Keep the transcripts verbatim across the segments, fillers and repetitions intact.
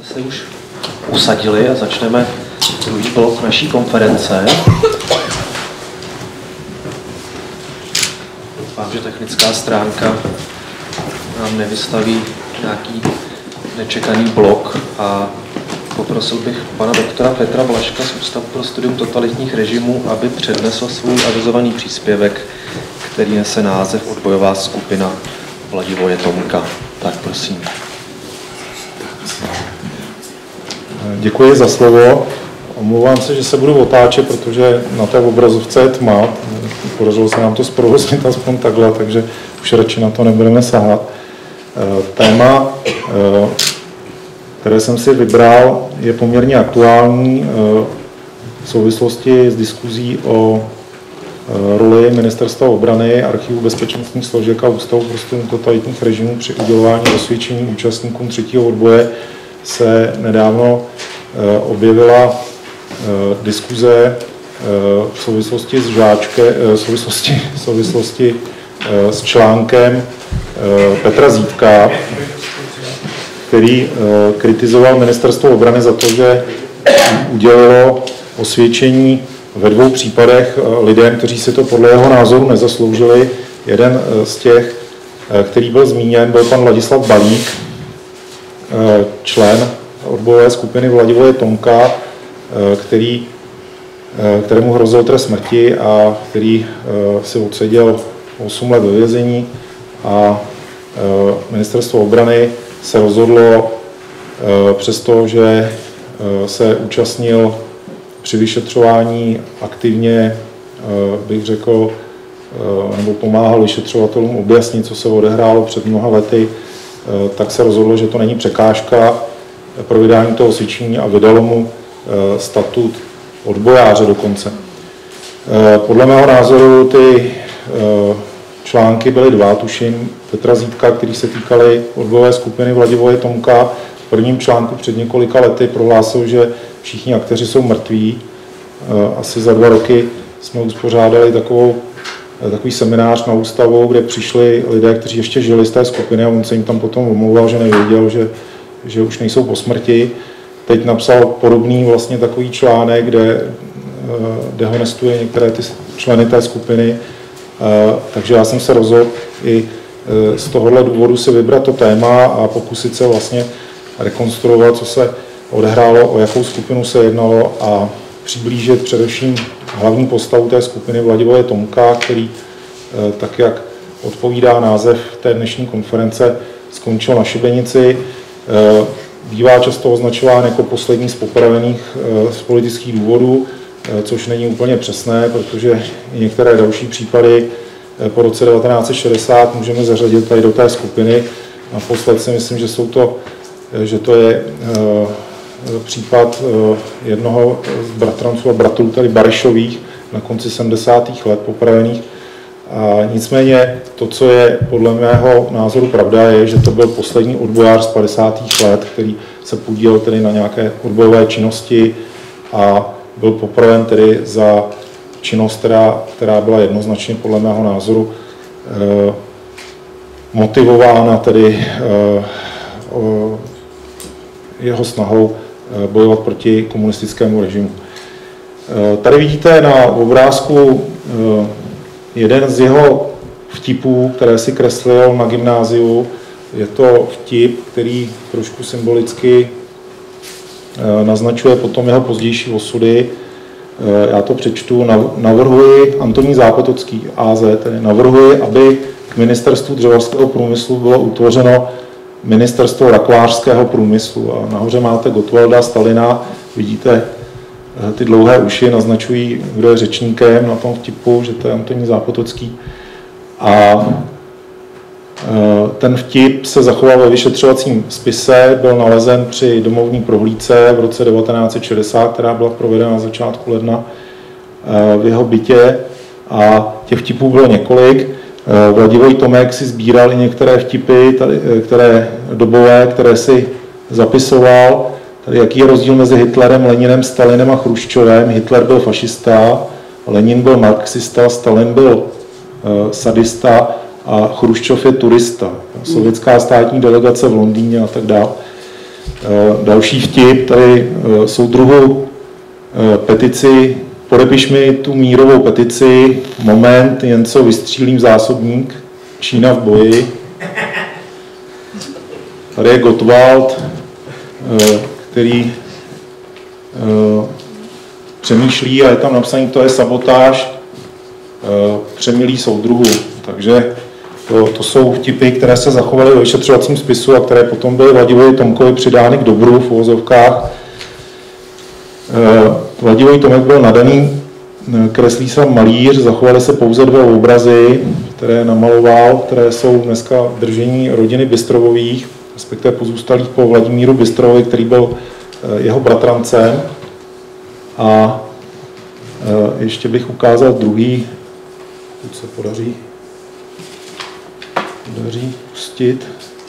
Se už usadili a začneme druhý blok naší konference. Doufám, že technická stránka nám nevystaví nějaký nečekaný blok a poprosil bych pana doktora Petra Blažka z Ústavu pro studium totalitních režimů, aby přednesl svůj avizovaný příspěvek, který nese název Odbojová skupina Vladivoje Tomka. Tak prosím. Děkuji za slovo. Omlouvám se, že se budu otáčet, protože na té obrazovce je tma. Podařilo se nám to zprovoznit aspoň takhle, takže už radši na to nebudeme sahat. Téma, které jsem si vybral, je poměrně aktuální v souvislosti s diskuzí o roli Ministerstva obrany, Archivu bezpečnostních složek a Ústavu pro studium totalitních režimů při udělování osvědčení účastníkům třetího odboje se nedávno objevila diskuze v souvislosti s žáčke, v souvislosti, v souvislosti s článkem Petra Zítka, který kritizoval Ministerstvo obrany za to, že udělilo osvědčení ve dvou případech lidem, kteří si to podle jeho názoru nezasloužili. Jeden z těch, který byl zmíněn, byl pan Ladislav Balík, člen odbojové skupiny Vladivoje Tomka, který, kterému hrozil trest smrti a který si odseděl osm let ve vězení, a Ministerstvo obrany se rozhodlo, přesto, že se účastnil při vyšetřování aktivně, bych řekl, nebo pomáhal vyšetřovatelům objasnit, co se odehrálo před mnoha lety, tak se rozhodlo, že to není překážka pro vydání toho osvědčení a vydalo mu statut odbojáře dokonce. Podle mého názoru ty články byly dva, tuším, Petra Zítka, který se týkaly odbojové skupiny Vladivoje Tomka. V prvním článku před několika lety prohlásil, že všichni akteři jsou mrtví. Asi za dva roky jsme uspořádali takovou, takový seminář na ústavu, kde přišli lidé, kteří ještě žili z té skupiny, a on se jim tam potom omlouval, že nevěděl, že, že už nejsou po smrti. Teď napsal podobný vlastně takový článek, kde dehonestuje některé ty členy té skupiny. Takže já jsem se rozhodl i z tohohle důvodu si vybrat to téma a pokusit se vlastně rekonstruovat, co se odehrálo, o jakou skupinu se jednalo, a přiblížit především hlavní postavu té skupiny Vladivoje Tomka, který, tak jak odpovídá název té dnešní konference, skončil na šibenici. Bývá často označován jako poslední z popravených z politických důvodů, což není úplně přesné, protože i některé další případy po roce devatenáct set šedesát můžeme zařadit tady do té skupiny. Naposled si myslím, že, jsou to, že to je případ jednoho z bratranců a bratrů, tady Barešových, na konci sedmdesátých let popravených. A nicméně to, co je podle mého názoru pravda, je, že to byl poslední odbojář z padesátých let, který se podílel tedy na nějaké odbojové činnosti a byl popraven tedy za činnost, která, která byla jednoznačně podle mého názoru eh, motivována tedy eh, o, jeho snahou eh, bojovat proti komunistickému režimu. Eh, tady vidíte na obrázku eh, jeden z jeho vtipů, které si kreslil na gymnáziu. Je to vtip, který trošku symbolicky naznačuje potom jeho pozdější osudy. Já to přečtu. Navrhuji, Antonín Zápotocký, á zet, tedy navrhuji, aby k Ministerstvu dřevařského průmyslu bylo utvořeno Ministerstvo rakvářského průmyslu. A nahoře máte Gottwalda Stalina, vidíte, ty dlouhé uši naznačují, kdo je řečníkem na tom vtipu, že to je Antonín Zápotocký. A ten vtip se zachoval ve vyšetřovacím spise, byl nalezen při domovní prohlídce v roce devatenáct set šedesát, která byla provedena na začátku ledna v jeho bytě, a těch vtipů bylo několik. Vladivoj Tomek si sbíral i některé vtipy, tady, které dobové, které si zapisoval. Tady jaký je rozdíl mezi Hitlerem, Leninem, Stalinem a Chruščovem. Hitler byl fašista, Lenin byl marxista, Stalin byl uh, sadista a Chruščov je turista. Sovětská státní delegace v Londýně a tak dále. Další vtip, tady soudruhu petici, podepiš mi tu mírovou petici, moment, jen co vystřílím zásobník, Čína v boji. Tady je Gottwald, který přemýšlí a je tam napsaný, to je sabotáž přemilí soudruhů. Takže to, to jsou vtipy, které se zachovaly ve vyšetřovacím spisu a které potom byly Vladivoji Tomkovi přidány k dobru v uvozovkách. Vladivoj Tomek byl nadaný kreslíř a malíř, zachovaly se pouze dva obrazy, které namaloval, které jsou dneska v držení rodiny Bystrovových, respektive pozůstalých po Vladimíru Bystrovovi, který byl jeho bratrancem. A ještě bych ukázal druhý, pokud se podaří, podaří pustit.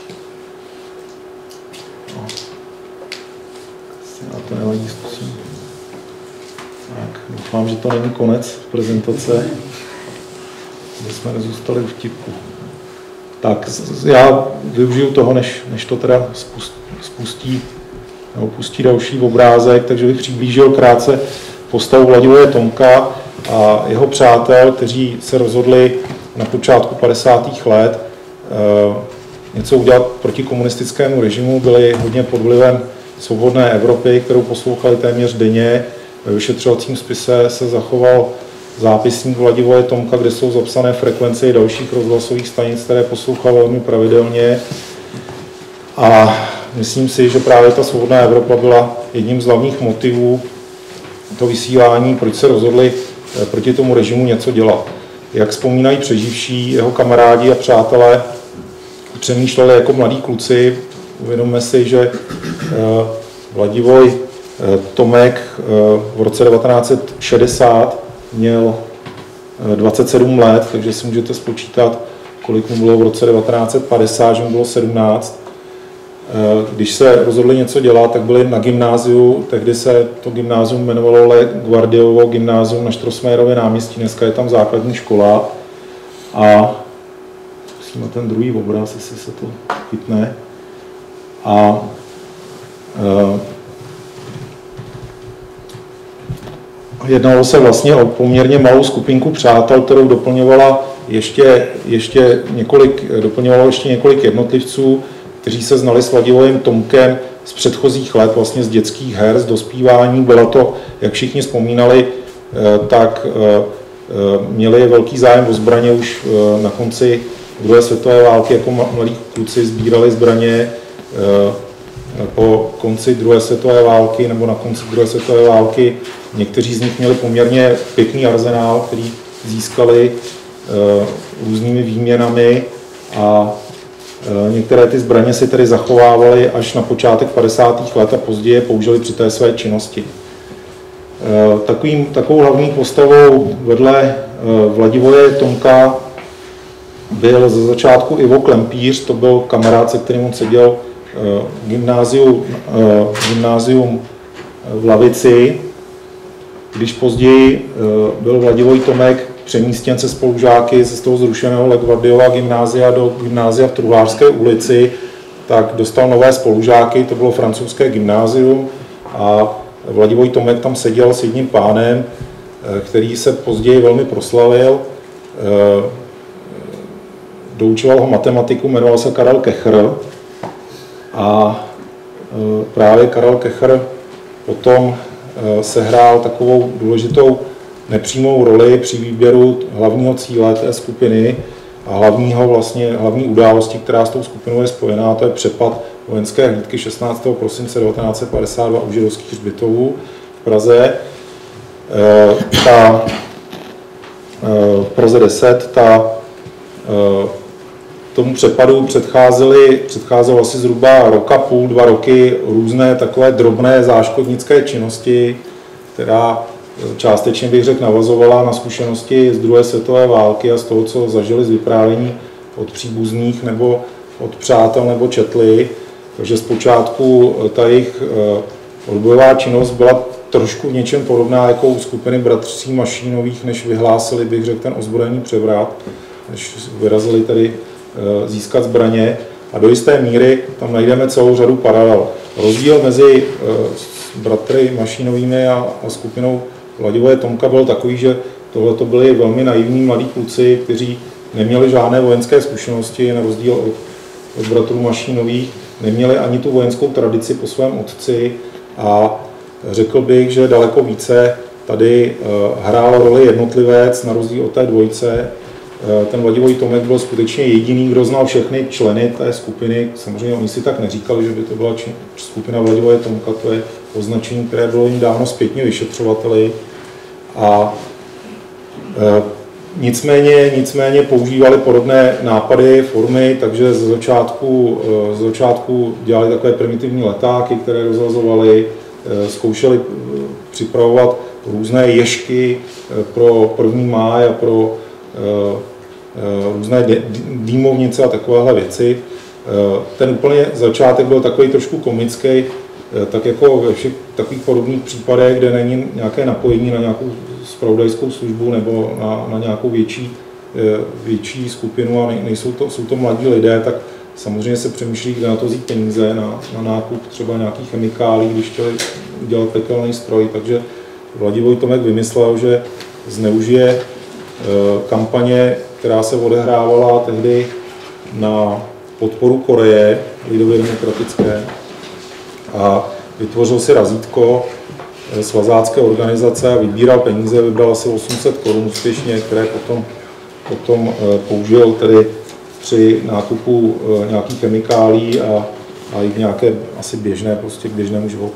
Já to nevadí, zkusím. Tak, doufám, že to není konec prezentace, aby jsme nezůstali v vtipku. Tak, já využiju toho, než, než to teda spustí, nebo pustí další obrázek, takže bych přiblížil krátce postavu Vladivoje Tomka a jeho přátel, kteří se rozhodli na počátku padesátých let e, něco udělat proti komunistickému režimu, byli hodně pod vlivem svobodné Evropy, kterou poslouchali téměř denně. Ve vyšetřovacím spise se zachoval zápisník Vladivoje Tomka, kde jsou zapsané frekvence i dalších rozhlasových stanic, které poslouchal velmi pravidelně. A myslím si, že právě ta svobodná Evropa byla jedním z hlavních motivů to vysílání, proč se rozhodli proti tomu režimu něco dělat. Jak vzpomínají přeživší, jeho kamarádi a přátelé přemýšleli jako mladí kluci. Uvědomme si, že Vladivoj Tomek v roce devatenáct set šedesát měl dvacet sedm let, takže si můžete spočítat, kolik mu bylo v roce devatenáct set padesát, že mu bylo sedmnáct. Když se rozhodli něco dělat, tak byli na gymnáziu, tehdy se to gymnázium jmenovalo Le Guardiovo gymnázium na Štrosmayerově náměstí, dneska je tam základní škola. A zkusíme ten druhý obraz, jestli se to chytne. A jednalo se vlastně o poměrně malou skupinku přátel, kterou doplňovala ještě, ještě několik, doplňovalo ještě několik jednotlivců, kteří se znali s Vladivojem Tomkem z předchozích let, vlastně z dětských her, z dospívání. Bylo to, jak všichni vzpomínali, tak měli velký zájem o zbraně už na konci druhé světové války, jako mladí kluci sbírali zbraně. Po konci druhé světové války nebo na konci druhé světové války někteří z nich měli poměrně pěkný arzenál, který získali různými výměnami a některé ty zbraně si tedy zachovávali až na počátek padesátých let a později použili při té své činnosti. Takovým, takovou hlavní postavou vedle Vladivoje Tomka byl ze začátku Ivo Klempíř, to byl kamarád, se kterým on seděl v gymnáziu, gymnázium v Lavici, když později byl Vladivoj Tomek přemístěn se spolužáky ze z toho zrušeného Le Guardiova gymnázia do gymnázia v Truhlářské ulici, tak dostal nové spolužáky, to bylo francouzské gymnázium a Vladivoj Tomek tam seděl s jedním pánem, který se později velmi proslavil. Doučoval ho matematiku, jmenoval se Karel Kechr a právě Karel Kechr potom sehrál takovou důležitou nepřímou roli při výběru hlavního cíle té skupiny a hlavního vlastně, hlavní události, která s tou skupinou je spojená, to je přepad vojenské hlídky šestnáctého prosince devatenáct set padesát dva u židovských hřbitovů v Praze. Ta, v Praze deset, ta, tomu přepadu předcházely, předcházelo asi zhruba roka půl, dva roky různé takové drobné záškodnické činnosti, která částečně bych řekl navazovala na zkušenosti z druhé světové války a z toho, co zažili z vyprávění od příbuzných nebo od přátel nebo četli. Takže zpočátku ta jejich odbojová činnost byla trošku v něčem podobná jako u skupiny bratří Mašínových, než vyhlásili, bych řekl, ten ozbrojený převrat, než vyrazili tady získat zbraně. a do jisté míry tam najdeme celou řadu paralel. Rozdíl mezi bratry Mašínovými a, a skupinou Vladivoje Tomka byl takový, že tohle to byli velmi naivní mladí kluci, kteří neměli žádné vojenské zkušenosti, na rozdíl od, od bratrů Mašínových, neměli ani tu vojenskou tradici po svém otci a řekl bych, že daleko více tady hrál roli jednotlivec na rozdíl od té dvojice. Ten Vladivoj Tomek byl skutečně jediný, kdo znal všechny členy té skupiny. Samozřejmě oni si tak neříkali, že by to byla skupina Vladivoje Tomka, to je označení, které bylo jim dáno zpětně vyšetřovateli. A e, nicméně, nicméně používali podobné nápady, formy, takže z začátku, e, z začátku dělali takové primitivní letáky, které rozhazovali, e, zkoušeli připravovat různé ješky pro první máj a pro různé dýmovnice a takovéhle věci. Ten úplně začátek byl takový trošku komický, tak jako ve všech takových podobných případech, kde není nějaké napojení na nějakou zpravodajskou službu nebo na, na nějakou větší, větší skupinu a nejsou to, jsou to mladí lidé, tak samozřejmě se přemýšlí, kde na to vzít peníze, na, na nákup třeba nějakých chemikálí, když chtěli udělat pekelný stroj. Takže Vladivoj Tomek vymyslel, že zneužije kampaně, která se odehrávala tehdy na podporu Koreje lidově demokratické a vytvořil si razítko svazácké organizace a vybíral peníze, vybral asi osm set korun úspěšně, které potom, potom použil tedy při nákupu nějakých chemikálí a, a i nějaké asi běžné, prostě k běžnému životu.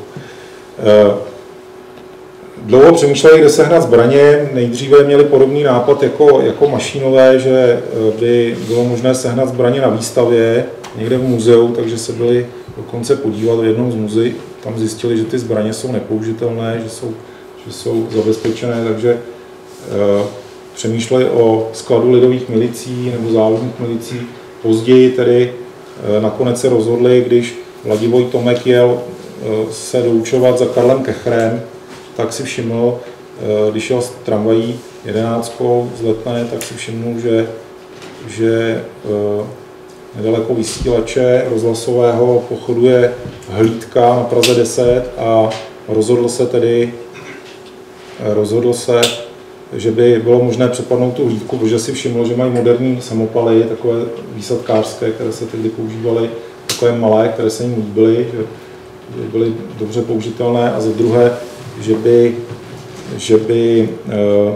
Dlouho přemýšleli, kde sehnat zbraně. Nejdříve měli podobný nápad jako, jako Mašínové, že by bylo možné sehnat zbraně na výstavě někde v muzeu, takže se byli dokonce podívat v jednom z muzeí. Tam zjistili, že ty zbraně jsou nepoužitelné, že jsou, že jsou zabezpečené, takže e, přemýšleli o skladu lidových milicí nebo závodních milicí. Později tedy e, nakonec se rozhodli, když Vladivoj Tomek jel e, se doučovat za Karlem Kechrem, tak si všiml, když jel s tramvají jedenáctkou z Letné, tak si všiml, že, že nedaleko vysílače rozhlasového pochoduje hlídka na Praze deset a rozhodl se tedy, rozhodl se, že by bylo možné přepadnout tu hlídku, protože si všiml, že mají moderní samopaly, takové výsadkářské, které se tehdy používaly, takové malé, které se jim líbily, že byly dobře použitelné, a za druhé, že by, že by e, e,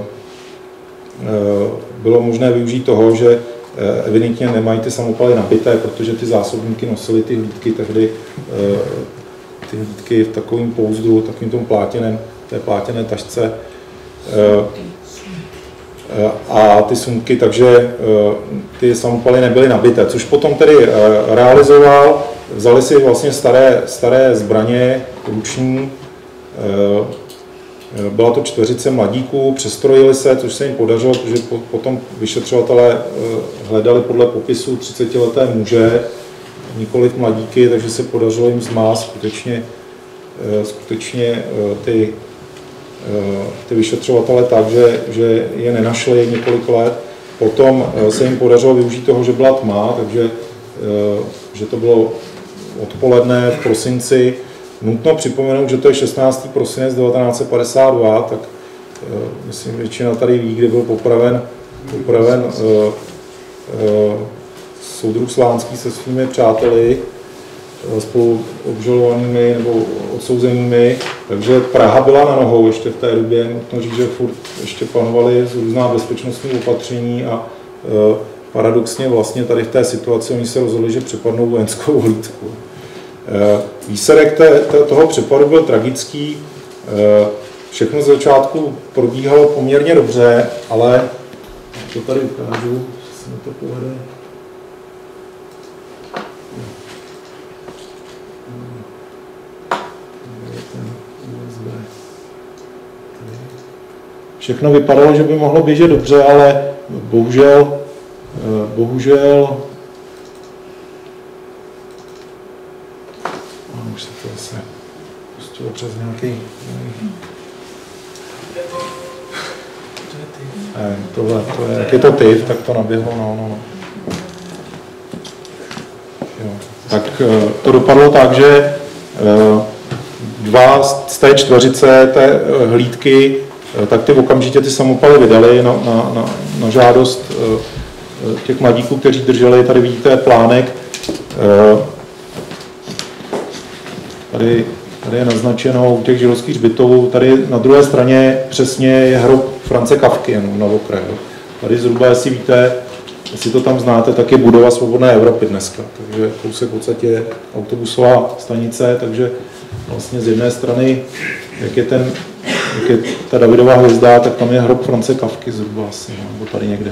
bylo možné využít toho, že e, evidentně nemají ty samopaly nabité, protože ty zásobníky nosily ty hlídky tehdy, e, ty hlídky v takovém pouzdru, takovým tom plátěném, té plátěné tašce e, e, a ty sumky, takže e, ty samopaly nebyly nabité, což potom tedy e, realizoval. Vzali si vlastně staré, staré zbraně ruční. Byla to čtveřice mladíků, přestrojili se, což se jim podařilo, protože potom vyšetřovatelé hledali podle popisu třicetileté muže, nikoliv mladíky, takže se podařilo jim zmást skutečně, skutečně ty, ty vyšetřovatele tak, že, že je nenašli několik let. Potom se jim podařilo využít toho, že byla tma, takže že to bylo odpoledne v prosinci. Nutno připomenout, že to je šestnáctého prosince devatenáct set padesát dva, tak uh, myslím, většina tady ví, kde byl popraven, popraven uh, uh, soudruh Slánský se svými přáteli, uh, spolu obžalovanými nebo odsouzenými, takže Praha byla na nohou ještě v té době, nutno říct, že furt ještě panovaly různá bezpečnostní opatření a uh, paradoxně vlastně tady v té situaci oni se rozhodli, že přepadnou vojenskou hlídku. Výsledek toho přepadu byl tragický. Všechno z začátku probíhalo poměrně dobře, ale to tady ukážu, že se mi to povede. Všechno vypadalo, že by mohlo běžet dobře, ale bohužel, bohužel už se to zase pustilo přes nějaký... Ne, tohle, to je, jak je to T I F, tak to naběhlo, no, no, no. Jo. tak to dopadlo tak, že dva z té čtveřice té hlídky, tak ty okamžitě ty samopaly vydali na, na, na, na žádost těch mladíků, kteří drželi. Tady vidíte plánek. Tady, tady je naznačeno u těch židovských hřbitovů. Tady na druhé straně přesně je hrob France Kafky, jenom na okraji. Tady zhruba, jestli víte, jestli to tam znáte, tak je budova Svobodné Evropy dneska. Takže kousek v podstatě je autobusová stanice, takže vlastně z jedné strany, jak je, ten, jak je ta Davidova hvězda, tak tam je hrob France Kafky zhruba asi, nebo tady někde.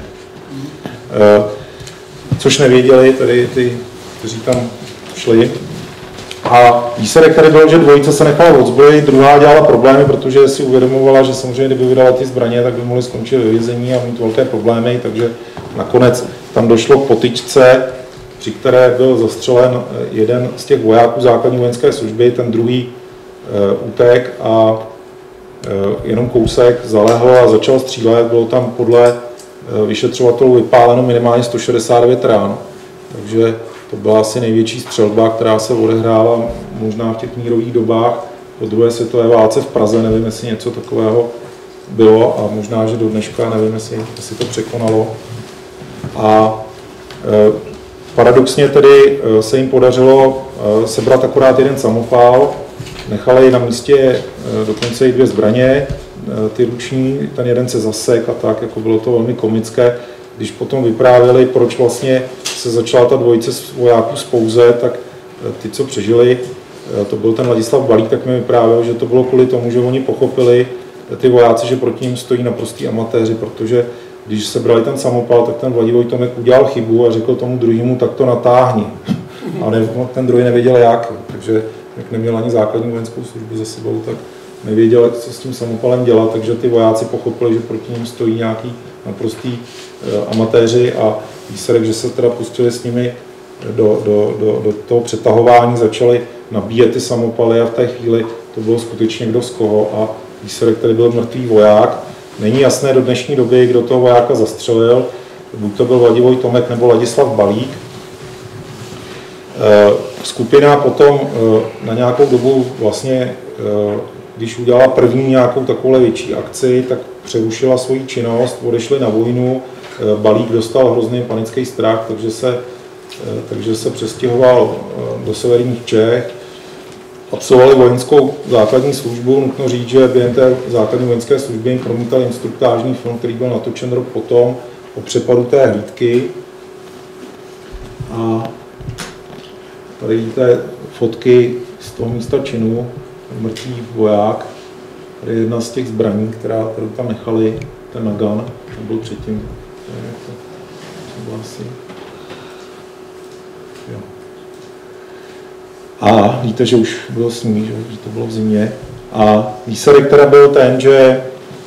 E, což nevěděli tady ty, kteří tam šli. A výsledek tady byl, že dvojice se nechala odzbrojit, druhá dělala problémy, protože si uvědomovala, že samozřejmě, kdyby vydala ty zbraně, tak by mohli skončit ve vězení a mít velké problémy, takže nakonec tam došlo k potyčce, při které byl zastřelen jeden z těch vojáků základní vojenské služby, ten druhý e, utek a e, jenom kousek zalehl a začal střílet. Bylo tam podle e, vyšetřovatelů vypáleno minimálně sto šedesát devět rán, takže to byla asi největší střelba, která se odehrála možná v těch mírových dobách po druhé světové válce v Praze, nevím, jestli něco takového bylo a možná, že do dneška, nevím, jestli, jestli to překonalo. A e, paradoxně tedy se jim podařilo e, sebrat akorát jeden samopál, nechali na místě e, dokonce i dvě zbraně, e, ty ruční, ten jeden se zasek a tak, jako bylo to velmi komické. Když potom vyprávěli, proč vlastně se začala ta dvojice vojáků spouzet, tak ty, co přežili, to byl ten Ladislav Balík, tak mi vyprávěl, že to bylo kvůli tomu, že oni pochopili, ty vojáci, že proti ním stojí naprostí amatéři, protože když se brali ten samopal, tak ten Vladivoj Tomek udělal chybu a řekl tomu druhému, tak to natáhni. A ne, ten druhý nevěděl jak, takže jak neměl ani základní vojenskou službu za sebou, tak nevěděl, co s tím samopalem dělat, takže ty vojáci pochopili, že proti ním stojí nějaký naprostý amatéři a výsledek, že se teda pustili s nimi do, do, do, do toho přetahování, začali nabíjet ty samopaly a v té chvíli to bylo skutečně kdo z koho a výsledek tady byl mrtvý voják. Není jasné do dnešní doby, kdo toho vojáka zastřelil, buď to byl Vladivoj Tomek nebo Ladislav Balík. Skupina potom na nějakou dobu vlastně, když udělala první nějakou takovou větší akci, tak přerušila svoji činnost, odešli na vojnu, Balík dostal hrozný panický strach, takže se, takže se přestěhoval do severních Čech, absolvovali vojenskou základní službu, nutno říct, že během té základní vojenské služby jim promítal instruktážní film, který byl natočen rok potom, o přepadu té hlídky. A tady vidíte fotky z toho místa činu, mrtvý voják. Tady je jedna z těch zbraní, která, kterou tam nechali, ten Nagant, to byl předtím. To, to bylo asi. Jo. A víte, že už bylo sníh, že to bylo v zimě. A výsledek teda byl ten, že e,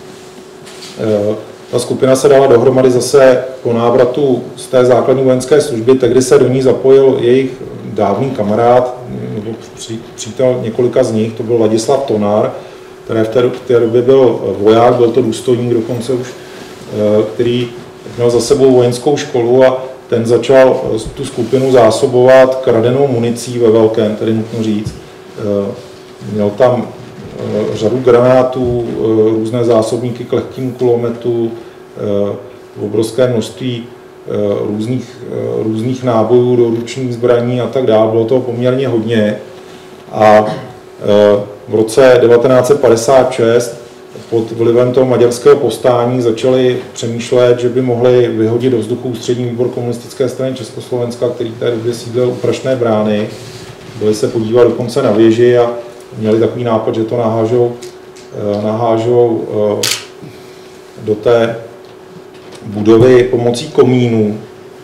ta skupina se dala dohromady zase po návratu z té základní vojenské služby, tehdy se do ní zapojil jejich dávný kamarád, nebo přítel několika z nich, to byl Ladislav Tonár, který v té, v té době byl voják, byl to důstojník dokonce už, který měl za sebou vojenskou školu a ten začal tu skupinu zásobovat kradenou municí ve velkém, tedy nutno říct. Měl tam řadu granátů, různé zásobníky k lehkým kulometu, obrovské množství různých, různých nábojů do ručních zbraní a tak dále. Bylo toho poměrně hodně. A v roce devatenáct set padesát šest pod vlivem toho maďarského povstání začali přemýšlet, že by mohli vyhodit do vzduchu ústřední výbor komunistické strany Československa, který té době sídlil u Prašné brány. Byli se podívat dokonce na věži a měli takový nápad, že to nahážou, nahážou do té budovy pomocí komínů.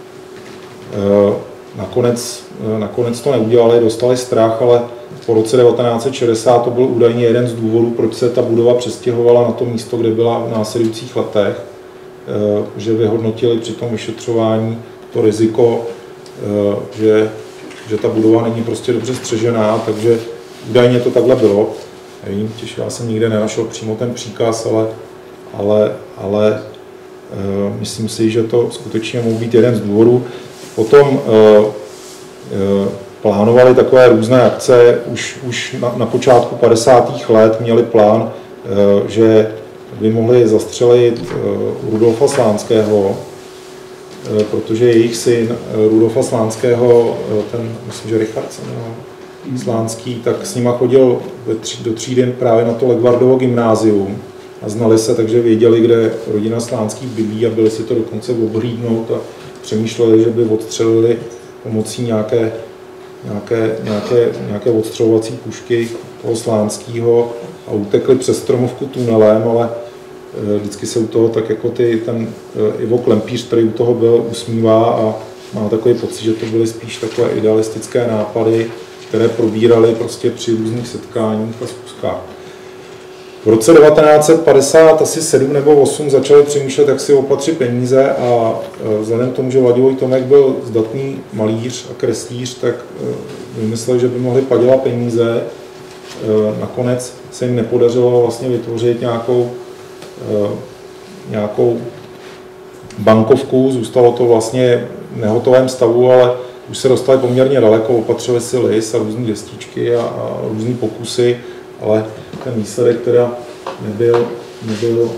Nakonec, nakonec to neudělali, dostali strach, ale po roce devatenáct set šedesát to byl údajně jeden z důvodů, proč se ta budova přestěhovala na to místo, kde byla v následujících letech, že vyhodnotili při tom vyšetřování to riziko, že, že ta budova není prostě dobře střežená, takže údajně to takhle bylo. Nevím, těž já jsem nikde nenašel přímo ten příkaz, ale, ale, ale myslím si, že to skutečně mohl být jeden z důvodů. Potom plánovali takové různé akce. Už, už na, na počátku padesátých let měli plán, že by mohli zastřelit Rudolfa Slánského, protože jejich syn Rudolfa Slánského, ten, myslím, že Richard se jmenoval, Slánský, tak s nima chodil do třídy právě na to Legvardovo gymnázium a znali se, takže věděli, kde rodina Slánských bydlí a byli si to dokonce obhlídnout a přemýšleli, že by odstřelili pomocí nějaké, nějaké, nějaké, nějaké odstřelovací pušky toho Slánského a utekli přes Stromovku tunelem, ale vždycky se u toho tak jako ty, ten Ivo Klempíř, který u toho byl, usmívá a má takový pocit, že to byly spíš takové idealistické nápady, které probírali prostě při různých setkáních a schůzkách. V roce devatenáct set padesát asi sedm nebo osm začali přemýšlet, jak si opatřit peníze a vzhledem k tomu, že Vladivoj Tomek byl zdatný malíř a kreslíř, tak vymysleli, že by mohli padělat peníze. Nakonec se jim nepodařilo vlastně vytvořit nějakou, nějakou bankovku, zůstalo to vlastně v nehotovém stavu, ale už se dostali poměrně daleko, opatřili si lis a různé destičky a, a různé pokusy, ale ten výsledek teda nebyl, nebyl,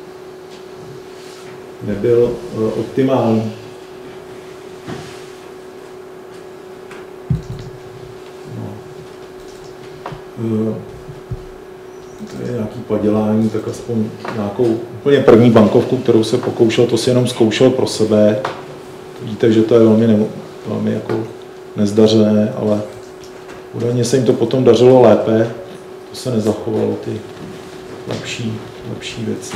nebyl uh, optimální. No. Uh, to je nějaký padělání, tak aspoň nějakou úplně první bankovku, kterou se pokoušel, to si jenom zkoušel pro sebe. Víte, že to je velmi, ne, velmi jako nezdařené, ale údajně se jim to potom dařilo lépe. To se nezachovalo, ty lepší, lepší věci.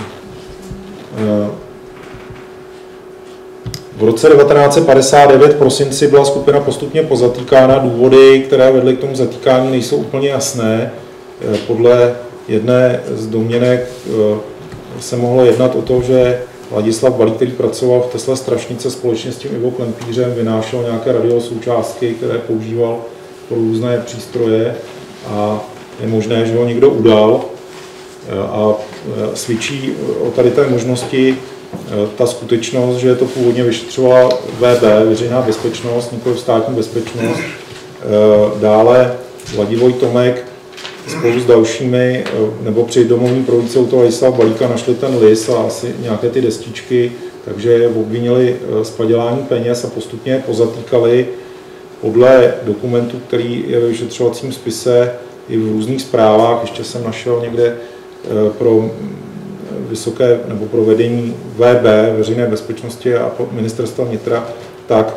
V roce devatenáct set padesát devět v prosinci byla skupina postupně pozatýkána. Důvody, které vedly k tomu zatýkání, nejsou úplně jasné. Podle jedné z domněnek se mohlo jednat o to, že Ladislav Balík, který pracoval v Tesle Strašnice společně s tím Ivo Klempířem, vynášel nějaké radiosoučástky, které používal pro různé přístroje a je možné, že ho někdo udal a svědčí o tady té možnosti ta skutečnost, že to původně vyšetřovala V B, veřejná bezpečnost, nikoli státní bezpečnost. Dále Vladivoj Tomek spolu s dalšími, nebo při domovní prohlídce u toho Ladislava Balíka našli ten lis a asi nějaké ty destičky, takže je obvinili z padělání peněz a postupně je pozatýkali. Podle dokumentu, který je ve vyšetřovacím spise i v různých zprávách, ještě jsem našel někde pro vysoké nebo pro vedení V B, veřejné bezpečnosti a ministerstva vnitra, tak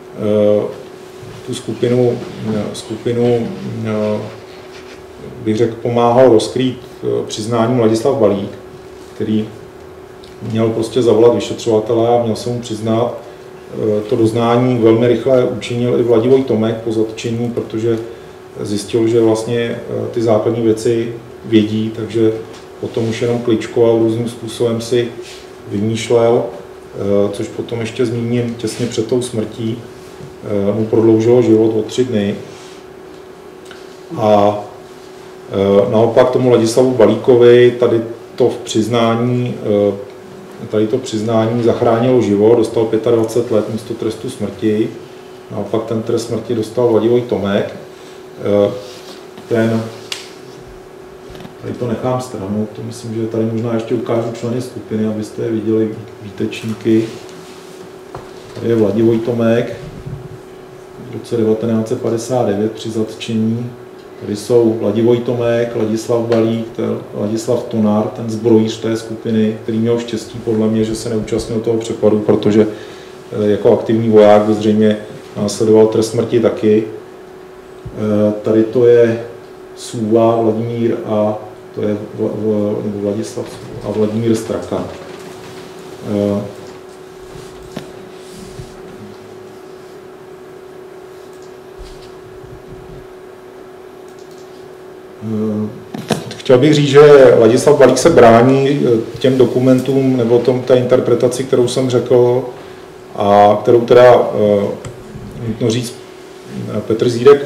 tu skupinu, skupinu bych řekl, pomáhal rozkrýt přiznáním Ladislav Balík, který měl prostě zavolat vyšetřovatele a měl se mu přiznat. To doznání velmi rychle učinil i Vladivoj Tomek po zatčení, protože zjistil, že vlastně ty základní věci vědí, takže potom už jenom kličkoval, různým způsobem si vymýšlel, což potom ještě zmíním těsně před tou smrtí, mu prodloužilo život o tři dny. A naopak tomu Ladislavu Balíkovi tady to v přiznání, tady to přiznání zachránilo život, dostal dvacet pět let místo trestu smrti. Naopak ten trest smrti dostal Vladivoj Tomek. Ten, tady to nechám stranou, to myslím, že tady možná ještě ukážu členy skupiny, abyste je viděli, výtečníky. Tady je Vladivoj Tomek v roce devatenáct set padesát devět při zatčení. Tady jsou Vladivoj Tomek, Ladislav Balík, Ladislav Tonár, ten zbrojíř té skupiny, který měl štěstí podle mě, že se neúčastnil toho přepadu, protože jako aktivní voják by zřejmě následoval trest smrti taky. Tady to je Sůva, Vladimír a to je Vladislav a Vladimír Straka. Chtěl bych říct, že Ladislav Balík se brání těm dokumentům nebo tom, té interpretaci, kterou jsem řekl a kterou teda nutno říct Petr Zídek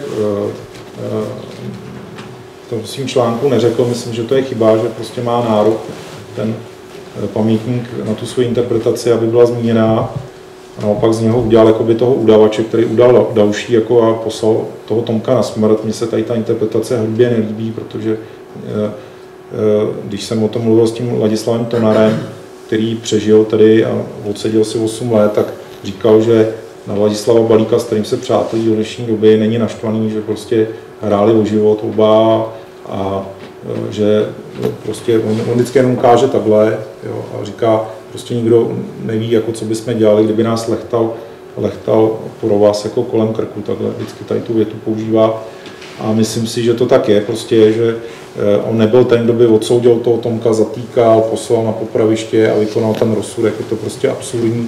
v tom svým článku neřekl, myslím, že to je chyba, že prostě má nárok ten pamětník na tu svoji interpretaci, aby byla zmíněná. a naopak z něho udělal jakoby toho udavače, který udal další jako a poslal toho Tomka na smrt. Mně se tady ta interpretace hrubě nelíbí, protože když jsem o tom mluvil s tím Ladislavem Tonarem, který přežil tady a odseděl si osm let, tak říkal, že na Ladislava Balíka, s kterým se přátelí do dnešní doby, není naštvaný, že prostě hráli o život oba a že prostě on, on vždycky jenom ukáže takhle, jo, a říká, prostě nikdo neví, jako co bychom dělali, kdyby nás lechtal, lechtal pro vás jako kolem krku, takhle vždycky tady tu větu používá. A myslím si, že to tak je, prostě, že on nebyl ten, kdo by odsoudil toho Tomka, zatýkal, poslal na popraviště a vykonal ten rozsudek, je to prostě absurdní.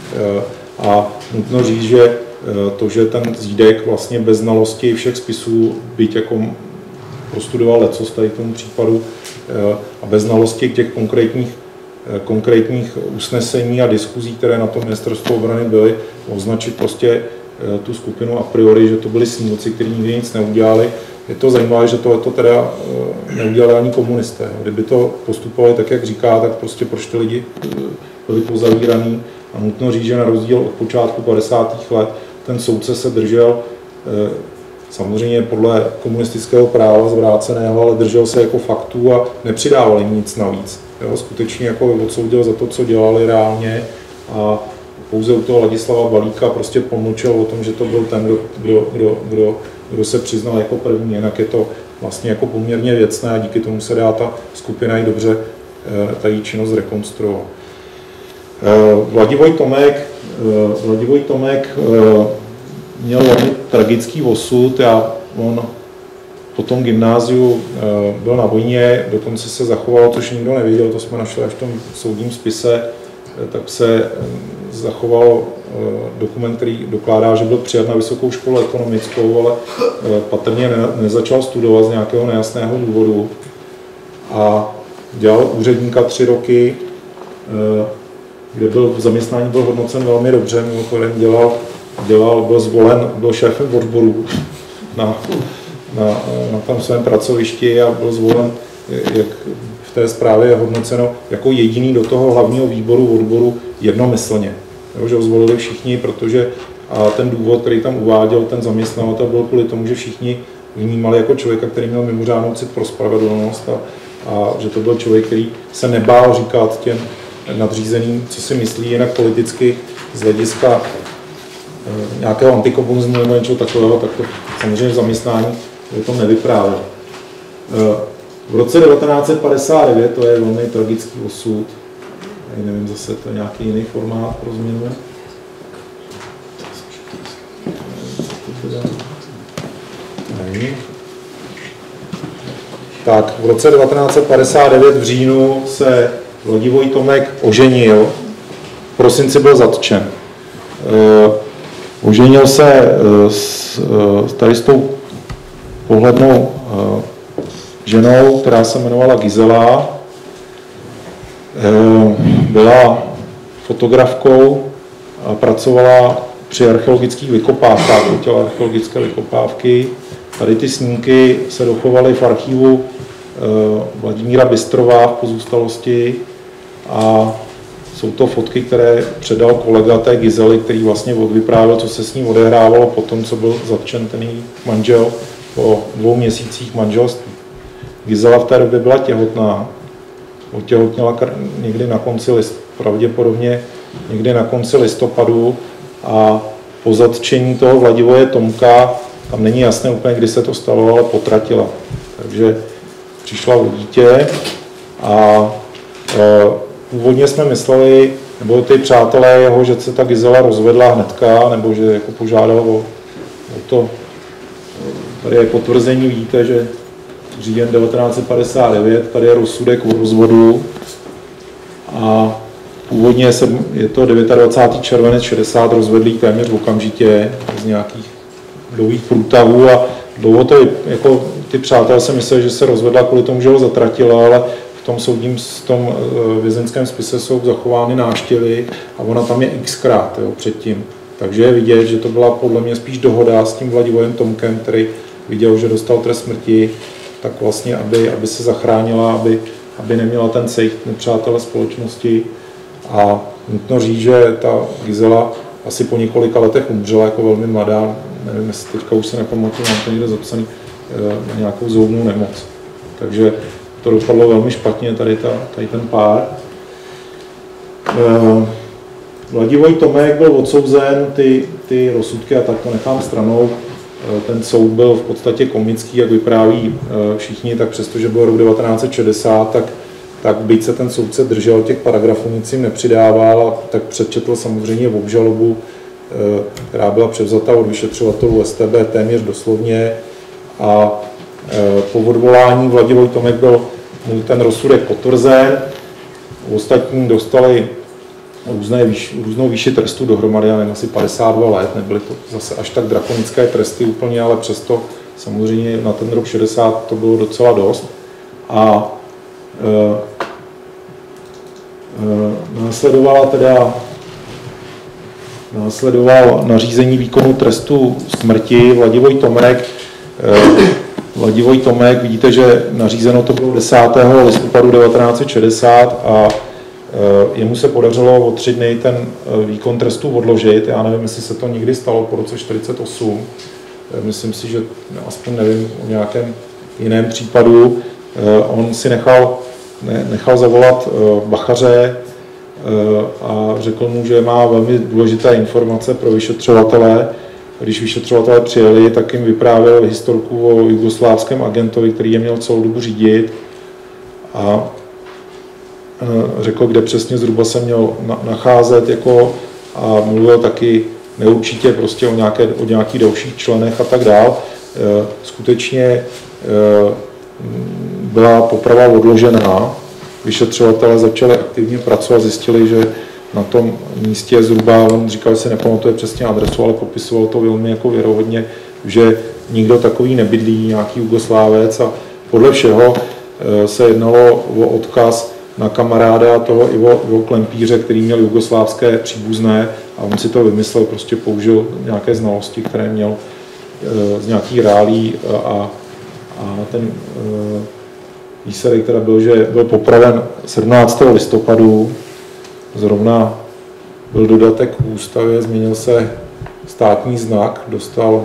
A nutno říct, že to, že ten Zídek vlastně bez znalosti všech spisů, byť jako prostudoval lecos tady k tomu případu a bez znalosti těch konkrétních, konkrétních usnesení a diskuzí, které na tom ministerstvu obrany byly, označit prostě tu skupinu a priori, že to byli snílci, kteří nikdy nic neudělali. Je to zajímavé, že tohle to teda neudělali ani komunisté. Kdyby to postupovali tak, jak říká, tak prostě proč ty lidi byli pozavíraný. A nutno říct, že na rozdíl od počátku padesátých let ten soudce se držel samozřejmě podle komunistického práva zvráceného, ale držel se jako faktů a nepřidával jim nic navíc. Jo, skutečně jako odsoudil za to, co dělali reálně a pouze u toho Ladislava Balíka prostě pomlčel o tom, že to byl ten, kdo, kdo, kdo, kdo, kdo se přiznal jako první, jinak je to vlastně jako poměrně věcné a díky tomu se dá ta skupina i dobře ta její činnost rekonstruovat. Vladivoj Tomek, Vladivoj Tomek měl velmi tragický osud. Já, on po tom gymnáziu byl na vojně, dokonce se zachoval, což nikdo nevěděl, to jsme našli až v tom soudním spise, tak se zachoval dokument, který dokládá, že byl přijat na vysokou školu ekonomickou, ale patrně nezačal studovat z nějakého nejasného důvodu a dělal úředníka tři roky, kde byl v zaměstnání byl hodnocen velmi dobře, mimochodem dělal, dělal, byl zvolen, byl šéfem odboru na, na, na tom svém pracovišti a byl zvolen, jak v té zprávě je hodnoceno, jako jediný do toho hlavního výboru odboru jednomyslně. Jo, že ho zvolili všichni, protože a ten důvod, který tam uváděl ten zaměstnavatel, byl kvůli tomu, že všichni vnímali jako člověka, který měl mimořádnou cit pro spravedlnost a, a že to byl člověk, který se nebál říkat těm nadřízeným, co si myslí, jinak politicky z hlediska e, nějakého antikomunismu nebo něčeho takového, tak to samozřejmě v zaměstnání o tom nevyprávěl. E, v roce devatenáct set padesát devět, to je velmi tragický osud, já nevím, zase to je nějaký jiný formát pro změnu. Tak, v roce devatenáct set padesát devět v říjnu se Vladivoj Tomek oženil, v prosinci byl zatčen. E, oženil se e, s, e, tady s tou pohlednou e, ženou, která se jmenovala Gizela. E, byla fotografkou a pracovala při archeologických vykopávkách, udělala archeologické vykopávky. Tady ty snímky se dochovaly v archivu e, Vladimíra Bystrova v pozůstalosti. A jsou to fotky, které předal kolega té Gizely, který vlastně odvyprávěl, co se s ní odehrávalo po tom, co byl zatčen ten její manžel po dvou měsících manželství. Gizela v té době byla těhotná, otěhotněla někdy na konci list, pravděpodobně někdy na konci listopadu a po zatčení toho Vladivoje Tomka, tam není jasné úplně, kdy se to stalo, ale potratila. Takže přišla o dítě a e, původně jsme mysleli, nebo ty přátelé jeho, že se ta Gizela rozvedla hnedka, nebo že jako požádal o, o to. Tady je potvrzení, vidíte, že říjen devatenáct set padesát devět, tady je rozsudek o rozvodu a původně se, je to dvacátého devátého červenec šedesát, rozvedlý téměř okamžitě z nějakých dlouhých průtahů a dlouho to jako ty přátelé se mysleli, že se rozvedla kvůli tomu, že ho zatratila, ale v tom soudním, v tom vězeňském spise jsou zachovány návštěvy a ona tam je xkrát jo, předtím. Takže je vidět, že to byla podle mě spíš dohoda s tím Vladivojem Tomkem, který viděl, že dostal trest smrti, tak vlastně, aby, aby se zachránila, aby, aby neměla ten sejch nepřátele společnosti. A nutno říct, že ta Gizela asi po několika letech umřela jako velmi mladá, nevím, jestli teďka už se nepamatuju, mám to někde zapsaný, na nějakou zhoubnou nemoc. Takže to dopadlo velmi špatně, tady, ta, tady ten pár. Vladivoj Tomek byl odsouzen, ty, ty rozsudky, a tak to nechám stranou. Ten soud byl v podstatě komický, jak vypráví všichni, tak přestože byl rok devatenáct set šedesát, tak, tak byť se ten soudce držel těch paragrafů, nic jim nepřidával, tak předčetl samozřejmě obžalobu, která byla převzata od vyšetřovatelů S T B téměř doslovně. A po odvolání Vladivoj Tomek byl ten rozsudek potvrzen. Ostatní dostali různé výš, různou výši trestů dohromady, já nevím, asi padesát dva let, nebyly to zase až tak drakonické tresty úplně, ale přesto samozřejmě na ten rok šedesát to bylo docela dost. A e, e, následovala teda následoval nařízení výkonu trestu smrti. Vladivoj Tomek e, Vladivoj Tomek, vidíte, že nařízeno to bylo desátého listopadu devatenáct set šedesát a jemu se podařilo o tři dny ten výkon trestu odložit. Já nevím, jestli se to někdy stalo po roce čtyřicet osm. Myslím si, že aspoň nevím o nějakém jiném případu. On si nechal, nechal zavolat bachaře a řekl mu, že má velmi důležité informace pro vyšetřovatele. Když vyšetřovatelé přijeli, tak jim vyprávěl historku o jugoslávském agentovi, který je měl celou dobu řídit. A řekl, kde přesně zhruba se měl nacházet, jako, a mluvil taky neurčitě prostě o, nějaké, o nějakých dalších členech a tak dál. Skutečně byla poprava odložená, vyšetřovatelé začali aktivně pracovat, zjistili, že na tom místě zhruba, on říkal, že si nepamatuje přesně adresu, ale popisoval to velmi jako věrohodně, že nikdo takový nebydlí, nějaký Jugoslávec, a podle všeho se jednalo o odkaz na kamaráda toho Ivo, Ivo Klempíře, který měl jugoslávské příbuzné, a on si to vymyslel, prostě použil nějaké znalosti, které měl z nějakých reálí, a, a ten výsledek teda byl, že byl popraven sedmnáctého listopadu, zrovna byl dodatek k ústavě, změnil se státní znak, dostal,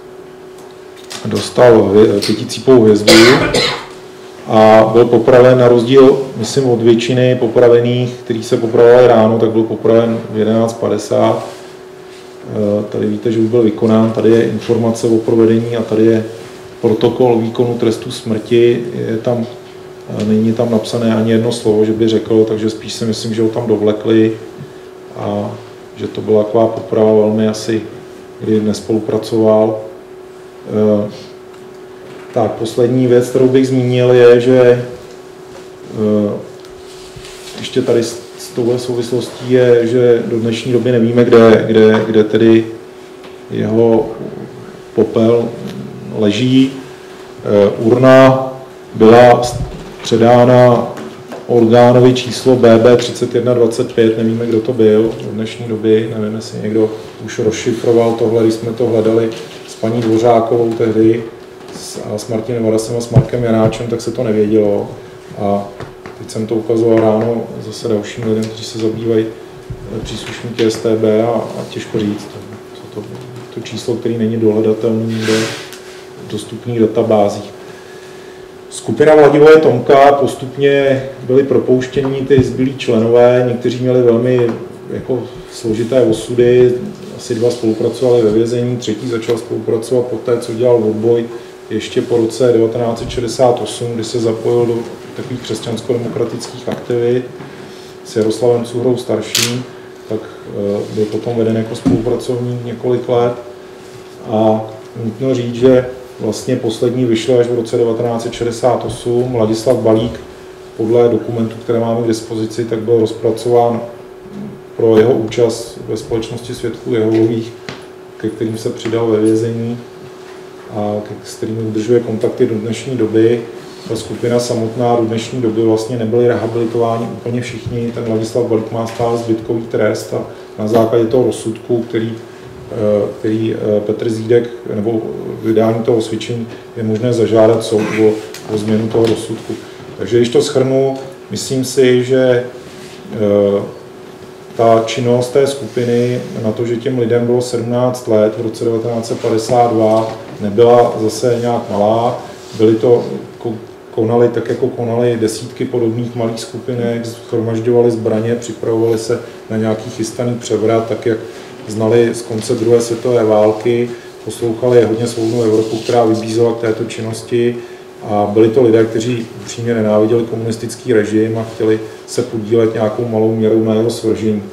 dostal pěticípovou hvězdu a byl popraven na rozdíl, myslím, od většiny popravených, kteří se popravovali ráno, tak byl popraven v jedenáct padesát. Tady víte, že už byl vykonán, tady je informace o provedení a tady je protokol výkonu trestu smrti. Je tam, není tam napsané ani jedno slovo, že by řekl, takže spíš si myslím, že ho tam dovlekli a že to byla taková poprava velmi asi, kdy nespolupracoval. Tak, poslední věc, kterou bych zmínil, je, že ještě tady s touhle souvislostí je, že do dnešní doby nevíme, kde, kde, kde tedy jeho popel leží. Urna byla předána orgánovi číslo B B třicet jedna dvacet pět, nevíme, kdo to byl do dnešní doby, nevím, jestli někdo už rozšifroval tohle, když jsme to hledali s paní Dvořákovou tehdy, a s Martinem Varasem a s Markem Janáčem, tak se to nevědělo. A teď jsem to ukazoval ráno zase dalším lidem, kteří se zabývají příslušníky S T B, a, a těžko říct, co to, to číslo, které není dohledatelné nikde v dostupných databázích. Skupina Vladivoje Tomka postupně byli propouštěni ty zbylí členové, někteří měli velmi jako složité osudy, asi dva spolupracovali ve vězení, třetí začal spolupracovat poté, co dělal odboj ještě po roce devatenáct set šedesát osm, kdy se zapojil do takových křesťansko-demokratických aktivit s Jaroslavem Cuhrou starším, tak byl potom veden jako spolupracovník několik let. A nutno říct, že vlastně poslední vyšlo až v roce devatenáct set šedesát osm. Ladislav Balík, podle dokumentů, které máme k dispozici, tak byl rozpracován pro jeho účast ve společnosti svědků Jehovových, ke kterým se přidal ve vězení a s kterými udržuje kontakty do dnešní doby. Ta skupina samotná do dnešní doby vlastně nebyli rehabilitováni úplně všichni. Ten Ladislav Balík má stále zbytkový trest a na základě toho rozsudku, který, který Petr Zídek, nebo vydání toho osvědčení, je možné zažádat soud o, o změnu toho rozsudku. Takže když to shrnu, myslím si, že ta činnost té skupiny na to, že těm lidem bylo sedmnáct let v roce devatenáct set padesát dva, nebyla zase nějak malá. Byly to, konali tak, jako konali desítky podobných malých skupinek, shromažďovali zbraně, připravovali se na nějaký chystaný převrat, tak jak znali z konce druhé světové války, poslouchali hodně Svobodnou Evropu, která vybízela k této činnosti, a byli to lidé, kteří upřímně nenáviděli komunistický režim a chtěli se podílet nějakou malou měrou na jeho svržení.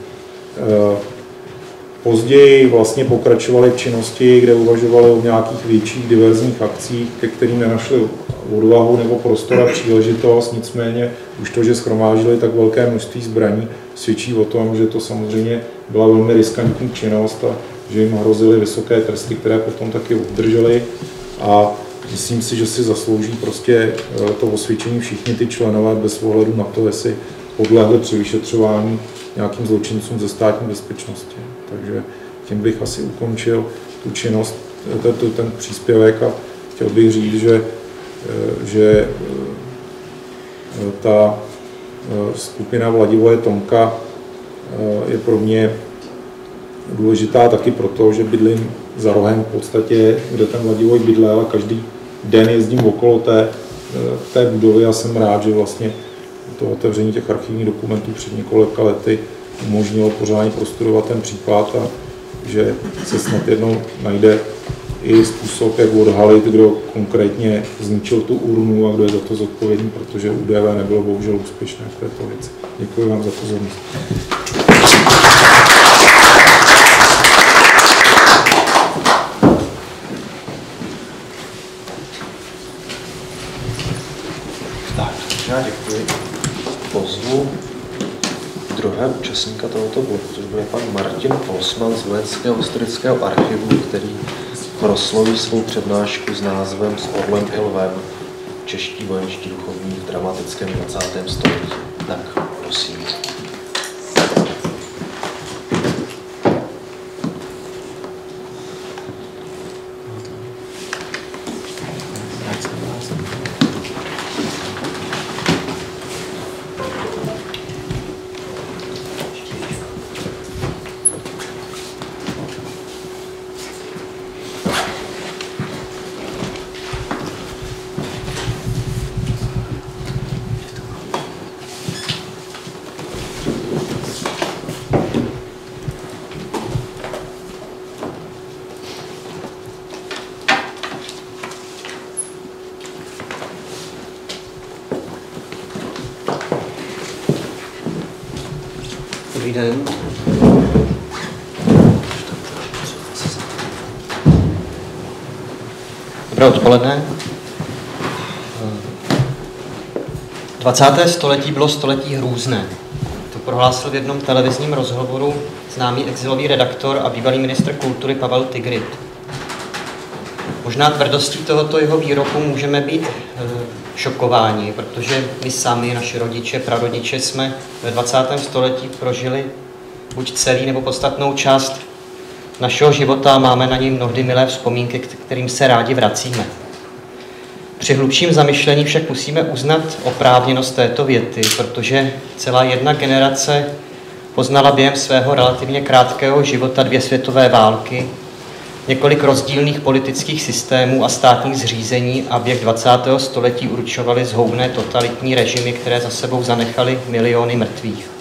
Později vlastně pokračovali v činnosti, kde uvažovali o nějakých větších diverzních akcích, ke kterým nenašli odvahu nebo prostor a příležitost, nicméně už to, že shromáždili tak velké množství zbraní, svědčí o tom, že to samozřejmě byla velmi riskantní činnost a že jim hrozily vysoké tresty, které potom taky obdrželi, a myslím si, že si zaslouží prostě to osvědčení všichni ty členové bez ohledu na to, jestli podlehli při vyšetřování nějakým zločincům ze státní bezpečnosti. Takže tím bych asi ukončil tu činnost, ten, ten příspěvek, a chtěl bych říct, že, že ta skupina Vladivoje Tomka je pro mě důležitá taky proto, že bydlím za rohem v podstatě, kde ten Vladivoj bydlel, a každý den jezdím okolo té, té budovy a jsem rád, že vlastně to otevření těch archivních dokumentů před několika lety umožnilo pořádně prostudovat ten případ a že se snad jednou najde i způsob, jak odhalit, kdo konkrétně zničil tu urnu a kdo je za to zodpovědný, protože U D V nebylo bohužel úspěšné v této věci. Děkuji vám za pozornost. Tak, já děkuji. Pozvu druhého účastníka tohoto bloku, což bude pan Martin Polsman z Vojenského historického archivu, který prosloví svou přednášku s názvem S orlem i lvem. Čeští vojenští duchovní v dramatickém dvacátém století. Tak, prosím. Dobrý den. Dobré odpoledne. dvacáté století bylo století hrůzné. To prohlásil v jednom televizním rozhovoru známý exilový redaktor a bývalý ministr kultury Pavel Tigrid. Možná tvrdostí tohoto jeho výroku můžeme být šokováni, protože my sami, naši rodiče, prarodiče jsme ve dvacátém století prožili buď celý nebo podstatnou část našeho života a máme na něj mnohdy milé vzpomínky, k kterým se rádi vracíme. Při hlubším zamyšlení však musíme uznat oprávněnost této věty, protože celá jedna generace poznala během svého relativně krátkého života dvě světové války, několik rozdílných politických systémů a státních zřízení a běh dvacátého století určovaly zhoubné totalitní režimy, které za sebou zanechaly miliony mrtvých.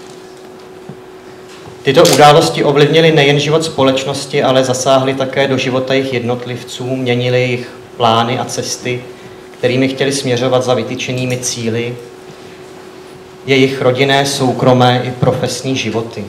Tyto události ovlivnily nejen život společnosti, ale zasáhly také do života jejich jednotlivců, měnily jejich plány a cesty, kterými chtěli směřovat za vytyčenými cíli, jejich rodinné, soukromé i profesní životy.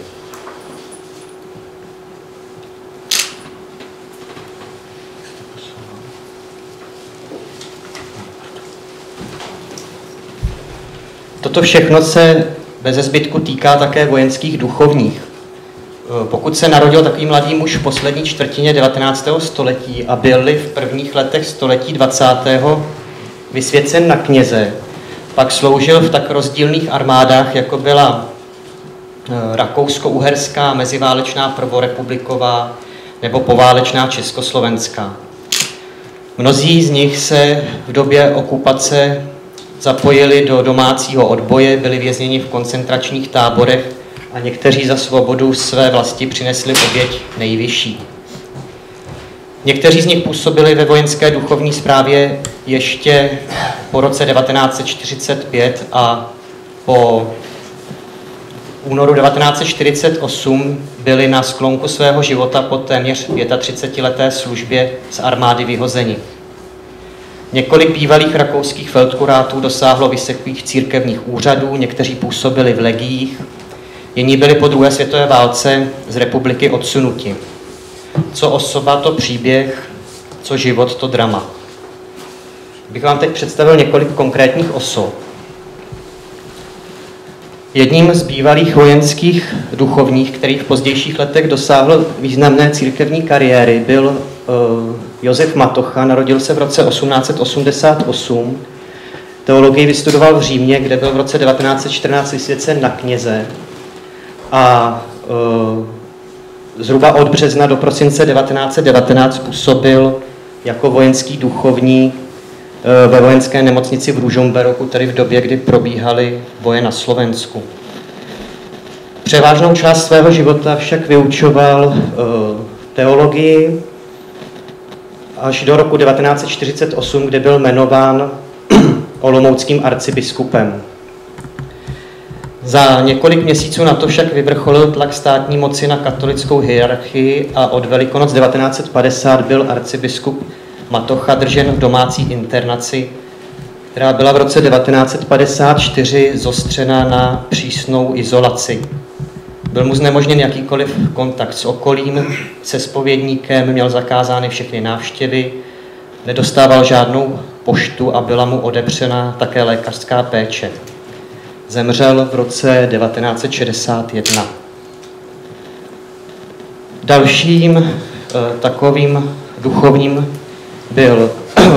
Toto všechno se beze zbytku týká také vojenských duchovních. Pokud se narodil takový mladý muž v poslední čtvrtině devatenáctého století a byl-li v prvních letech století dvacátého vysvěcen na kněze, pak sloužil v tak rozdílných armádách, jako byla rakousko-uherská, meziválečná prvorepubliková nebo poválečná československá. Mnozí z nich se v době okupace zapojili do domácího odboje, byli vězněni v koncentračních táborech a někteří za svobodu své vlasti přinesli oběť nejvyšší. Někteří z nich působili ve vojenské duchovní správě ještě po roce devatenáct set čtyřicet pět a po únoru devatenáct set čtyřicet osm byli na sklonku svého života po téměř třicetileté službě z armády vyhozeni. Několik bývalých rakouských feldkurátů dosáhlo vysokých církevních úřadů, někteří působili v legiích, jiní byli po druhé světové válce z republiky odsunuti. Co osoba, to příběh, co život, to drama. Bych vám teď představil několik konkrétních osob. Jedním z bývalých vojenských duchovních, který v pozdějších letech dosáhl významné církevní kariéry, byl uh, Josef Matocha. Narodil se v roce osmnáct set osmdesát osm. Teologii vystudoval v Římě, kde byl v roce devatenáct set čtrnáct vysvěcen na kněze. A uh, zhruba od března do prosince devatenáct set devatenáct působil jako vojenský duchovní ve vojenské nemocnici v Ružomberoku, tedy v době, kdy probíhaly boje na Slovensku. Převážnou část svého života však vyučoval teologii až do roku devatenáct set čtyřicet osm, kde byl jmenován olomouckým arcibiskupem. Za několik měsíců na to však vyvrcholil tlak státní moci na katolickou hierarchii a od Velikonoc devatenáct set padesát byl arcibiskup Matocha držen v domácí internaci, která byla v roce devatenáct set padesát čtyři zostřena na přísnou izolaci. Byl mu znemožněn jakýkoliv kontakt s okolím, se zpovědníkem, měl zakázány všechny návštěvy, nedostával žádnou poštu a byla mu odepřena také lékařská péče. Zemřel v roce devatenáct set šedesát jedna. Dalším eh, takovým duchovním byl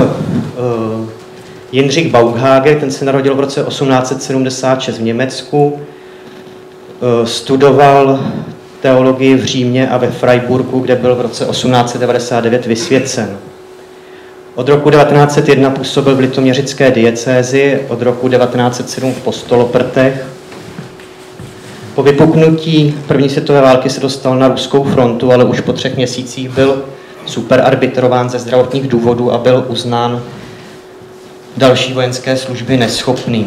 Jindřich Baughage, ten se narodil v roce osmnáct set sedmdesát šest v Německu, studoval teologii v Římě a ve Freiburgu, kde byl v roce osmnáct set devadesát devět vysvěcen. Od roku devatenáct set jedna působil v litoměřické diecézi, od roku devatenáct set sedm v Postoloprtech. Po vypuknutí první světové války se dostal na ruskou frontu, ale už po třech měsících byl superarbitrován ze zdravotních důvodů a byl uznán další vojenské služby neschopným.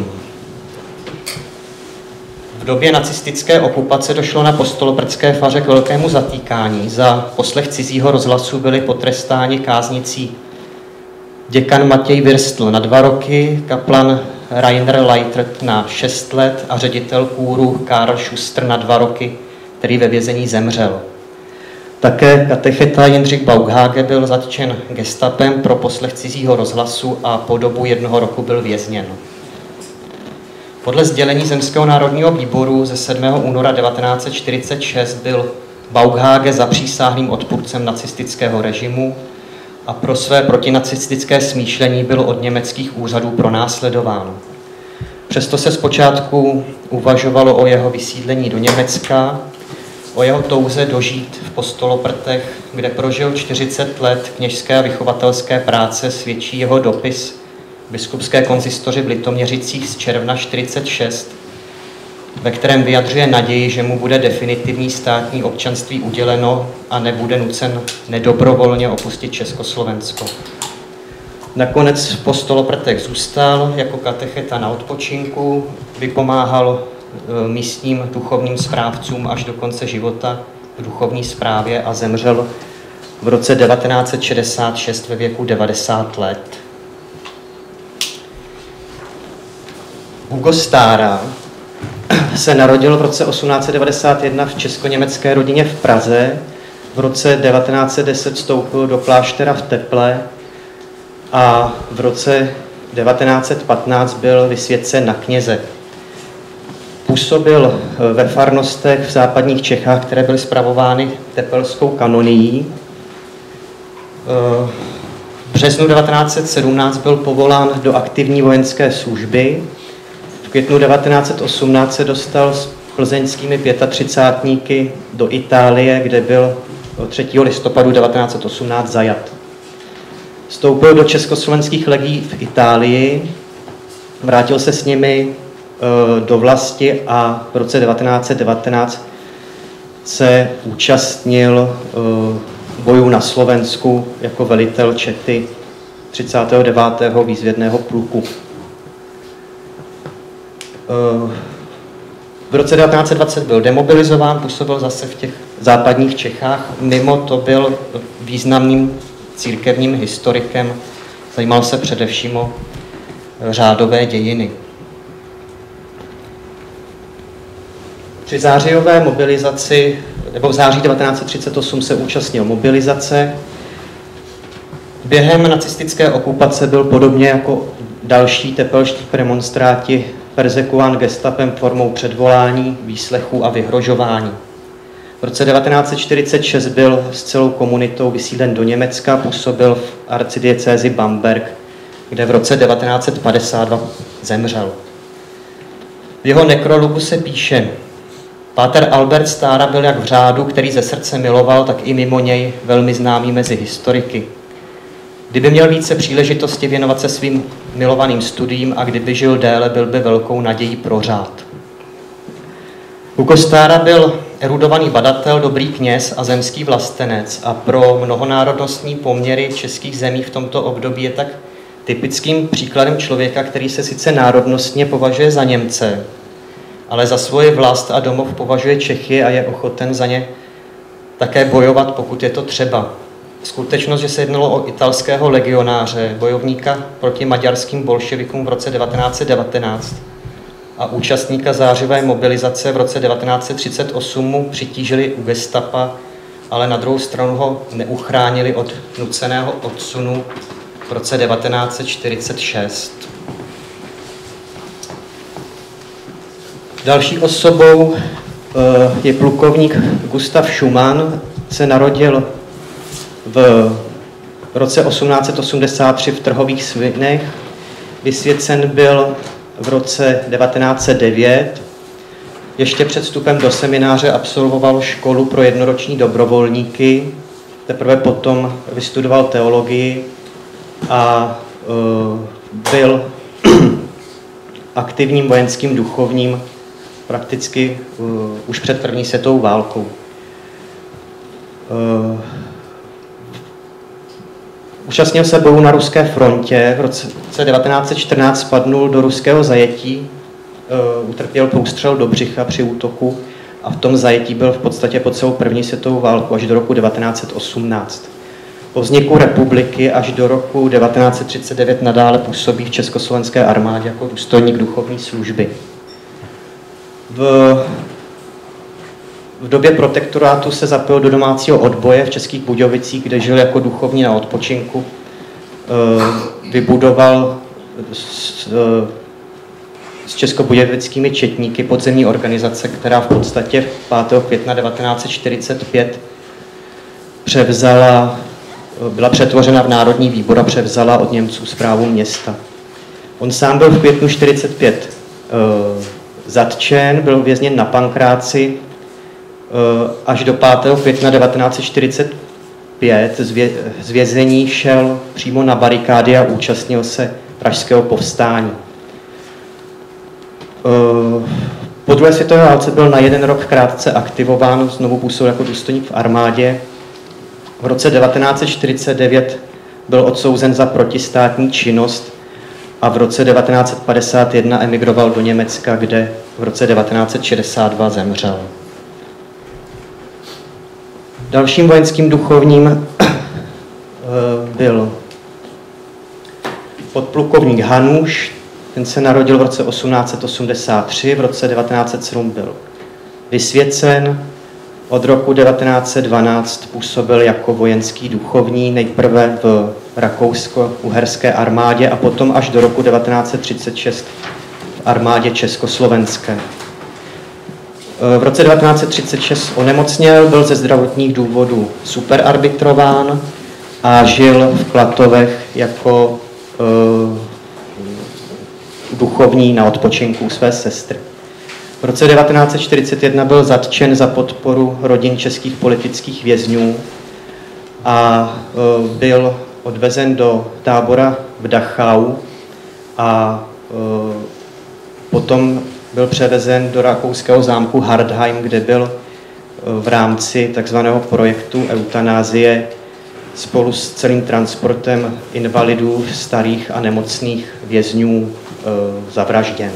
V době nacistické okupace došlo na Postoloprtské faře k velkému zatýkání. Za poslech cizího rozhlasu byli potrestáni káznicí děkan Matěj Virstl na dva roky, kaplan Rainer Leitert na šest let a ředitel kůru Karl Schuster na dva roky, který ve vězení zemřel. Také katecheta Jindřich Baughage byl zatčen gestapem pro poslech cizího rozhlasu a po dobu jednoho roku byl vězněn. Podle sdělení Zemského národního výboru ze sedmého února devatenáct set čtyřicet šest byl Baughage zapřísáhlým odpůrcem nacistického režimu a pro své protinacistické smýšlení byl od německých úřadů pronásledován. Přesto se zpočátku uvažovalo o jeho vysídlení do Německa, o jeho touze dožít v Postoloprtech, kde prožil čtyřicet let kněžské a vychovatelské práce, svědčí jeho dopis biskupské konzistoři v Litoměřicích z června čtyřicet šest, ve kterém vyjadřuje naději, že mu bude definitivní státní občanství uděleno a nebude nucen nedobrovolně opustit Československo. Nakonec v Postoloprtech zůstal jako katecheta na odpočinku, vypomáhal místním duchovním správcům až do konce života v duchovní správě a zemřel v roce devatenáct set šedesát šest ve věku devadesát let. Hugo Stára se narodil v roce osmnáct set devadesát jedna v česko-německé rodině v Praze. V roce devatenáct set deset vstoupil do kláštera v Teple a v roce devatenáct set patnáct byl vysvěcen na kněze. Působil ve farnostech v západních Čechách, které byly spravovány tepelskou kanonií. V březnu devatenáct set sedmnáct byl povolán do aktivní vojenské služby. V květnu devatenáct set osmnáct se dostal s plzeňskými třicátníky do Itálie, kde byl třetího listopadu devatenáct set osmnáct zajat. Vstoupil do československých legií v Itálii, vrátil se s nimi do vlasti a v roce devatenáct set devatenáct se účastnil bojů na Slovensku jako velitel čety třicátého devátého výzvědného pluku. V roce devatenáct set dvacet byl demobilizován, působil zase v těch západních Čechách. Mimo to byl významným církevním historikem, zajímal se především o řádové dějiny. Při zářijové mobilizaci, nebo v září devatenáct set třicet osm se účastnil mobilizace. Během nacistické okupace byl podobně jako další tepelští premonstráti perzekuován gestapem formou předvolání, výslechů a vyhrožování. V roce devatenáct set čtyřicet šest byl s celou komunitou vysídlen do Německa, působil v arcidiecézi Bamberg, kde v roce devatenáct set padesát dva zemřel. V jeho nekrologu se píše: Páter Albert Stára byl jak v řádu, který ze srdce miloval, tak i mimo něj velmi známý mezi historiky. Kdyby měl více příležitosti věnovat se svým milovaným studiím a kdyby žil déle, byl by velkou nadějí pro řád. Hugo Stára byl erudovaný badatel, dobrý kněz a zemský vlastenec a pro mnohonárodnostní poměry českých zemí v tomto období je tak typickým příkladem člověka, který se sice národnostně považuje za Němce, ale za svoji vlast a domov považuje Čechy a je ochoten za ně také bojovat, pokud je to třeba. Skutečnost, že se jednalo o italského legionáře, bojovníka proti maďarským bolševikům v roce devatenáct set devatenáct a účastníka zářivé mobilizace v roce devatenáct set třicet osm mu přitížili u gestapa, ale na druhou stranu ho neuchránili od nuceného odsunu v roce devatenáct set čtyřicet šest. Další osobou je plukovník Gustav Schumann, se narodil v roce osmnáct set osmdesát tři v Trhových Svinech. Vysvěcen byl v roce devatenáct set devět. Ještě před vstupem do semináře absolvoval školu pro jednoroční dobrovolníky. Teprve potom vystudoval teologii a uh, byl aktivním vojenským duchovním prakticky uh, už před první světovou válkou. Uh, Účastnil se bojů na ruské frontě, v roce devatenáct set čtrnáct spadnul do ruského zajetí, uh, utrpěl průstřel do břicha při útoku a v tom zajetí byl v podstatě po celou první světovou válku až do roku devatenáct set osmnáct. Po vzniku republiky až do roku devatenáct set třicet devět nadále působí v československé armádě jako důstojník duchovní služby. V, v době protektorátu se zapojil do domácího odboje v Českých Budějovicích, kde žil jako duchovní na odpočinku. Vybudoval s, s českobudějovickými četníky podzemní organizace, která v podstatě pátého května devatenáct set čtyřicet pět převzala, byla přetvořena v Národní výbor a převzala od Němců správu města. On sám byl v květnu čtyřicet pět uh, zatčen, byl vězněn na Pankráci uh, až do pátého května devatenáct set čtyřicet pět. Z, vě, z vězení šel přímo na barikády a účastnil se pražského povstání. Uh, po druhé světové válce byl na jeden rok krátce aktivován, znovu působil jako důstojník v armádě. V roce devatenáct set čtyřicet devět byl odsouzen za protistátní činnost a v roce devatenáct set padesát jedna emigroval do Německa, kde v roce devatenáct set šedesát dva zemřel. Dalším vojenským duchovním byl podplukovník Hanuš, ten se narodil v roce osmnáct set osmdesát tři, v roce devatenáct set sedm byl vysvěcen. Od roku devatenáct set dvanáct působil jako vojenský duchovní, nejprve v rakousko-uherské armádě a potom až do roku devatenáct set třicet šest v armádě československé. V roce devatenáct set třicet šest onemocněl, byl ze zdravotních důvodů superarbitrován a žil v Klatovech jako uh, duchovní na odpočinku své sestry. V roce devatenáct set čtyřicet jedna byl zatčen za podporu rodin českých politických vězňů a uh, byl odvezen do tábora v Dachau a uh, Potom byl převezen do rakouského zámku Hardheim, kde byl v rámci takzvaného projektu eutanázie spolu s celým transportem invalidů, starých a nemocných vězňů e, zavražděn.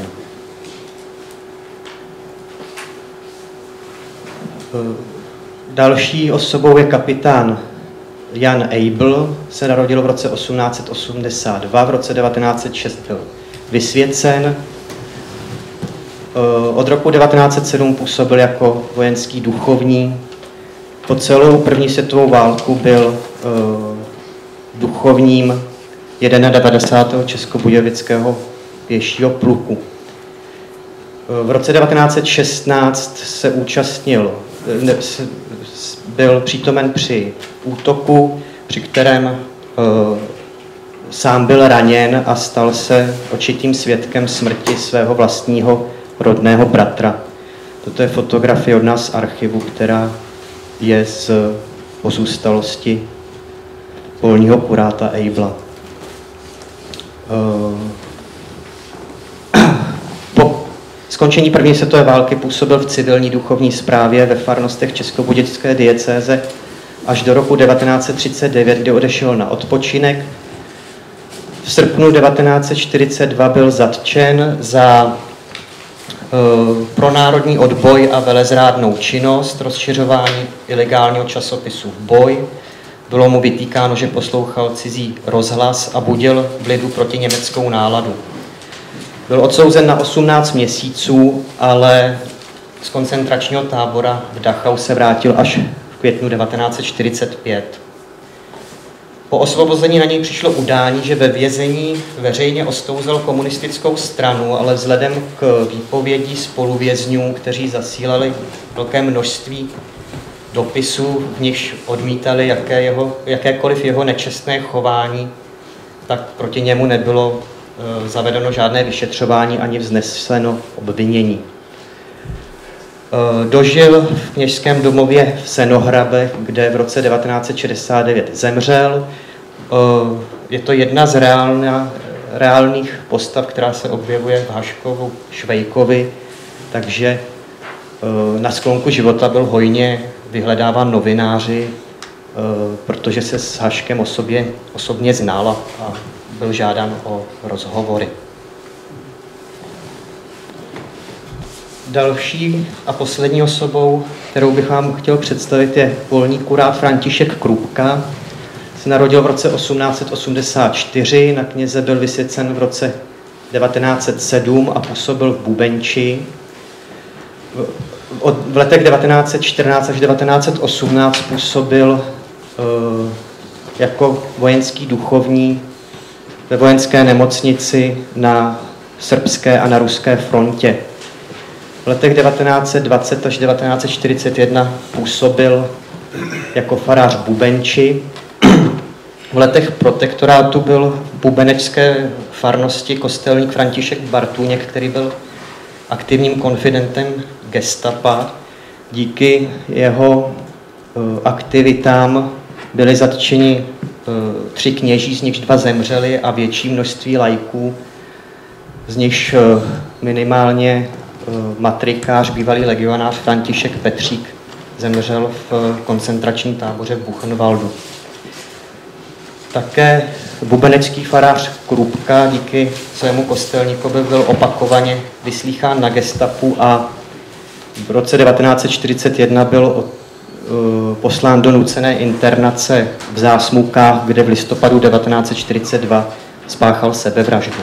E, další osobou je kapitán Jan Eibl, se narodil v roce osmnáct set osmdesát dva, v roce devatenáct set šest byl vysvěcen. Od roku devatenáct set sedm působil jako vojenský duchovní. Po celou první světovou válku byl duchovním devadesátého prvního českobudějovického pěšího pluku. V roce devatenáct set šestnáct se účastnil, byl přítomen při útoku, při kterém sám byl raněn a stal se očitým svědkem smrti svého vlastního rodného bratra. Toto je fotografie od nás z archivu, která je z pozůstalosti polního kuráta Eibla. Po skončení první světové války působil v civilní duchovní správě ve farnostech českobudějovické diecéze až do roku devatenáct set třicet devět, kdy odešel na odpočinek. V srpnu devatenáct set čtyřicet dva byl zatčen za pro národní odboj a velezrádnou činnost, rozšiřování ilegálního časopisu Boj. Bylo mu vytýkáno, že poslouchal cizí rozhlas a budil v lidu proti německou náladu. Byl odsouzen na osmnáct měsíců, ale z koncentračního tábora v Dachau se vrátil až v květnu devatenáct set čtyřicet pět. Po osvobození na něj přišlo udání, že ve vězení veřejně ostouzel komunistickou stranu, ale vzhledem k výpovědi spoluvězňů, kteří zasílali velké množství dopisů, v nichž odmítali jaké jeho, jakékoliv jeho nečestné chování, tak proti němu nebylo e, zavedeno žádné vyšetřování ani vzneseno obvinění. E, dožil v kněžském domově v Senohrabech, kde v roce devatenáct set šedesát devět zemřel. E, je to jedna z reálna, reálných postav, která se objevuje v Haškovu Švejkovi, takže e, na sklonku života byl hojně vyhledáván novináři, protože se s Haškem o sobě, osobně znal a byl žádán o rozhovory. Další a poslední osobou, kterou bych vám chtěl představit, je polní kurát František Krupka. Se narodil v roce osmnáct set osmdesát čtyři, na kněze byl vysvěcen v roce devatenáct set sedm a působil v Bubenči. Od, v letech devatenáct set čtrnáct až devatenáct set osmnáct působil uh, jako vojenský duchovní ve vojenské nemocnici na srbské a na ruské frontě. V letech devatenáct set dvacet až devatenáct set čtyřicet jedna působil jako farář v Bubenči. V letech protektorátu byl v bubenečské farnosti kostelník František Bartůněk, který byl aktivním konfidentem gestapa. Díky jeho uh, aktivitám byli zatčeni uh, tři kněží, z nichž dva zemřeli, a větší množství laiků, z nichž uh, minimálně uh, matrikář, bývalý legionář František Petřík zemřel v uh, koncentračním táboře v Buchenwaldu. Také bubenecký farář Krupka díky svému kostelníkovi byl opakovaně vyslýchán na gestapu a v roce devatenáct set čtyřicet jedna byl uh, poslán do nucené internace v Zásmukách, kde v listopadu devatenáct set čtyřicet dva spáchal sebevraždu.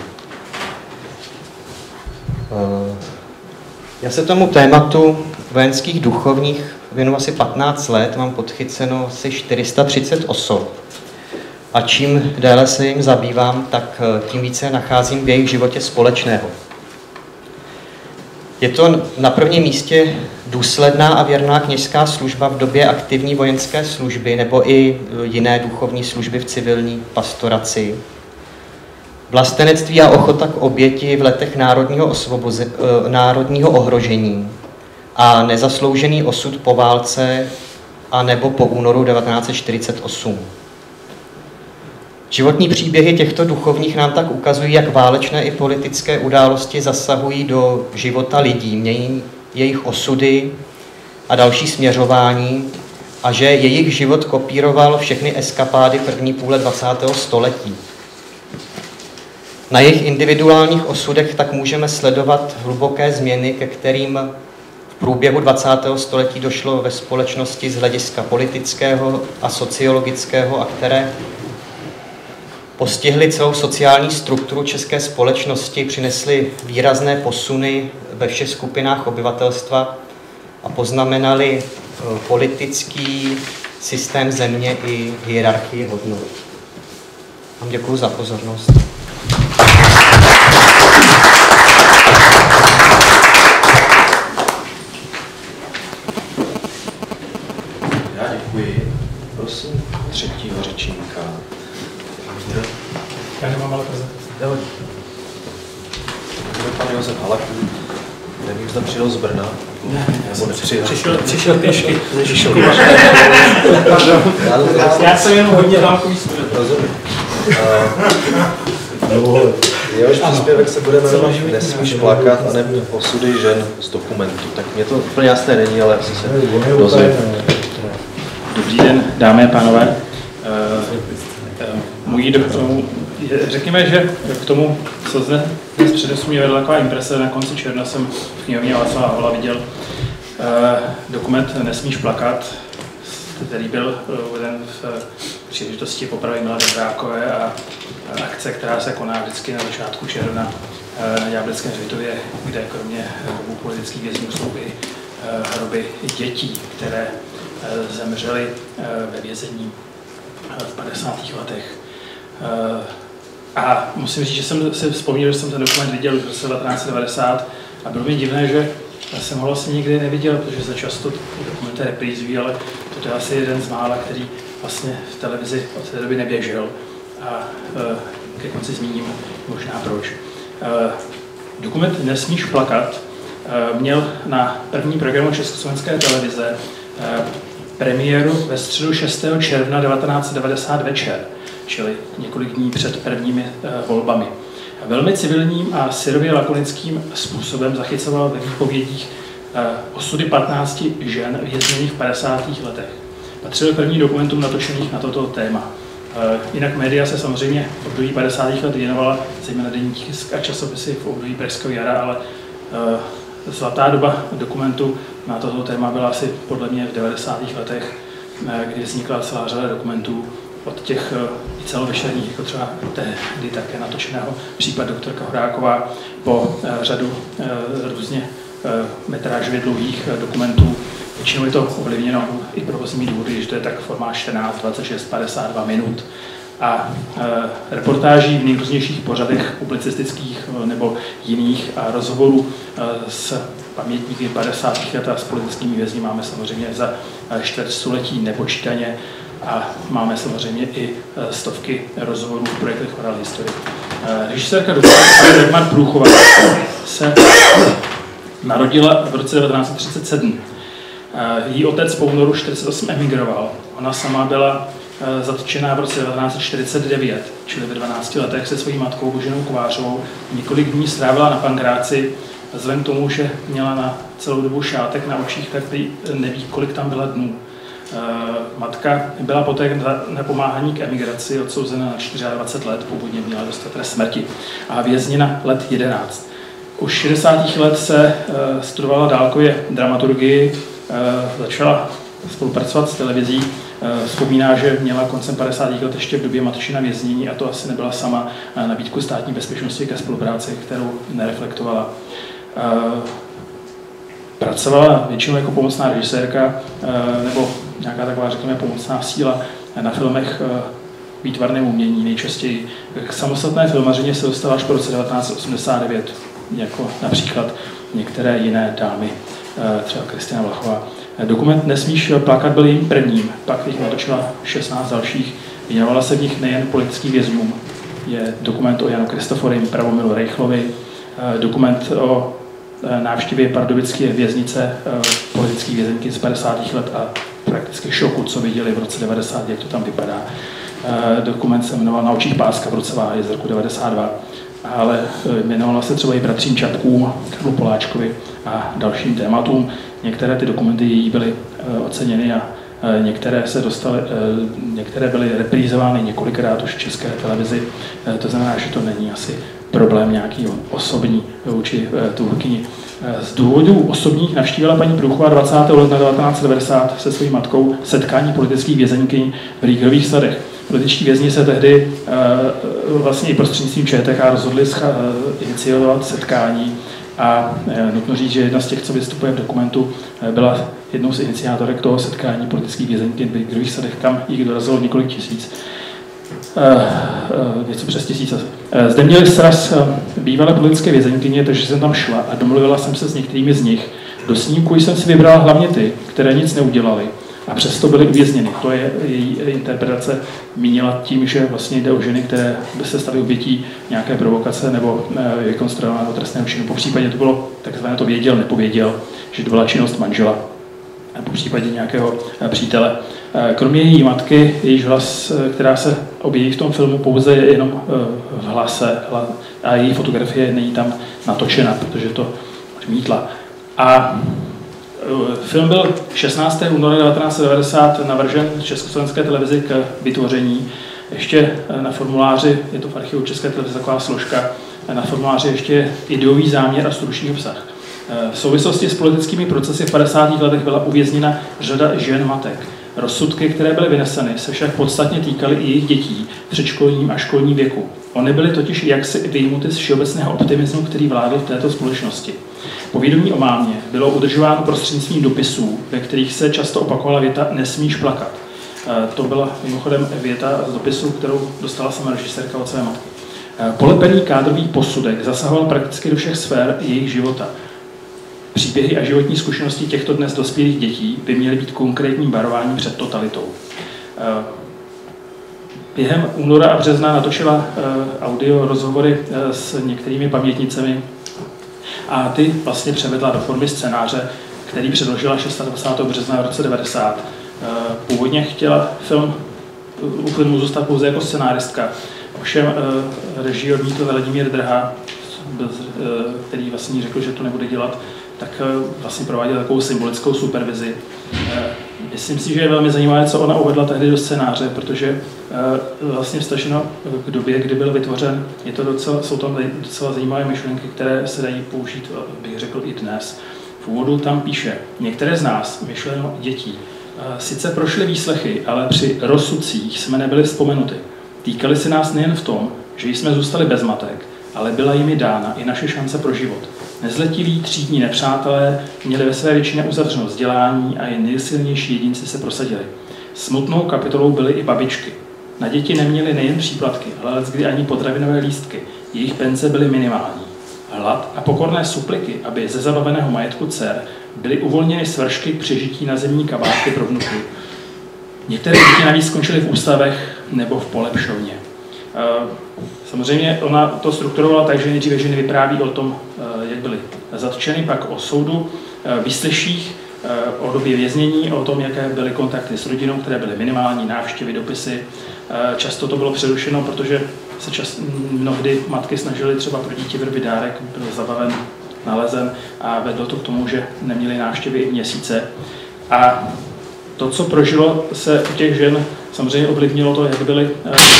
Uh, já se tomu tématu vojenských duchovních věnu asi patnáct let, mám podchyceno asi čtyři sta třicet osob. A čím déle se jim zabývám, tak tím více nacházím v jejich životě společného. Je to na prvním místě důsledná a věrná kněžská služba v době aktivní vojenské služby nebo i jiné duchovní služby v civilní pastoraci. Vlastenectví a ochota k oběti v letech národního, osvoboze, národního ohrožení a nezasloužený osud po válce a nebo po únoru devatenáct set čtyřicet osm. Životní příběhy těchto duchovních nám tak ukazují, jak válečné i politické události zasahují do života lidí, mění jejich osudy a další směřování a že jejich život kopíroval všechny eskapády první půle dvacátého století. Na jejich individuálních osudech tak můžeme sledovat hluboké změny, ke kterým v průběhu dvacátého století došlo ve společnosti z hlediska politického a sociologického a které postihly celou sociální strukturu české společnosti, přinesly výrazné posuny ve všech skupinách obyvatelstva a poznamenaly politický systém země i hierarchii hodnot. Vám děkuji za pozornost. Já děkuji. Prosím třetího řečníka. Já nemám ale prezentaci. Nevadí. Pan Josef Halak, nevím, zda přijel z Brna. Ne, nebo nepřijel. Přišel, přišel pěšky. Já jsem jenom hodně dálkový student. Rozumím. Jehož příspěvek se bude jmenovat Nesmíš plakat a nebo osudy žen z dokumentu. Tak mě to úplně jasné není, ale asi se dozvím. Dobrý den, dámy a pánové. Můj do, řekněme, že k tomu, co zde dnes přednesu, mě vedla taková imprese. Na konci června jsem v knihovně Václava Havla viděl dokument Nesmíš plakat, který byl uveden v příležitosti popravy Milady Drákové a akce, která se koná vždycky na začátku června na Ďábelském hřbitově, kde kromě hrobů politických vězňů jsou i hroby dětí, které zemřely ve vězení v padesátých letech. A musím říct, že jsem si vzpomněl, že jsem ten dokument viděl už v roce devatenáct set devadesát a bylo mi divné, že jsem ho vlastně nikdy neviděl, protože se často dokumenty reprízují, ale to je asi jeden z mála, který vlastně v televizi od té doby neběžel. A ke konci zmíním možná proč. Dokument Nesmíš plakat měl na první programu Československé televize premiéru ve středu šestého června devatenáct set devadesát večer, čili několik dní před prvními volbami. Velmi civilním a syrově lakonickým způsobem zachycoval ve výpovědích osudy patnácti žen vězněných v padesátých letech. Patřil k prvním dokumentům natočených na toto téma. Jinak média se samozřejmě v období padesátých let věnovala zejména deníky tisk a časopisy v období Pražského jara, ale zlatá doba dokumentu na toto téma byla asi podle mě v devadesátých letech, kdy vznikla celá řada dokumentů od těch i celovečerních, jako třeba tehdy také natočeného Případ doktorka Horáková, po řadu různě metrážově dlouhých dokumentů. Většinou je to ovlivněno i provozními důvody, že to je tak forma čtrnáct, dvacet šest, padesát dva minut. A e, reportáží v nejrůznějších pořadech publicistických nebo jiných a rozhovorů e, s pamětníky padesátých let a s politickými vězni máme samozřejmě za čtvrtstoletí nepočítaně a máme samozřejmě i e, stovky rozhovorů v projektech Oral History. E, režisérka dokumentu Dagmar Průchová se narodila v roce devatenáct set třicet sedm. Její otec po únoru čtyřicet osm emigroval. Ona sama byla zatčená v roce devatenáct set čtyřicet devět, čili ve dvanácti letech se svojí matkou Boženou Kovářovou. Několik dní strávila na Pankráci, vzhledem k tomu, že měla na celou dobu šátek na očích, tak neví, kolik tam byla dnů. Matka byla poté za nepomáhání k emigraci odsouzena na dvacet čtyři let, původně měla dostat trest smrti a vězněna let jedenáct. Už šedesátých let se studovala dálkově dramaturgii, začala spolupracovat s televizí. Vzpomíná, že měla koncem padesátých let ještě v době matčina věznění a to asi nebyla sama nabídku státní bezpečnosti ke spolupráci, kterou nereflektovala. Pracovala většinou jako pomocná režisérka nebo nějaká taková, řekněme, pomocná síla na filmech výtvarném umění nejčastěji. K samostatné filmařině se dostala až po roce devatenáct set osmdesát devět, jako například některé jiné dámy, třeba Kristina Vlachová. Dokument Nesmíš plakat byl jejím prvním, pak jich natočila šestnáct dalších. Věnovala se v nich nejen politickým vězňům. Je dokument o Janu Kristoforim, Pravomilu Rejchlovi, dokument o návštěvě pardubické věznice politických vězeňky z padesátých let a prakticky šoku, co viděli v roce devadesát, jak to tam vypadá. Dokument se jmenoval Na očích páska v ruce váhy z roku devadesát dva, ale jmenovala se třeba i Bratřím Čapkům, Karlu Poláčkovi a dalším tématům. Některé ty dokumenty jí byly oceněny a některé se dostaly, některé byly reprízovány několikrát už v České televizi. To znamená, že to není asi problém nějaký osobní vůči tvůrkyni. Z důvodů osobních navštívila paní Průchová dvacátého ledna devatenáct set devadesát se svojí matkou setkání politických vězeňkyň v Rýgrových Sadech. Političtí vězni se tehdy vlastně i prostřednictvím Č T K rozhodli iniciovat setkání a nutno říct, že jedna z těch, co vystupuje v dokumentu, byla jednou z iniciátorek toho setkání politických vězeňkyň v Rýgrových Sadech, kam jich dorazilo několik tisíc. Něco přes tisíc. Zde měli sraz bývalé politické vězeňkyně, takže jsem tam šla a domluvila jsem se s některými z nich. Do snímku jsem si vybrala hlavně ty, které nic neudělali a přesto byly uvězněny. To je její interpretace mínila tím, že vlastně jde o ženy, které by se staly obětí nějaké provokace nebo vykonstruovaného trestného činu. Po případě to bylo takzvané to věděl, nepověděl, že to byla činnost manžela. Po případě nějakého přítele. Kromě její matky, jejíž hlas, která se objeví v tom filmu, pouze je jenom v hlase a její fotografie není tam natočena, protože to odmítla. A film byl šestnáctého února devatenáct set devadesát navržen v Československé televizi k vytvoření. Ještě na formuláři, je to v archivu České televize taková složka, na formuláři ještě je ideový záměr a stručný obsah. V souvislosti s politickými procesy v padesátých letech byla uvězněna řada žen matek. Rozsudky, které byly vyneseny, se však podstatně týkaly i jejich dětí v předškolním a školním věku. Ony byly totiž jaksi vyjmuty z všeobecného optimismu, který vládl v této společnosti. Povědomí o mámě bylo udržováno prostřednictvím dopisů, ve kterých se často opakovala věta "nesmíš plakat". To byla mimochodem věta z dopisu, kterou dostala sama režisérka od své matky. Polepený kádrový posudek zasahoval prakticky do všech sfér jejich života. Příběhy a životní zkušenosti těchto dnes dospělých dětí by měly být konkrétním varováním před totalitou. Během února a března natočila audio rozhovory s některými pamětnicemi a ty vlastně převedla do formy scénáře, který předložila dvacátého šestého března v roce devadesát. Původně chtěla film, u filmu zůstat pouze jako scenáristka, ovšem režii odmítl Vladimír Drha, který vlastně řekl, že to nebude dělat, tak vlastně prováděl takovou symbolickou supervizi. Myslím si, že je velmi zajímavé, co ona uvedla tehdy do scénáře, protože vlastně vztaženo k době, kdy byl vytvořen, je to docela, jsou tam docela zajímavé myšlenky, které se dají použít, bych řekl, i dnes. V úvodu tam píše: některé z nás, myšleno dětí, sice prošly výslechy, ale při rozsudcích jsme nebyli vzpomenuty. Týkali se nás nejen v tom, že jsme zůstali bez matek, ale byla jimi dána i naše šance pro život. Nezletilí třídní nepřátelé měli ve své většině uzavřeno vzdělání a jen nejsilnější jedinci se prosadili. Smutnou kapitolou byly i babičky. Na děti neměly nejen příplatky, ale leckdy ani potravinové lístky. Jejich penze byly minimální. Hlad a pokorné supliky, aby ze zabaveného majetku dcer byly uvolněny svršky k přežití na zimní kabátky pro vnuky. Některé děti navíc skončily v ústavech nebo v polepšovně. Samozřejmě ona to strukturovala tak, že nejdříve ženy vypráví o tom, jak byly zatčeny, pak o soudu, výsleších, o době věznění, o tom, jaké byly kontakty s rodinou, které byly minimální, návštěvy, dopisy. Často to bylo přerušeno, protože se čas, mnohdy matky snažily třeba pro dítě vyrobit dárek, byl zabaven, nalezen a vedlo to k tomu, že neměly návštěvy i měsíce. A to, co prožilo se u těch žen, samozřejmě ovlivnilo to, jak byly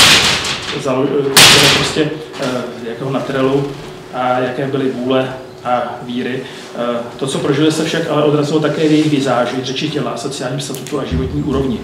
které prostě jakého naturelu a jaké byly vůle a víry. To, co prožili, se však ale odrazilo také v jejich vizáži, řeči těla, sociálním statutu a životní úrovni.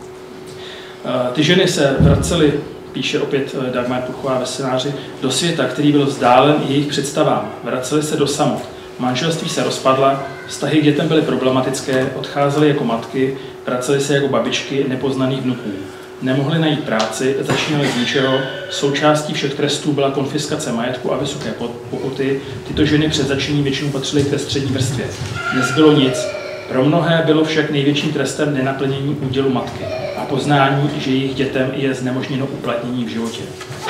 Ty ženy se vracely, píše opět Dagmar Průchová ve scénáři, do světa, který byl vzdálen jejich představám. Vracely se do samot. Manželství se rozpadla, vztahy k dětem byly problematické, odcházely jako matky, vracely se jako babičky nepoznaných vnuků. Nemohli najít práci, začínali z ničeho, součástí všech trestů byla konfiskace majetku a vysoké pokuty. Tyto ženy před začíním většinou patřily k té střední vrstvě. Nezbylo nic. Pro mnohé bylo však největším trestem nenaplnění údělu matky a poznání, že jejich dětem je znemožněno uplatnění v životě.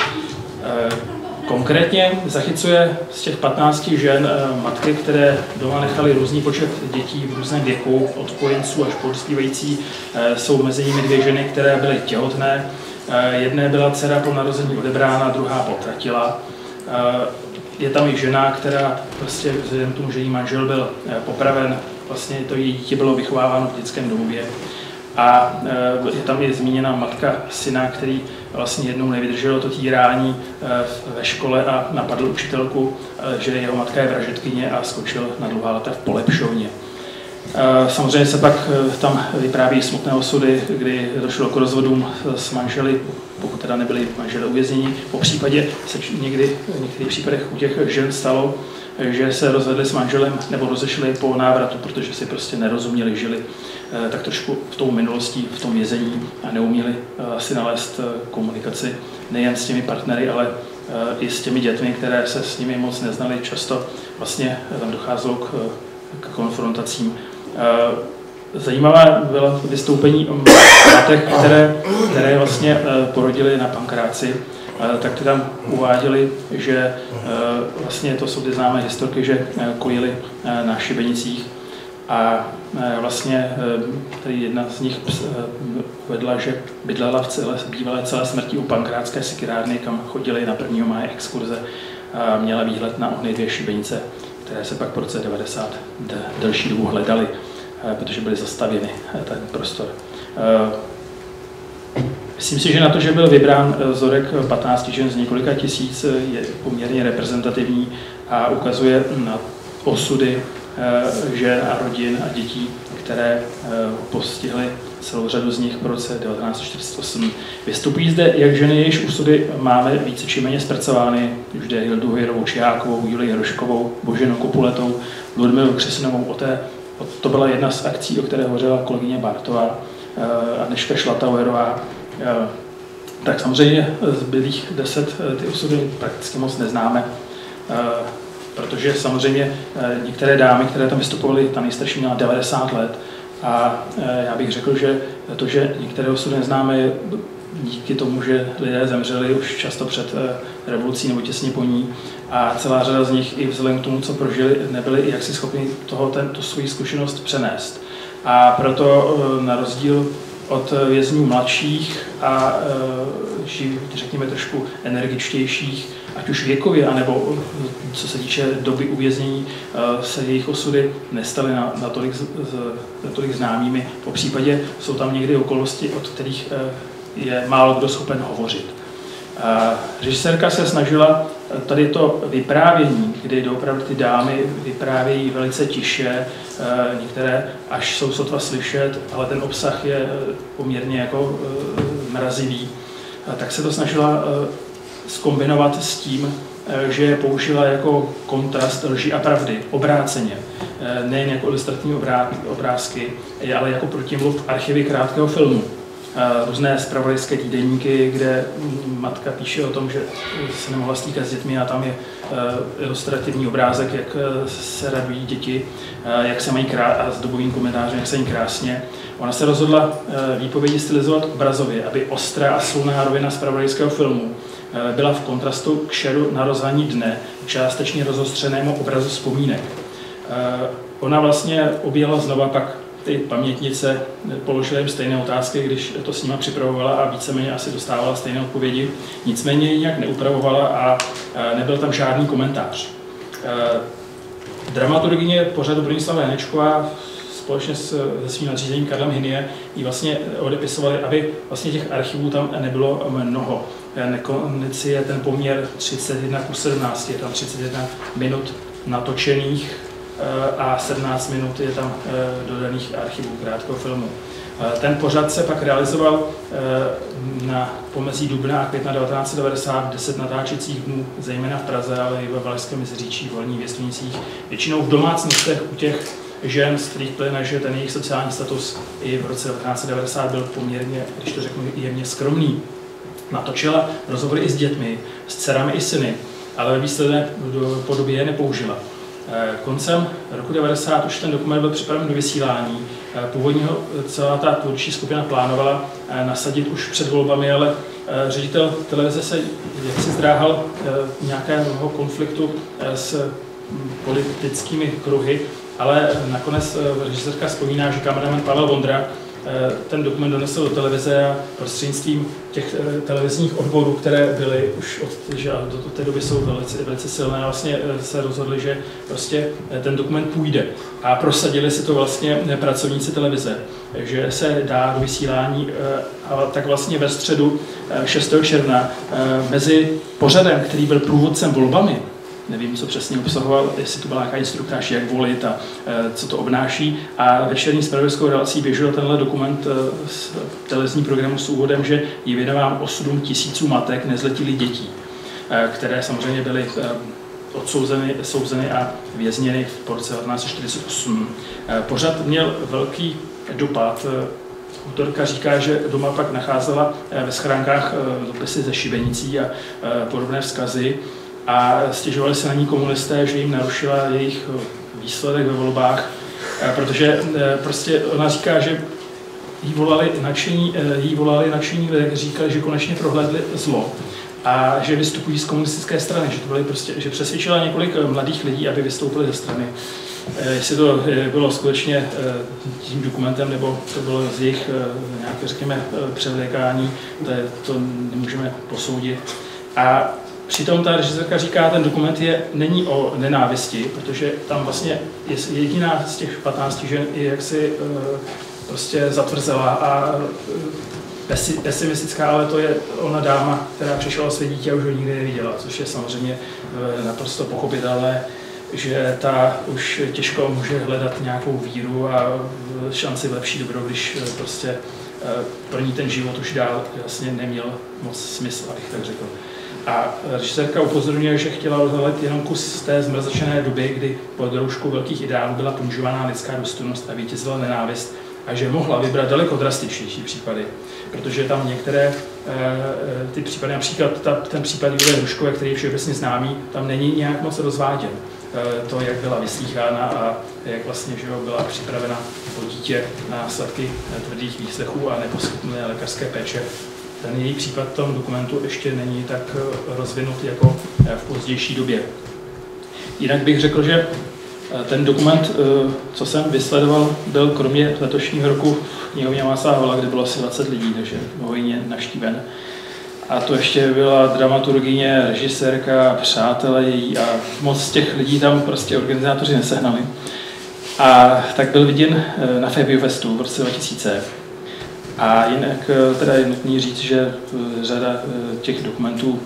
Konkrétně zachycuje z těch patnácti žen matky, které doma nechaly různý počet dětí v různém věku, od kojenců až po dospívající. Jsou mezi nimi dvě ženy, které byly těhotné Jedné byla dcera po narození odebrána, druhá potratila. Je tam i žena, která prostě vzhledem k tomu, že jí manžel byl popraven, vlastně to její dítě bylo vychováváno v dětském domově. A je tam i zmíněna matka syna, který vlastně jednou nevydrželo to týrání ve škole a napadl učitelku, že jeho matka je vražedkyně a skočil na dlouhá leta v polepšovně. Samozřejmě se pak tam vypráví smutné osudy, kdy došlo k rozvodům s manželi, pokud teda nebyli manželé uvězněni. Po případě se někdy v některých případech u těch žen stalo, že se rozvedli s manželem nebo rozešli po návratu, protože si prostě nerozuměli, žili tak trošku v tou minulosti, v tom vězení a neuměli asi nalézt komunikaci nejen s těmi partnery, ale i s těmi dětmi, které se s nimi moc neznali. Často vlastně tam docházelo k, k konfrontacím. Zajímavé bylo vystoupení matek, které, které vlastně porodily na pankráci, tak ty tam uváděli, že vlastně to jsou ty známé historky, že kojili na šibenicích a vlastně tady jedna z nich vedla, že bydlela v celé, bývalé celé smrti u pankrátské sekirárny, kam chodili na prvního máje exkurze a měla výhled na ony dvě šibenice, které se pak po roce devadesát delší dobu hledaly, protože byly zastavěny ten prostor. Myslím si, že na to, že byl vybrán vzorek patnácti žen z několika tisíc, je poměrně reprezentativní a ukazuje na osudy žen a rodin a dětí, které postihly celou řadu z nich po roce devatenáct set čtyřicet osm. Vystupují zde jak ženy, jejichž osudy máme více či méně zpracovány, už jde Hildu Hojrovou Čihákovou, Julii Hroškovou, Boženu Kopuletou, Ludmilu Křesinovou. O té, to byla jedna z akcí, o které hovořila kolegyně Bartová, Anežka Šlatauerová. Tak samozřejmě zbylých deset ty osudy prakticky moc neznáme, protože samozřejmě některé dámy, které tam vystupovaly, ta nejstarší měla devadesát let a já bych řekl, že to, že některé osudy neznáme, je díky tomu, že lidé zemřeli už často před revolucí nebo těsně po ní a celá řada z nich i vzhledem k tomu, co prožili, nebyli jaksi schopni toho, ten, tu svoji zkušenost přenést. A proto na rozdíl od vězňů mladších a řekněme trošku energičtějších, ať už věkově, anebo co se týče doby uvěznění, se jejich osudy nestaly natolik, natolik známými. Po případě jsou tam někdy okolnosti, od kterých je málo kdo schopen hovořit. Režisérka se snažila tady to vyprávění, kdy doopravdy ty dámy vyprávějí velice tiše, některé až jsou sotva slyšet, ale ten obsah je poměrně jako mrazivý, tak se to snažila zkombinovat s tím, že použila jako kontrast lži a pravdy, obráceně. Nejen jako ilustrativní obrázky, ale jako protimluv archivy krátkého filmu. Různé zpravodajské týdeníky, kde matka píše o tom, že se nemohla stýkat s dětmi a tam je ilustrativní obrázek, jak se radují děti, jak se mají krásně, a s dobovým komentářem, jak se mají krásně. Ona se rozhodla výpovědi stylizovat obrazově, aby ostrá a silná rovina zpravodajského filmu byla v kontrastu k šeru na rozhaní dne, částečně rozostřenému obrazu vzpomínek. Ona vlastně objela znova pak ty pamětnice, položila jim stejné otázky, když to s nima připravovala a víceméně asi dostávala stejné odpovědi. Nicméně ji nějak neupravovala a nebyl tam žádný komentář. Dramaturgyně pořadu Bronislava Janečková společně s, se svým nadřízením Karlem Hynie ji vlastně odepisovali, aby vlastně těch archivů tam nebylo mnoho. Nakonec je ten poměr třicet jedna ku sedmnácti, je tam třicet jedna minut natočených a sedmnáct minut je tam dodaných archivů krátkého filmu. Ten pořad se pak realizoval na pomezí dubna a května devatenáct set devadesát, deset natáčecích dnů, zejména v Praze, ale i ve Valašském Meziříčí, v Horních Věstvinicích, většinou v domácnostech u těch žen, z kterých plyne, že ten jejich sociální status i v roce devatenáct set devadesát byl poměrně, když to řeknu, jemně skromný. Natočila rozhovory i s dětmi, s dcerami i syny, ale ve výsledné podobě je nepoužila. Koncem roku devadesát už ten dokument byl připraven do vysílání. Původně ho celá ta tvůrčí skupina plánovala nasadit už před volbami, ale ředitel televize se jaksi zdráhal nějakého konfliktu s politickými kruhy, ale nakonec režisérka vzpomíná, že kameraman Pavel Vondra ten dokument donesl do televize a prostřednictvím těch televizních odborů, které byly už od, že do té doby jsou velice, velice silné, vlastně se rozhodli, že prostě ten dokument půjde. A prosadili si to vlastně pracovníci televize, že se dá do vysílání, a tak vlastně ve středu šestého června mezi pořadem, který byl průvodcem volbami, nevím, co přesně obsahoval, jestli to byla nějaká instruktáž, jak volit a co to obnáší. A večerní zpravodajskou relací běžel tenhle dokument z televizní programu s úvodem, že je věnován osudům tisíců matek nezletilých dětí, které samozřejmě byly odsouzeny, souzeny a vězněny v roce devatenáct set čtyřicet osm. Pořad měl velký dopad. Autorka říká, že doma pak nacházela ve schránkách dopisy ze šibenicí a podobné vzkazy a stěžovali se na ní komunisté, že jim narušila jejich výsledek ve volbách, protože prostě ona říká, že jí volali nadšení, jí volali nadšení lidé, kteří říkali, že konečně prohlédli zlo a že vystupují z komunistické strany, že to byly prostě, že přesvědčila několik mladých lidí, aby vystoupili ze strany. Jestli to bylo skutečně tím dokumentem, nebo to bylo z jejich nějaké, řekněme, převlékání, to, je, to nemůžeme posoudit. A přitom ta režisérka říká, ten dokument je, není o nenávisti, protože tam vlastně je jediná z těch patnácti žen je jaksi prostě zatvrzela a pesimistická, ale to je ona dáma, která přišla o své dítě a už ho nikdy neviděla, což je samozřejmě naprosto pochopitelné, že ta už těžko může hledat nějakou víru a šanci v lepší dobro, když prostě pro ní ten život už dál vlastně neměl moc smysl, abych tak řekl. A režisérka upozorňuje, že chtěla odhalit jenom kus z té zmrzačené doby, kdy pod rouškou velkých ideálů byla ponižována lidská důstojnost a vítězila nenávist, a že mohla vybrat daleko drastičnější případy, protože tam některé ty případy, například ta, ten případ Julie Hruškové, který je všeobecně známý, tam není nějak moc rozváděn. To, jak byla vyslýchána a jak vlastně že byla připravena po dítě na následky tvrdých výslechů a neposkytnuté lékařské péče. Ten její případ v tom dokumentu ještě není tak rozvinut jako v pozdější době. Jinak bych řekl, že ten dokument, co jsem vysledoval, byl kromě letošního roku v knihovně Václava Havla, kde bylo asi dvacet lidí, takže hojně navštíven. A to ještě byla dramaturgyně, režisérka, přátelé její a moc těch lidí tam prostě organizátoři nesehnali. A tak byl viděn na Fabiu Festu v roce dva tisíce. A jinak teda je nutný říct, že řada těch dokumentů,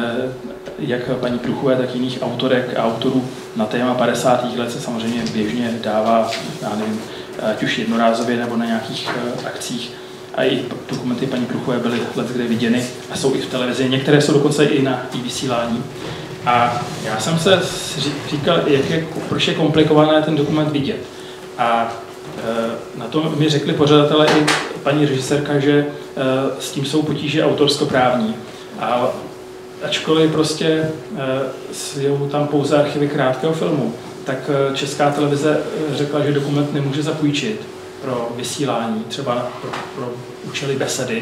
jak paní Pruchové, tak jiných autorek a autorů na téma padesátých let se samozřejmě běžně dává, já nevím, ať už jednorázově nebo na nějakých akcích. A i dokumenty paní Pruchové byly letkde viděny a jsou i v televizi. Některé jsou dokonce i na i vysílání. A já jsem se říkal, jak je, proč je komplikované ten dokument vidět. A na to mi řekli pořadatelé i paní režisérka, že s tím jsou potíže autorskoprávní. A ačkoliv prostě jsou tam pouze archivy krátkého filmu, tak Česká televize řekla, že dokument nemůže zapůjčit pro vysílání, třeba pro, pro účely besedy,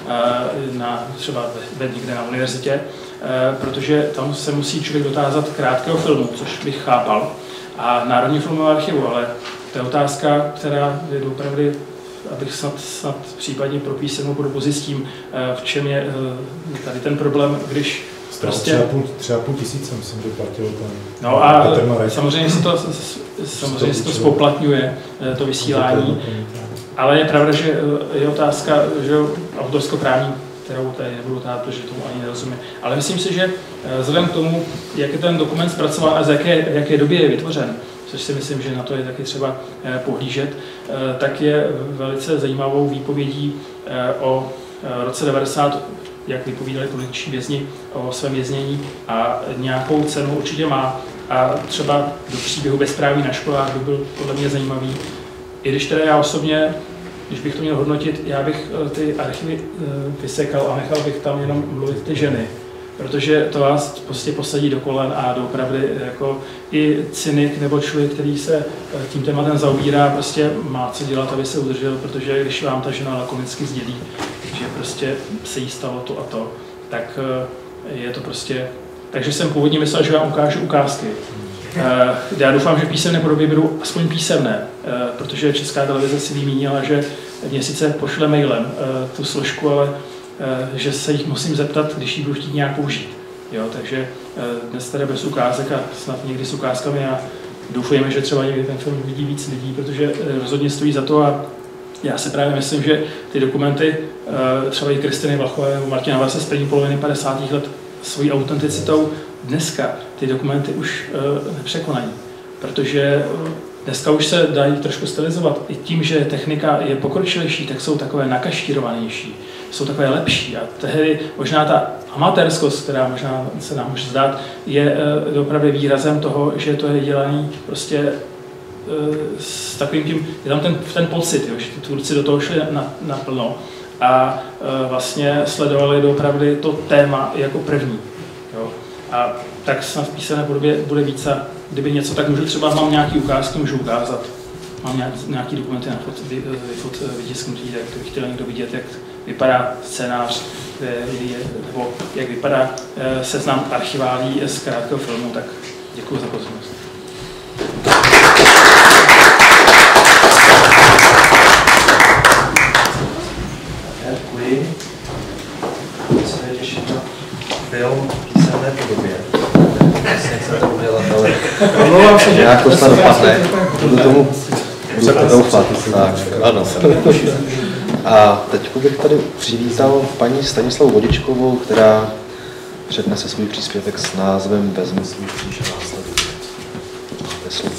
na, třeba někde na univerzitě, protože tam se musí člověk dotázat krátkého filmu, což bych chápal, a Národní filmové archivu, ale to je otázka, která je opravdu, abych snad, snad případně pro písemnou podobu zjistím, v čem je tady ten problém, když prostě... Třeba půl, třeba půl tisíce, myslím, že platil ten... No a samozřejmě se to, samozřejmě se to spoplatňuje, to vysílání, ale je pravda, že je otázka, že autorskoprávní, kterou tady nebudu tát, protože tomu ani nerozumím. Ale myslím si, že vzhledem k tomu, jak je ten dokument zpracován a z jaké, jaké době je vytvořen, což si myslím, že na to je taky třeba pohlížet, tak je velice zajímavou výpovědí o roce devadesát, jak vypovídali političtí vězni o svém věznění, a nějakou cenu určitě má. A třeba do příběhu Bezpráví na školách by byl podle mě zajímavý. I když teda já osobně, když bych to měl hodnotit, já bych ty archivy vysekal a nechal bych tam jenom mluvit ty ženy. Protože to vás prostě posadí do kolen a doopravdy jako i cynik nebo člověk, který se tím tématem zaobírá, prostě má co dělat, aby se udržel, protože když vám ta žena lakonicky sdělí, že prostě se jí stalo to a to, tak je to prostě... Takže jsem původně myslel, že vám ukážu ukázky. Já doufám, že písemné podoby budou aspoň písemné, protože Česká televize si vymínila, že mě sice pošle mailem tu složku, ale že se jich musím zeptat, když ji budu chtít nějak použít. Jo, takže dnes teda bez ukázek a snad někdy s ukázkami a doufujeme, že třeba někdy ten film vidí víc lidí, protože rozhodně stojí za to a já si právě myslím, že ty dokumenty třeba i Kristiny Vlachové nebo Martina Varse z první poloviny padesátých let svojí autenticitou dneska ty dokumenty už nepřekonají, protože dneska už se dají trošku stylizovat. I tím, že technika je pokročilejší, tak jsou takové nakašírovanější, jsou takové lepší. A tehdy možná ta amatérskost, která možná se nám může zdát, je opravdu výrazem toho, že to je dělaný prostě s takovým tím, je tam ten, ten pocit, jo, že ty tvůrci do toho šli naplno a vlastně sledovali doopravdy to téma jako první. Jo. A tak snad v písemné podobě bude víc a kdyby něco, tak můžu třeba, mám nějaký ukázky, můžu ukázat. Mám nějaký, nějaký dokumenty na fot, vy, fot, vytisknutí, tak to bych chtěl někdo vidět, jak vypadá scénář, nebo jak vypadá seznam archiválí z krátkého filmu, tak děkuji za pozornost. Děkuji. Se mě těším na film v písemné podobě. Vlastně chcem to udělat, ale nějak to snad dopadne. Budu tomu doufat. Tak, ano. A teď bych tady přivítal paní Stanislavu Vodičkovou, která přednese svůj příspěvek s názvem Vezmi svůj kříž a následuj. Máte slovo.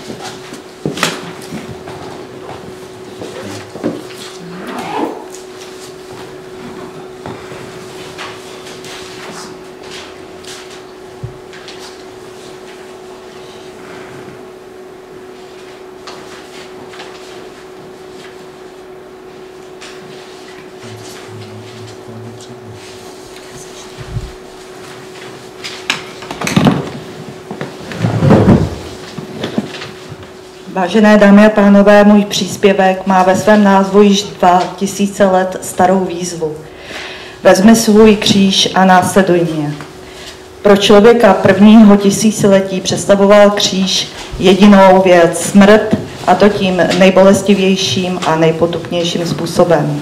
Vážené dámy a pánové, můj příspěvek má ve svém názvu již dva tisíce let starou výzvu. Vezmi svůj kříž a následuj mě. Pro člověka prvního tisíciletí představoval kříž jedinou věc, smrt, a to tím nejbolestivějším a nejpotupnějším způsobem.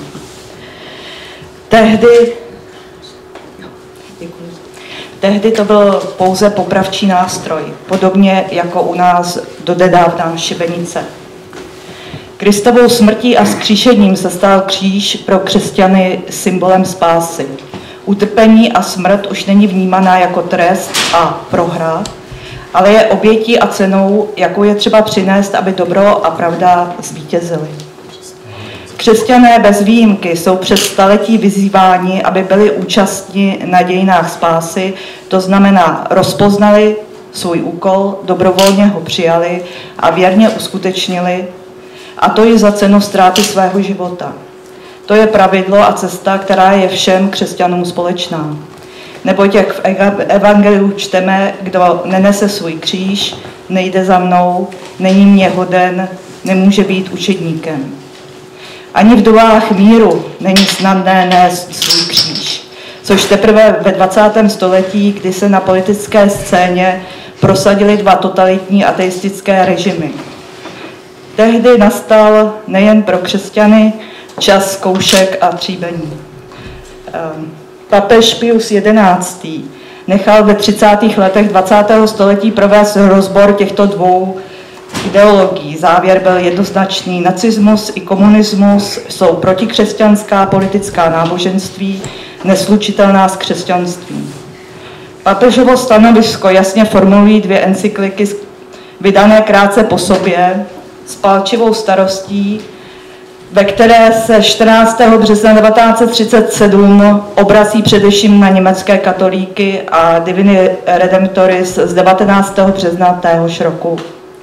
Tehdy, děkuji. Tehdy to byl pouze popravčí nástroj, podobně jako u nás dodedávna šibenice. Kristovou smrtí a vzkříšením se stal kříž pro křesťany symbolem spásy. Utrpení a smrt už není vnímaná jako trest a prohra, ale je obětí a cenou, jakou je třeba přinést, aby dobro a pravda zvítězily. Křesťané bez výjimky jsou přes staletí vyzýváni, aby byli účastni na dějinách spásy, to znamená rozpoznali svůj úkol, dobrovolně ho přijali a věrně uskutečnili, a to i za cenu ztráty svého života. To je pravidlo a cesta, která je všem křesťanům společná. Neboť jak v evangeliu čteme, kdo nenese svůj kříž, nejde za mnou, není mě hoden, nemůže být učedníkem. Ani v dobách míru není snadné nést svůj kříž, což teprve ve dvacátém století, kdy se na politické scéně prosadily dva totalitní ateistické režimy. Tehdy nastal nejen pro křesťany čas zkoušek a tříbení. Papež Pius jedenáctý nechal ve třicátých letech dvacátého století provést rozbor těchto dvou ideologií. Závěr byl jednoznačný. Nacismus i komunismus jsou protikřesťanská politická náboženství, neslučitelná s křesťanstvím. Papežovo stanovisko jasně formulují dvě encykliky vydané krátce po sobě s palčivou starostí, ve které se čtrnáctého března devatenáct set třicet sedm obrací především na německé katolíky a Divini Redemptoris z devatenáctého března téhož roku.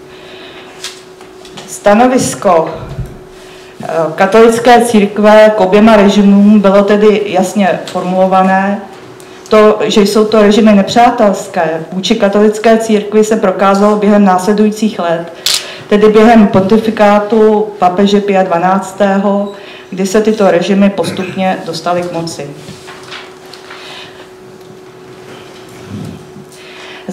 Stanovisko katolické církve k oběma režimům bylo tedy jasně formulované. To, že jsou to režimy nepřátelské vůči katolické církvi, se prokázalo během následujících let, tedy během pontifikátu papeže Pia dvanáctého, kdy se tyto režimy postupně dostaly k moci.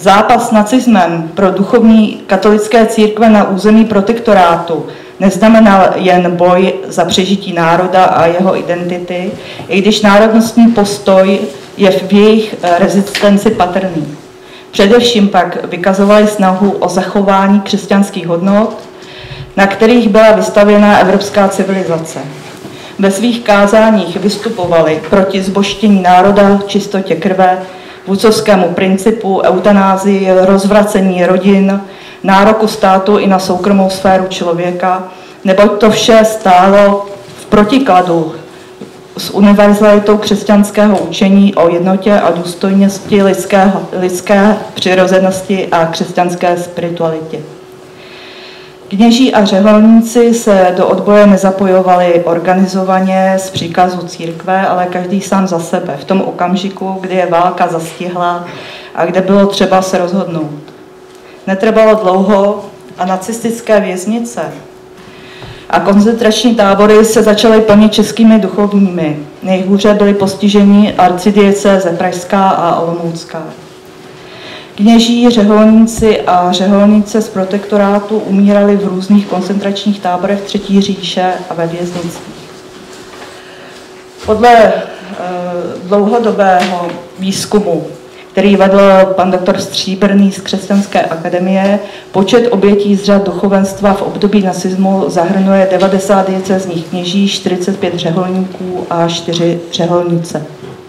Zápas s nacismem pro duchovní katolické církve na území protektorátu neznamenal jen boj za přežití národa a jeho identity, i když národnostní postoj je v jejich rezistenci patrný. Především pak vykazovali snahu o zachování křesťanských hodnot, na kterých byla vystavěna evropská civilizace. Ve svých kázáních vystupovali proti zbožštění národa, čistotě krve, vůdcovskému principu, eutanázii, rozvracení rodin, nároku státu i na soukromou sféru člověka, neboť to vše stálo v protikladu s univerzalitou křesťanského učení o jednotě a důstojnosti lidské, lidské přirozenosti a křesťanské spiritualitě. Kněží a řeholníci se do odboje nezapojovali organizovaně z příkazu církve, ale každý sám za sebe, v tom okamžiku, kdy je válka zastihla a kde bylo třeba se rozhodnout. Netrvalo dlouho a nacistické věznice a koncentrační tábory se začaly plnit českými duchovními. Nejhůře byli postiženi arcidiecéze pražská a olomoucká. Kněží, řeholníci a řeholnice z protektorátu umírali v různých koncentračních táborech Třetí říše a ve věznicích. Podle e, dlouhodobého výzkumu, který vedl pan doktor Stříbrný z Křesťanské akademie, počet obětí z řad duchovenstva v období nacismu zahrnuje devadesát diecézních kněží, čtyřicet pět řeholníků a čtyři řeholnice.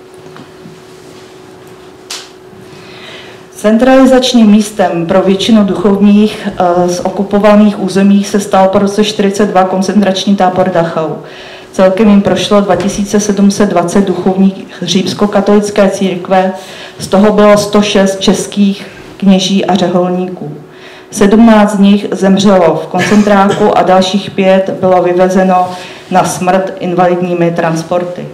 Centralizačním místem pro většinu duchovních z okupovaných území se stal po roce čtyřicet dva koncentrační tábor Dachau. Celkem jim prošlo dva tisíce sedm set dvacet duchovních římskokatolické církve, z toho bylo sto šest českých kněží a řeholníků. sedmnáct z nich zemřelo v koncentráku a dalších pět bylo vyvezeno na smrt invalidními transporty.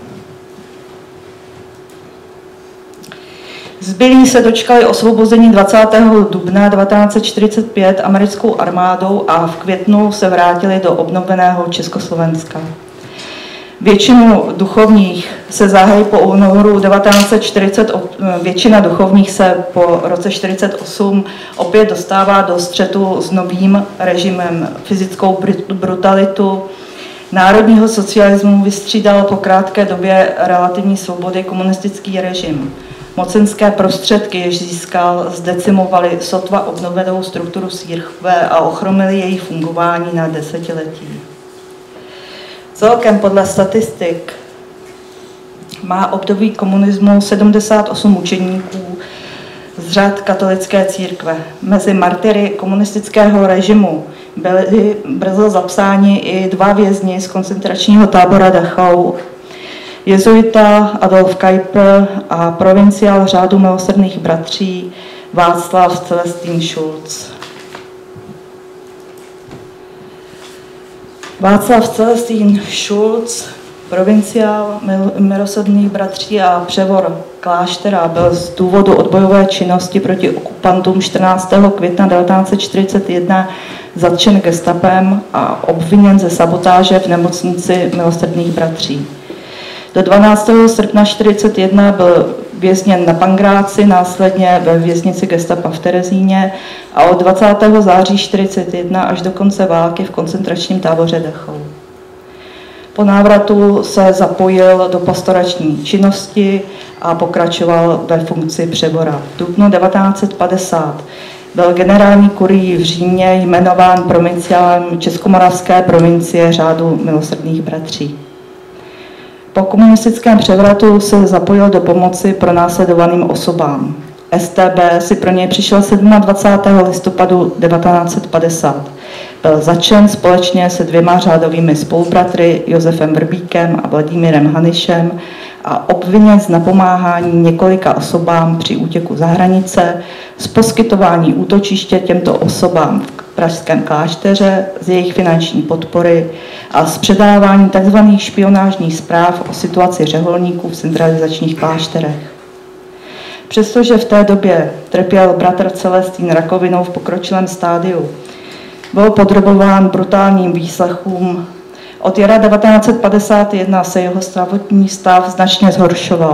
Zbylí se dočkali osvobození dvacátého dubna devatenáct set čtyřicet pět americkou armádou a v květnu se vrátili do obnoveného Československa. Většinu duchovních se záhy po únoru devatenáct set čtyřicet, většina duchovních se po roce čtyřicet osm opět dostává do střetu s novým režimem. Fyzickou brutalitu národního socialismu vystřídal po krátké době relativní svobody komunistický režim. Mocenské prostředky, jež získal, zdecimovaly sotva obnovenou strukturu církve a ochromily její fungování na desetiletí. Celkem podle statistik má období komunismu sedmdesát osm mučeníků z řad katolické církve. Mezi martyry komunistického režimu byli brzo zapsáni i dva vězni z koncentračního tábora Dachau, jezuita Adolf Kuyper a provinciál řádu milosrdných bratří Václav Celestín Schulz. Václav Celestín Schulz, provinciál milosrdných bratří a převor kláštera, byl z důvodu odbojové činnosti proti okupantům čtrnáctého května devatenáct set čtyřicet jedna zatčen gestapem a obviněn ze sabotáže v nemocnici milosrdných bratří. Do dvanáctého srpna čtyřicet jedna byl vězněn na Pangráci, následně ve věznici gestapa v Terezíně a od dvacátého září čtyřicet jedna až do konce války v koncentračním táboře Dachau. Po návratu se zapojil do pastorační činnosti a pokračoval ve funkci převora. V dubnu devatenáct set padesát byl generální kurií v Římě jmenován provinciálem Českomoravské provincie řádu milosrdných bratří. Po komunistickém převratu se zapojil do pomoci pronásledovaným osobám. S T B si pro něj přišel dvacátého sedmého listopadu devatenáct set padesát. Byl zatčen společně se dvěma řádovými spolubratry Josefem Vrbíkem a Vladimírem Hanyšem a obviněn z napomáhání několika osobám při útěku za hranice, z poskytování útočiště těmto osobám v pražském klášteře, z jejich finanční podpory a z předávání tzv. Špionážních zpráv o situaci řeholníků v centralizačních klášterech. Přestože v té době trpěl bratr Celestín rakovinou v pokročilém stádiu, byl podrobován brutálním výslechům. Od jara devatenáct set padesát jedna se jeho zdravotní stav značně zhoršoval.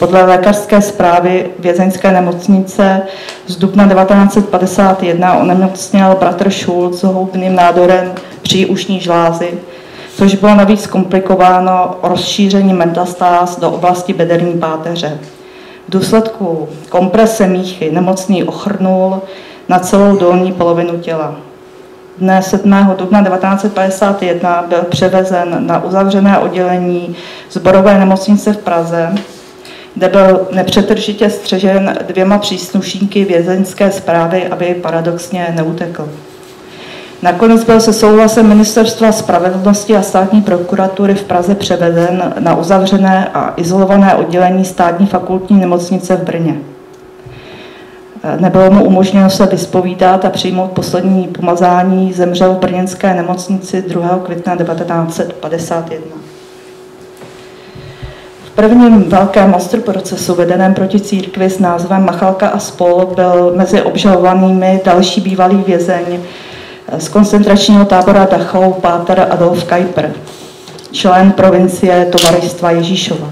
Podle lékařské zprávy vězeňské nemocnice z dubna devatenáct set padesát jedna onemocněl bratr Schulz zhoubným nádorem příušní žlázy, což bylo navíc komplikováno rozšířením metastáz do oblasti bederní páteře. V důsledku komprese míchy nemocný ochrnul na celou dolní polovinu těla. Dne sedmého dubna devatenáct set padesát jedna byl převezen na uzavřené oddělení Sborové nemocnice v Praze, kde byl nepřetržitě střežen dvěma příslušníky vězeňské správy, aby paradoxně neutekl. Nakonec byl se souhlasem Ministerstva spravedlnosti a státní prokuratury v Praze převeden na uzavřené a izolované oddělení státní fakultní nemocnice v Brně. Nebylo mu umožněno se vyspovídat a přijmout poslední pomazání, zemřel v brněnské nemocnici druhého května devatenáct set padesát jedna. V prvním velkém monsterprocesu vedeném proti církvi s názvem Machalka a spol byl mezi obžalovanými další bývalý vězeň z koncentračního tábora Dachau páter Adolf Kuyper, člen provincie Tovaristva Ježíšova.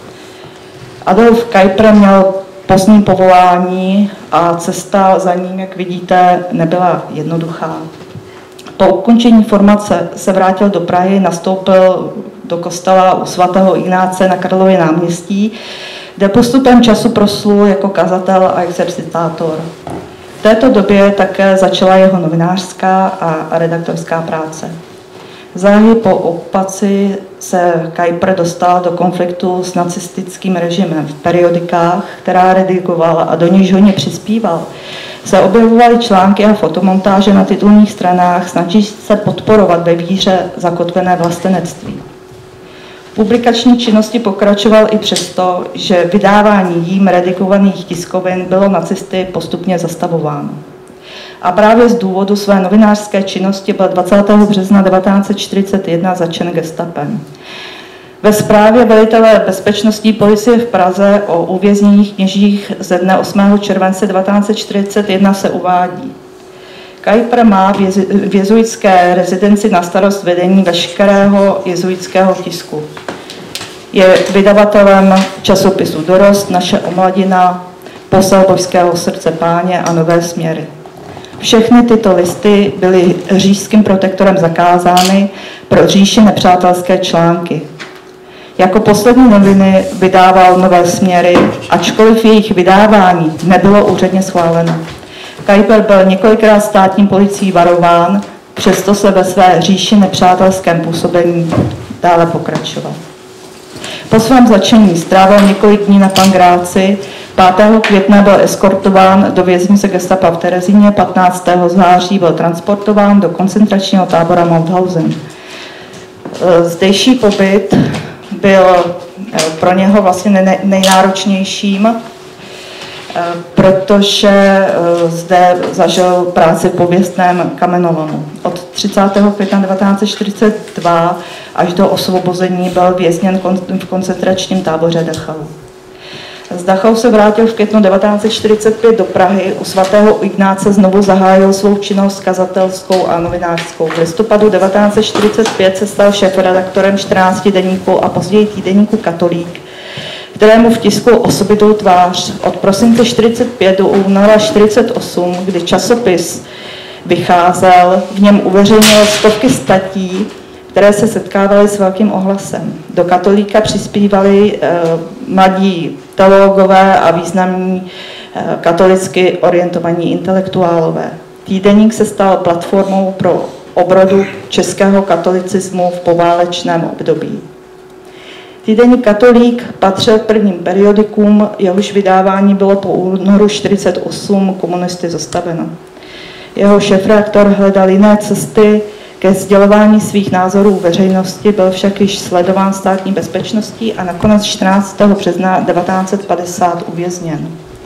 Adolf Kuyper měl pozdní povolání a cesta za ním, jak vidíte, nebyla jednoduchá. Po ukončení formace se vrátil do Prahy, nastoupil do kostela u svatého Ignáce na Karlově náměstí, kde postupem času proslul jako kazatel a exercitátor. V této době také začala jeho novinářská a redaktorská práce. Záhy po okupaci se Kuyper dostal do konfliktu s nacistickým režimem. V periodikách, která redigoval a do níž hodně přispíval, se objevovaly články a fotomontáže na titulních stranách, snaží se podporovat ve víře zakotvené vlastenectví. V publikační činnosti pokračoval i přesto, že vydávání jím redigovaných tiskovin bylo nacisty postupně zastavováno. A právě z důvodu své novinářské činnosti byl dvacátého března devatenáct set čtyřicet jedna začen gestapem. Ve zprávě velitele bezpečnostní policie v Praze o uvězněných kněžích ze dne osmého července devatenáct set čtyřicet jedna se uvádí: Kuyper má v jezuitské rezidenci na starost vedení veškerého jezuitského tisku. Je vydavatelem časopisu Dorost, Naše omladina, Posel božského srdce Páně a Nové směry. Všechny tyto listy byly říšským protektorem zakázány pro říši nepřátelské články. Jako poslední noviny vydával Nové směry, ačkoliv jejich vydávání nebylo úředně schváleno. Kuyper byl několikrát státní policií varován, přesto se ve své říši nepřátelském působení dále pokračoval. Po svém začení strávil několik dní na Pangráci, pátého května byl eskortován do věznice gestapa v Terezíně, patnáctého září byl transportován do koncentračního tábora Mauthausen. Zdejší pobyt byl pro něho vlastně nejnáročnějším, protože zde zažil práci v pověstném kamenolomu. Od třicátého května devatenáct set čtyřicet dva až do osvobození byl vězněn v koncentračním táboře Dachau. Z Dachau se vrátil v květnu devatenáct set čtyřicet pět do Prahy, u svatého Ignáce znovu zahájil svou činnost kazatelskou a novinářskou. V listopadu devatenáct set čtyřicet pět se stal šéfredaktorem čtrnácti deníků a později týdeníku Katolík, kterému vtiskl osobitou tvář. Od prosince čtyřicet pět do února čtyřicet osm, kdy časopis vycházel, v něm uveřejnil stovky statí, které se setkávaly s velkým ohlasem. Do Katolíka přispívali eh, mladí teologové a významní eh, katolicky orientovaní intelektuálové. Týdeník se stal platformou pro obrodu českého katolicismu v poválečném období. Týdeník Katolík patřil k prvním periodikům, jehož vydávání bylo po únoru čtyřicet osm komunisty zastaveno. Jeho šéfredaktor hledal jiné cesty ke sdělování svých názorů veřejnosti, byl však již sledován státní bezpečností a nakonec čtrnáctého března devatenáct set padesát uvězněn.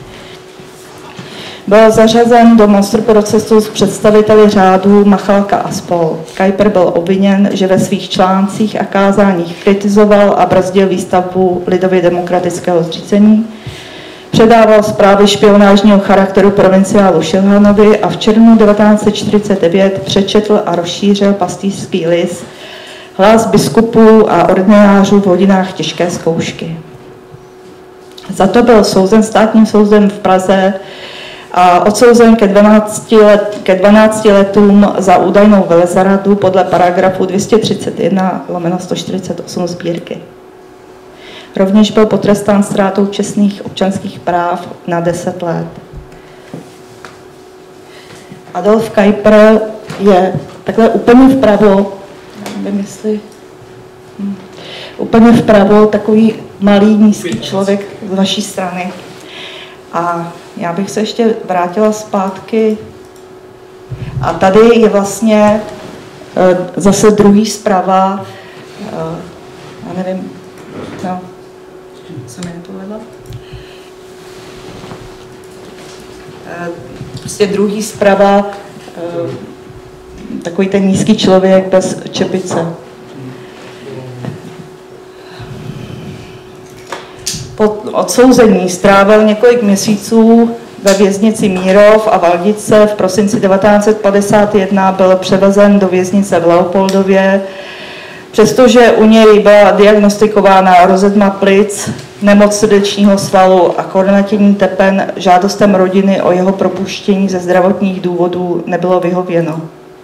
Byl zařazen do monsterprocesu s představiteli řádu Machalka a spol. Kuyper byl obviněn, že ve svých článcích a kázáních kritizoval a brzdil výstavbu lidově demokratického zřízení, předával zprávy špionážního charakteru provinciálu Šilhanovi a v červnu devatenáct set čtyřicet devět přečetl a rozšířil pastýřský list Hlas biskupů a ordinářů v hodinách těžké zkoušky. Za to byl souzen státním soudem v Praze a odsouzen ke dvanácti, let, ke dvanácti letům za údajnou velezradu podle paragrafu dvě stě třicet jedna lomeno sto čtyřicet osm sbírky. Rovněž byl potrestán ztrátou čestných občanských práv na deset let. Adolf Kuyper je takhle úplně vpravo, nevím jestli, hm, úplně vpravo, takový malý, nízký člověk z vaší strany. A já bych se ještě vrátila zpátky. A tady je vlastně zase druhý zprava, já nevím, no, se mi nepovedla. Prostě druhý zprava, takový ten nízký člověk bez čepice. Po odsouzení strávil několik měsíců ve věznici Mírov a Valdice. V prosinci devatenáct set padesát jedna byl převezen do věznice v Leopoldově. Přestože u něj byla diagnostikována rozedma plic, nemoc srdečního svalu a kornatění tepen, žádostem rodiny o jeho propuštění ze zdravotních důvodů nebylo vyhověno.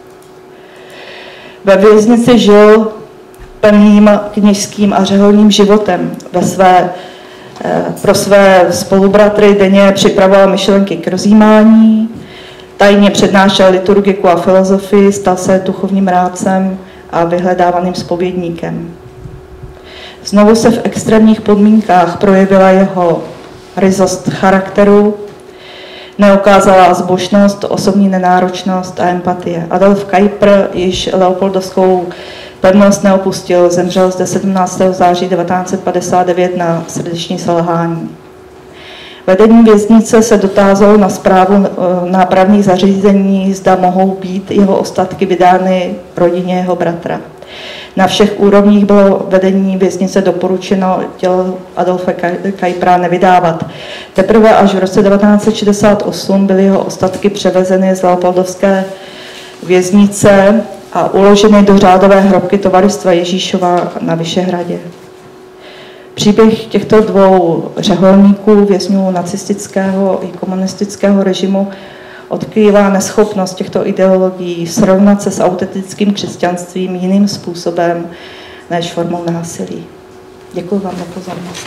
Ve věznici žil plným kněžským a řeholním životem. Ve své, pro své spolubratry denně připravoval myšlenky k rozjímání, tajně přednášel liturgiku a filozofii, stal se duchovním rádcem a vyhledávaným zpovědníkem. Znovu se v extrémních podmínkách projevila jeho ryzost charakteru, neukázala zbožnost, osobní nenáročnost a empatie. Adolf Kuyper již leopoldovskou pevnost neopustil, zemřel zde sedmnáctého září devatenáct set padesát devět na srdeční selhání. Vedení věznice se dotázalo na správu nápravných zařízení, zda mohou být jeho ostatky vydány rodině jeho bratra. Na všech úrovních bylo vedení věznice doporučeno tělo Adolfa Kuypera nevydávat. Teprve až v roce devatenáct set šedesát osm byly jeho ostatky převezeny z leopoldovské věznice a uloženy do řádové hrobky Tovarystva Ježíšova na Vyšehradě. Příběh těchto dvou řeholníků, vězňů nacistického i komunistického režimu, odkrývá neschopnost těchto ideologií srovnat se s autentickým křesťanstvím jiným způsobem než formou násilí. Děkuji vám za pozornost.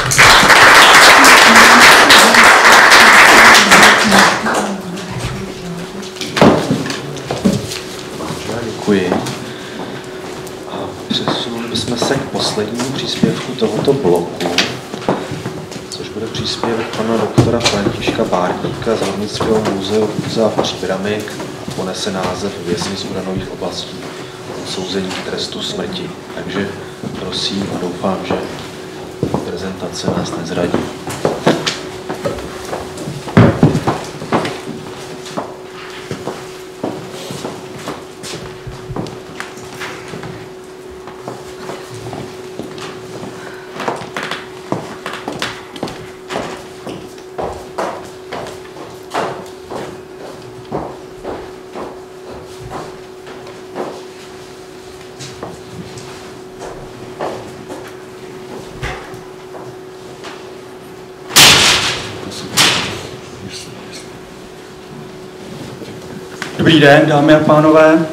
Děkuji. A přesunuli bychom se k poslednímu příspěvku tohoto bloku, což bude příspěvek pana doktora Františka Bárníka z Hornického muzea Muzea Příbramek a ponese název Vězni z uranových oblastí odsouzení k trestu smrti. Takže prosím a doufám, že prezentace nás nezradí. Dobrý den, dámy a pánové.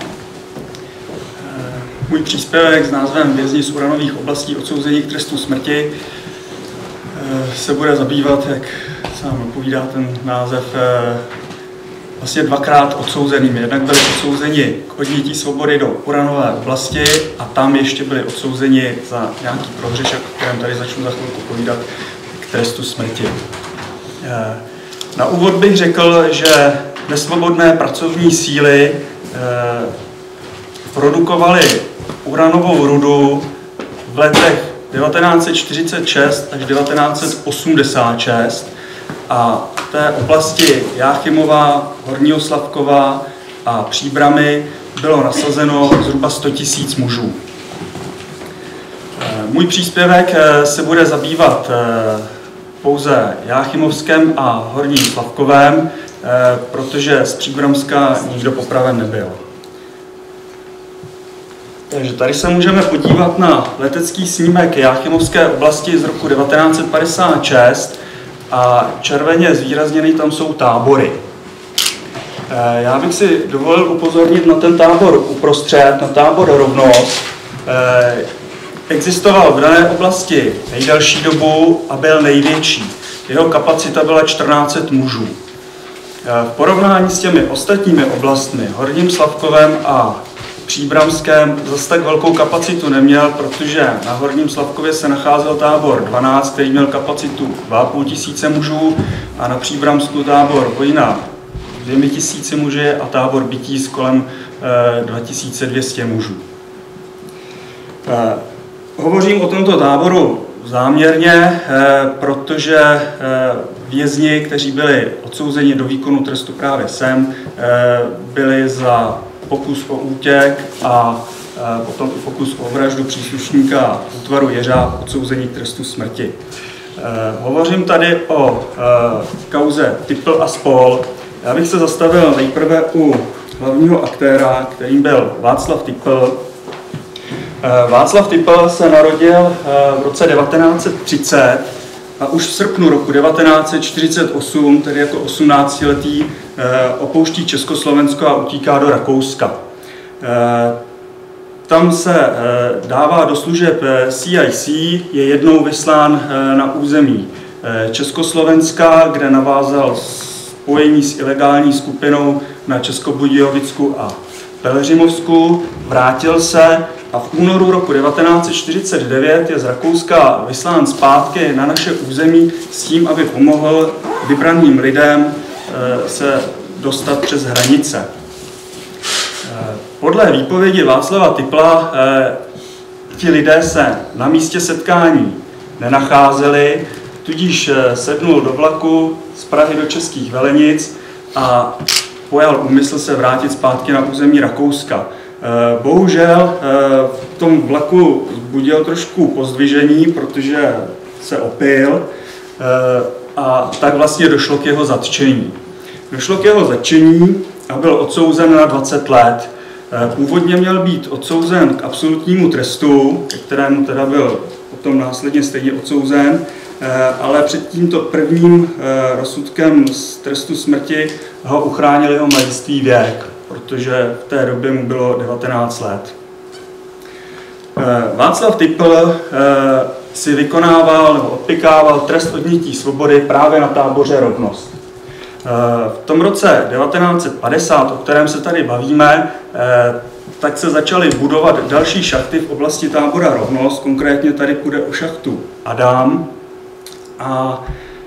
Můj příspěvek s názvem Vězni z uranových oblastí odsouzení k trestu smrti se bude zabývat, jak sám povídá ten název, vlastně dvakrát odsouzenými. Jednak byli odsouzeni k odnětí svobody do uranové oblasti a tam ještě byli odsouzeni za nějaký prohřešek, o kterém tady začnu za chvilku povídat, k trestu smrti. Na úvod bych řekl, že nesvobodné pracovní síly eh, produkovaly uranovou rudu v letech devatenáct set čtyřicet šest až devatenáct set osmdesát šest a v té oblasti Jáchymova, Horního Slavkova a Příbramy bylo nasazeno zhruba sto tisíc mužů. Eh, můj příspěvek eh, se bude zabývat eh, pouze Jáchymovském a Horním Slavkovém, protože z Příbramska nikdo popraven nebyl. Takže tady se můžeme podívat na letecký snímek Jáchymovské oblasti z roku devatenáct set padesát šest a červeně zvýrazněný tam jsou tábory. Já bych si dovolil upozornit na ten tábor uprostřed, na tábor Rovnost. Existoval v dané oblasti nejdelší dobu a byl největší. Jeho kapacita byla čtrnáct set mužů. V porovnání s těmi ostatními oblastmi, Horním Slavkovem a Příbramském, zase tak velkou kapacitu neměl, protože na Horním Slavkově se nacházel tábor dvanáct, který měl kapacitu dva a půl tisíce mužů, a na Příbramsku tábor Vojna dvě tisíce muži a tábor Bytíz kolem e, dva tisíce dvě stě mužů. E, hovořím o tomto táboru záměrně, e, protože e, vězni, kteří byli odsouzeni do výkonu trestu právě sem, e, byli za pokus o útěk a e, potom i pokus o vraždu příslušníka útvaru Jeřáb odsouzení k trestu smrti. E, hovořím tady o e, kauze Typl a spol. Já bych se zastavil nejprve u hlavního aktéra, kterým byl Václav Typl. Václav Typl se narodil v roce devatenáct set třicet a už v srpnu roku devatenáct set čtyřicet osm, tedy jako osmnáctiletý, opouští Československo a utíká do Rakouska. Tam se dává do služeb C I C, je jednou vyslán na území Československa, kde navázal spojení s ilegální skupinou na Českobudějovicku a Pelhřimovsku, vrátil se a v únoru roku devatenáct set čtyřicet devět je z Rakouska vyslán zpátky na naše území s tím, aby pomohl vybraným lidem se dostat přes hranice. Podle výpovědi Václava Typla ti lidé se na místě setkání nenacházeli, tudíž sednul do vlaku z Prahy do Českých Velenic a pojal úmysl se vrátit zpátky na území Rakouska. Bohužel v tom vlaku budil trošku pozdvižení, protože se opil a tak vlastně došlo k jeho zatčení. Došlo k jeho zatčení a byl odsouzen na dvacet let. Původně měl být odsouzen k absolutnímu trestu, ke kterému teda byl potom následně stejně odsouzen, ale před tímto prvním rozsudkem z trestu smrti ho uchránil jeho mladistvý věk, protože v té době mu bylo devatenáct let. Václav Typl si vykonával nebo odpykával trest odnětí svobody právě na táboře Rovnost. V tom roce devatenáct set padesát, o kterém se tady bavíme, tak se začaly budovat další šachty v oblasti tábora Rovnost, konkrétně tady půjde o šachtu Adam. A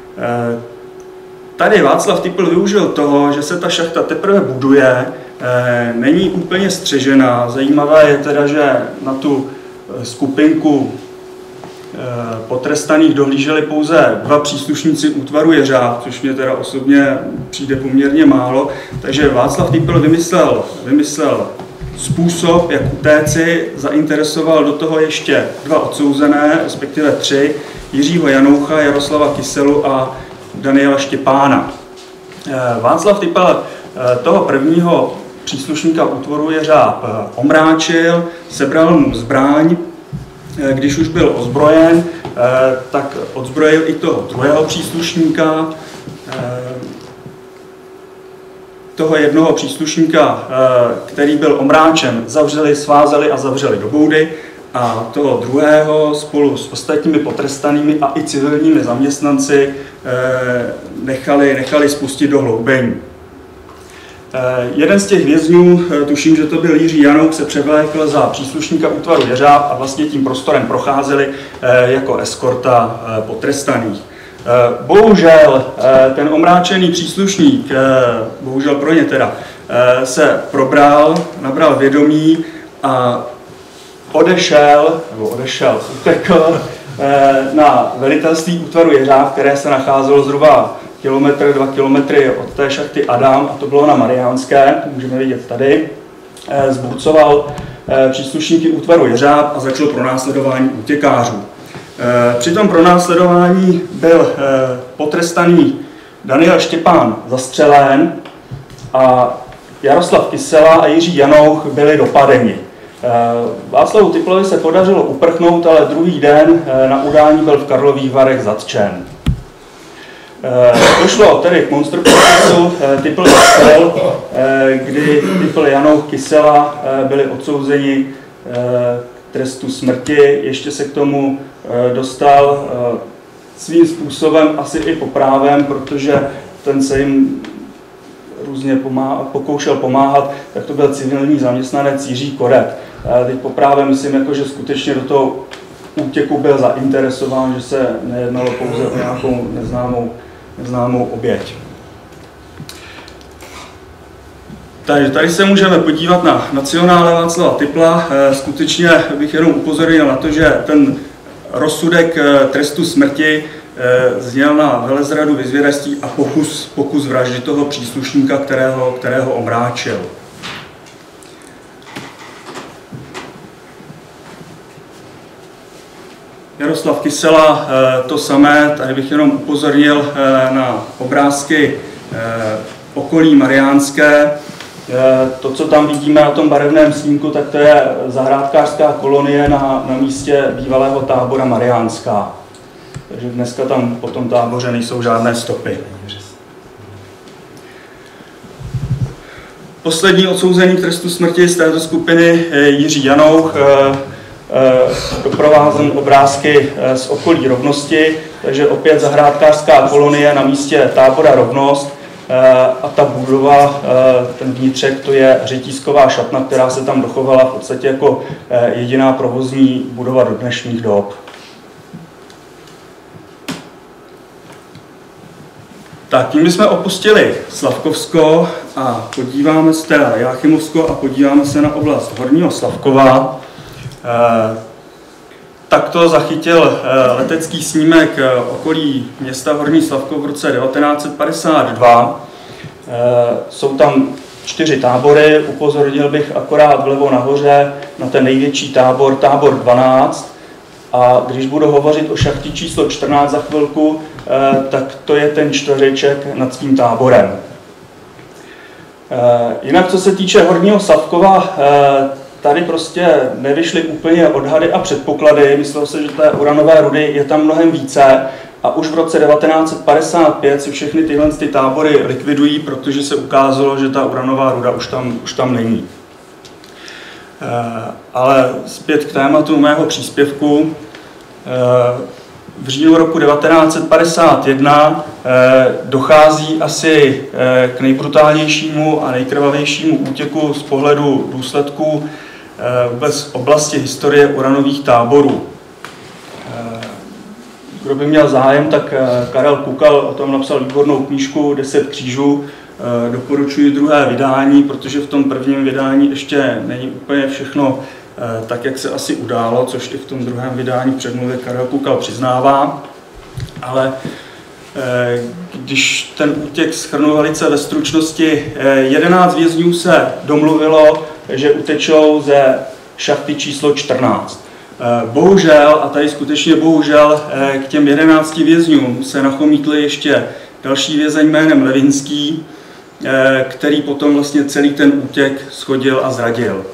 tady Václav Typl využil toho, že se ta šachta teprve buduje, není úplně střežená. Zajímavé je teda, že na tu skupinku potrestaných dohlíželi pouze dva příslušníci útvaru Jeřáb, což mě teda osobně přijde poměrně málo. Takže Václav Typl vymyslel, vymyslel způsob, jak utéci, zainteresoval do toho ještě dva odsouzené, respektive tři, Jiřího Janoucha, Jaroslava Kyselu a Daniela Štěpána. Václav Typl toho prvního příslušníka útvaru Jeřáb omráčil, sebral mu zbraň, když už byl ozbrojen, tak odzbrojil i toho druhého příslušníka. Toho jednoho příslušníka, který byl omráčen, zavřeli, svázali a zavřeli do boudy, a toho druhého spolu s ostatními potrestanými a i civilními zaměstnanci nechali, nechali spustit do hloubení. Jeden z těch vězňů, tuším, že to byl Jiří Janouk, se převlékl za příslušníka útvaru Jeřáb a vlastně tím prostorem procházeli jako eskorta potrestaných. Bohužel ten omráčený příslušník, bohužel pro ně teda, se probral, nabral vědomí a odešel, nebo odešel, utekl na velitelství útvaru Jeřáb, které se nacházelo zhruba kilometr, dva kilometry od té šachty Adam, a to bylo na Mariánské, to můžeme vidět tady. Zburcoval příslušníky útvaru Jeřáb a začalo pronásledování útěkářů. Při tom pronásledování byl potrestaný Daniel Štěpán zastřelen a Jaroslav Kysela a Jiří Janouch byli dopadeni. Václavu Typlovi se podařilo uprchnout, ale druhý den na udání byl v Karlových Varech zatčen. Došlo tedy k monsterprocesu Typl Kysel, kdy Typl, Janouch, Kysela byli odsouzeni k trestu smrti. Ještě se k tomu dostal svým způsobem asi i poprávem, protože ten se jim různě pomáha, pokoušel pomáhat, tak to byl civilní zaměstnanec Jiří Koret. Teď poprávem myslím, jako, že skutečně do toho útěku byl zainteresován, že se nejednalo pouze o nějakou neznámou, neznámou oběť. Takže tady se můžeme podívat na Nacionále Václava Typla. Skutečně bych jenom upozornil na to, že ten rozsudek trestu smrti zněl na velezradu vyzvědectví a pokus, pokus vraždy toho příslušníka, kterého, kterého omráčil. Jaroslav Kysela to samé, tady bych jenom upozornil na obrázky okolí Mariánské. To, co tam vidíme na tom barevném snímku, tak to je zahrádkářská kolonie na, na místě bývalého tábora Mariánská. Takže dneska tam po tom táboře nejsou žádné stopy. Poslední odsouzený k trestu smrti z této skupiny je Jiří Janouch, doprovázen obrázky z okolí Rovnosti, takže opět zahrádkářská kolonie na místě tábora Rovnost. A ta budova, ten vnitřek, to je řetízková šatna, která se tam dochovala v podstatě jako jediná provozní budova do dnešních dob. Tak, tím jsme opustili Slavkovsko a podíváme se, teda Jáchymovsko a podíváme se na oblast Horního Slavkova. Takto zachytil letecký snímek okolí města Horní Slavkov v roce devatenáct set padesát dva. Jsou tam čtyři tábory, upozornil bych akorát vlevo nahoře na ten největší tábor, tábor dvanáct. A když budu hovořit o šachti číslo čtrnáct za chvilku, tak to je ten čtveřeček nad tím táborem. Jinak, co se týče Horního Slavkova, tady prostě nevyšly úplně odhady a předpoklady. Myslel se, že té uranové rudy je tam mnohem více a už v roce devatenáct set padesát pět se všechny tyhle ty tábory likvidují, protože se ukázalo, že ta uranová ruda už tam, už tam není. Ale zpět k tématu mého příspěvku. V říjnu roku devatenáct set padesát jedna dochází asi k nejbrutálnějšímu a nejkrvavějšímu útěku z pohledu důsledků vůbec oblasti historie uranových táborů. Kdo by měl zájem, tak Karel Kukal o tom napsal výbornou knížku Deset křížů. Doporučuji druhé vydání, protože v tom prvním vydání ještě není úplně všechno tak, jak se asi událo, což i v tom druhém vydání předmluvě Karel Kukal přiznává. Ale když ten útěk shrnu velice ve stručnosti, jedenáct vězňů se domluvilo, že utečou ze šachty číslo čtrnáct. Bohužel, a tady skutečně bohužel, k těm jedenácti vězňům se nachomítl ještě další vězeň jménem Levinský, který potom vlastně celý ten útěk shodil a zradil.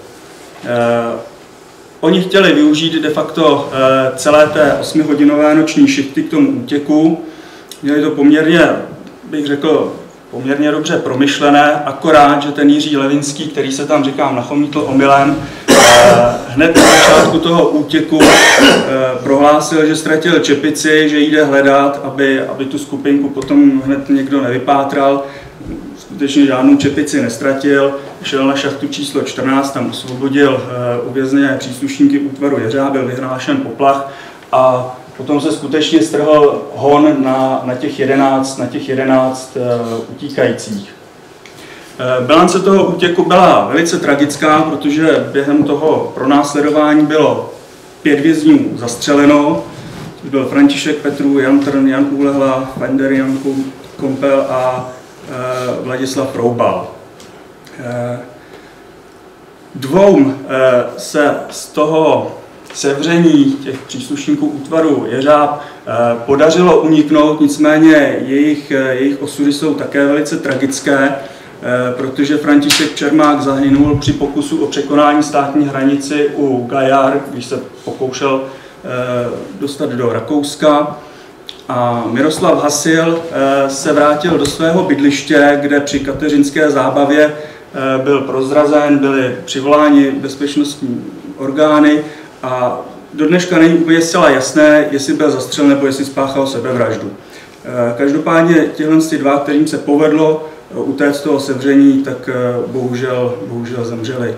Oni chtěli využít de facto celé té osmihodinové noční šichty k tomu útěku. Měli to poměrně, bych řekl, poměrně dobře promyšlené, akorát, že ten Jiří Levinský, který se tam, říkám, nachomítl omylem, hned na začátku toho útěku prohlásil, že ztratil čepici, že jde hledat, aby, aby tu skupinku potom hned někdo nevypátral. Skutečně žádnou čepici nestratil, šel na šachtu číslo čtrnáct, tam osvobodil uvězněné příslušníky útvaru Jeřáb, byl vyhlášen poplach a potom se skutečně strhl hon na, na těch jedenáct, na těch jedenáct uh, utíkajících. Uh, bilance toho útěku byla velice tragická, protože během toho pronásledování bylo pět vězňů zastřeleno. Byl František Petrů, Jan Trn, Jan Úlehla, Fender, Jan Kompel a uh, Vladislav Roubal. Uh, dvou uh, se z toho sevření těch příslušníků útvaru Jeřáb podařilo uniknout, nicméně jejich, jejich osudy jsou také velice tragické. protože František Čermák zahynul při pokusu o překonání státní hranici u Gajar, když se pokoušel dostat do Rakouska. A Miroslav Hasil se vrátil do svého bydliště, kde při kateřinské zábavě byl prozrazen, byly přivoláni bezpečnostní orgány a do dneška není úplně zcela jasné, jestli byl zastřelen nebo jestli spáchal sebevraždu. Každopádně těhle dva, kterým se povedlo utéct toho sevření, tak bohužel, bohužel zemřeli.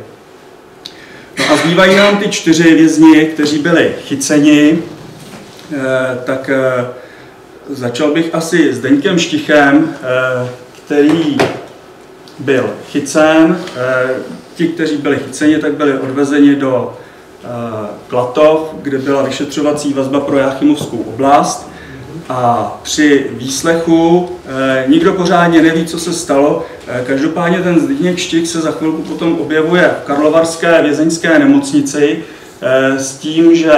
No a zbývají nám ty čtyři vězni, kteří byli chyceni, tak začal bych asi Zdeňkem Štichem, který byl chycen. Ti, kteří byli chyceni, tak byli odvezeni do Klatov, kde byla vyšetřovací vazba pro Jáchymovskou oblast. A při výslechu eh, nikdo pořádně neví, co se stalo. Eh, každopádně ten Zdeněk Štich se za chvilku potom objevuje v karlovarské vězeňské nemocnici eh, s tím, že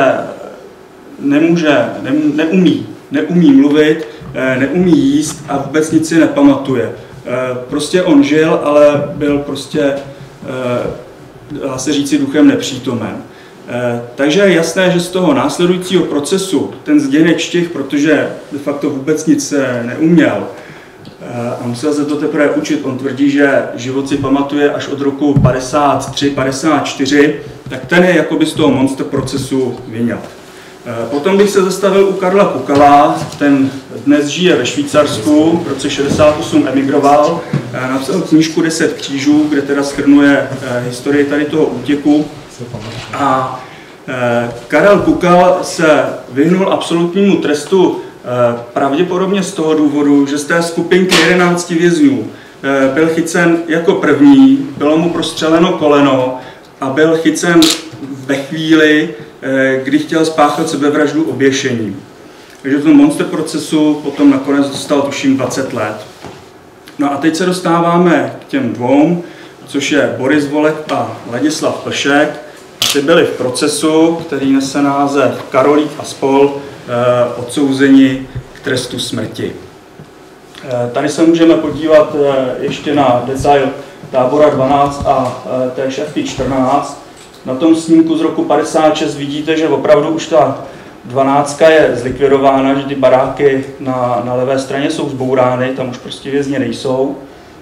nemůže, ne, neumí, neumí mluvit, eh, neumí jíst a vůbec nic si nepamatuje. Eh, prostě on žil, ale byl prostě, eh, dá se říci, duchem nepřítomen. Takže je jasné, že z toho následujícího procesu ten Zdeněk Štich, protože de facto vůbec nic neuměl a musel se to teprve učit, on tvrdí, že život si pamatuje až od roku padesát tři padesát čtyři, tak ten je jakoby z toho monster procesu vyňat. Potom bych se zastavil u Karla Kukala, ten dnes žije ve Švýcarsku, v roce šedesát osm emigroval, napsal knížku Deset křížů, kde teda shrnuje historii tady toho útěku. A e, Karel Kukal se vyhnul absolutnímu trestu e, pravděpodobně z toho důvodu, že z té skupinky jedenácti vězňů e, byl chycen jako první, bylo mu prostřeleno koleno a byl chycen ve chvíli, e, kdy chtěl spáchat sebevraždu oběšením. Takže v tom monster procesu potom nakonec dostal tuším dvacet let. No a teď se dostáváme k těm dvou, což je Boris Volek a Ladislav Plšek. Ty byli v procesu, který nese název Karolík a spol, eh, odsouzeni k trestu smrti. Eh, tady se můžeme podívat eh, ještě na detail tábora dvanáct a eh, té šachty čtrnáct. Na tom snímku z roku padesát šest vidíte, že opravdu už ta dvanáctka je zlikvidována, že ty baráky na, na levé straně jsou zbourány, tam už prostě vězni nejsou.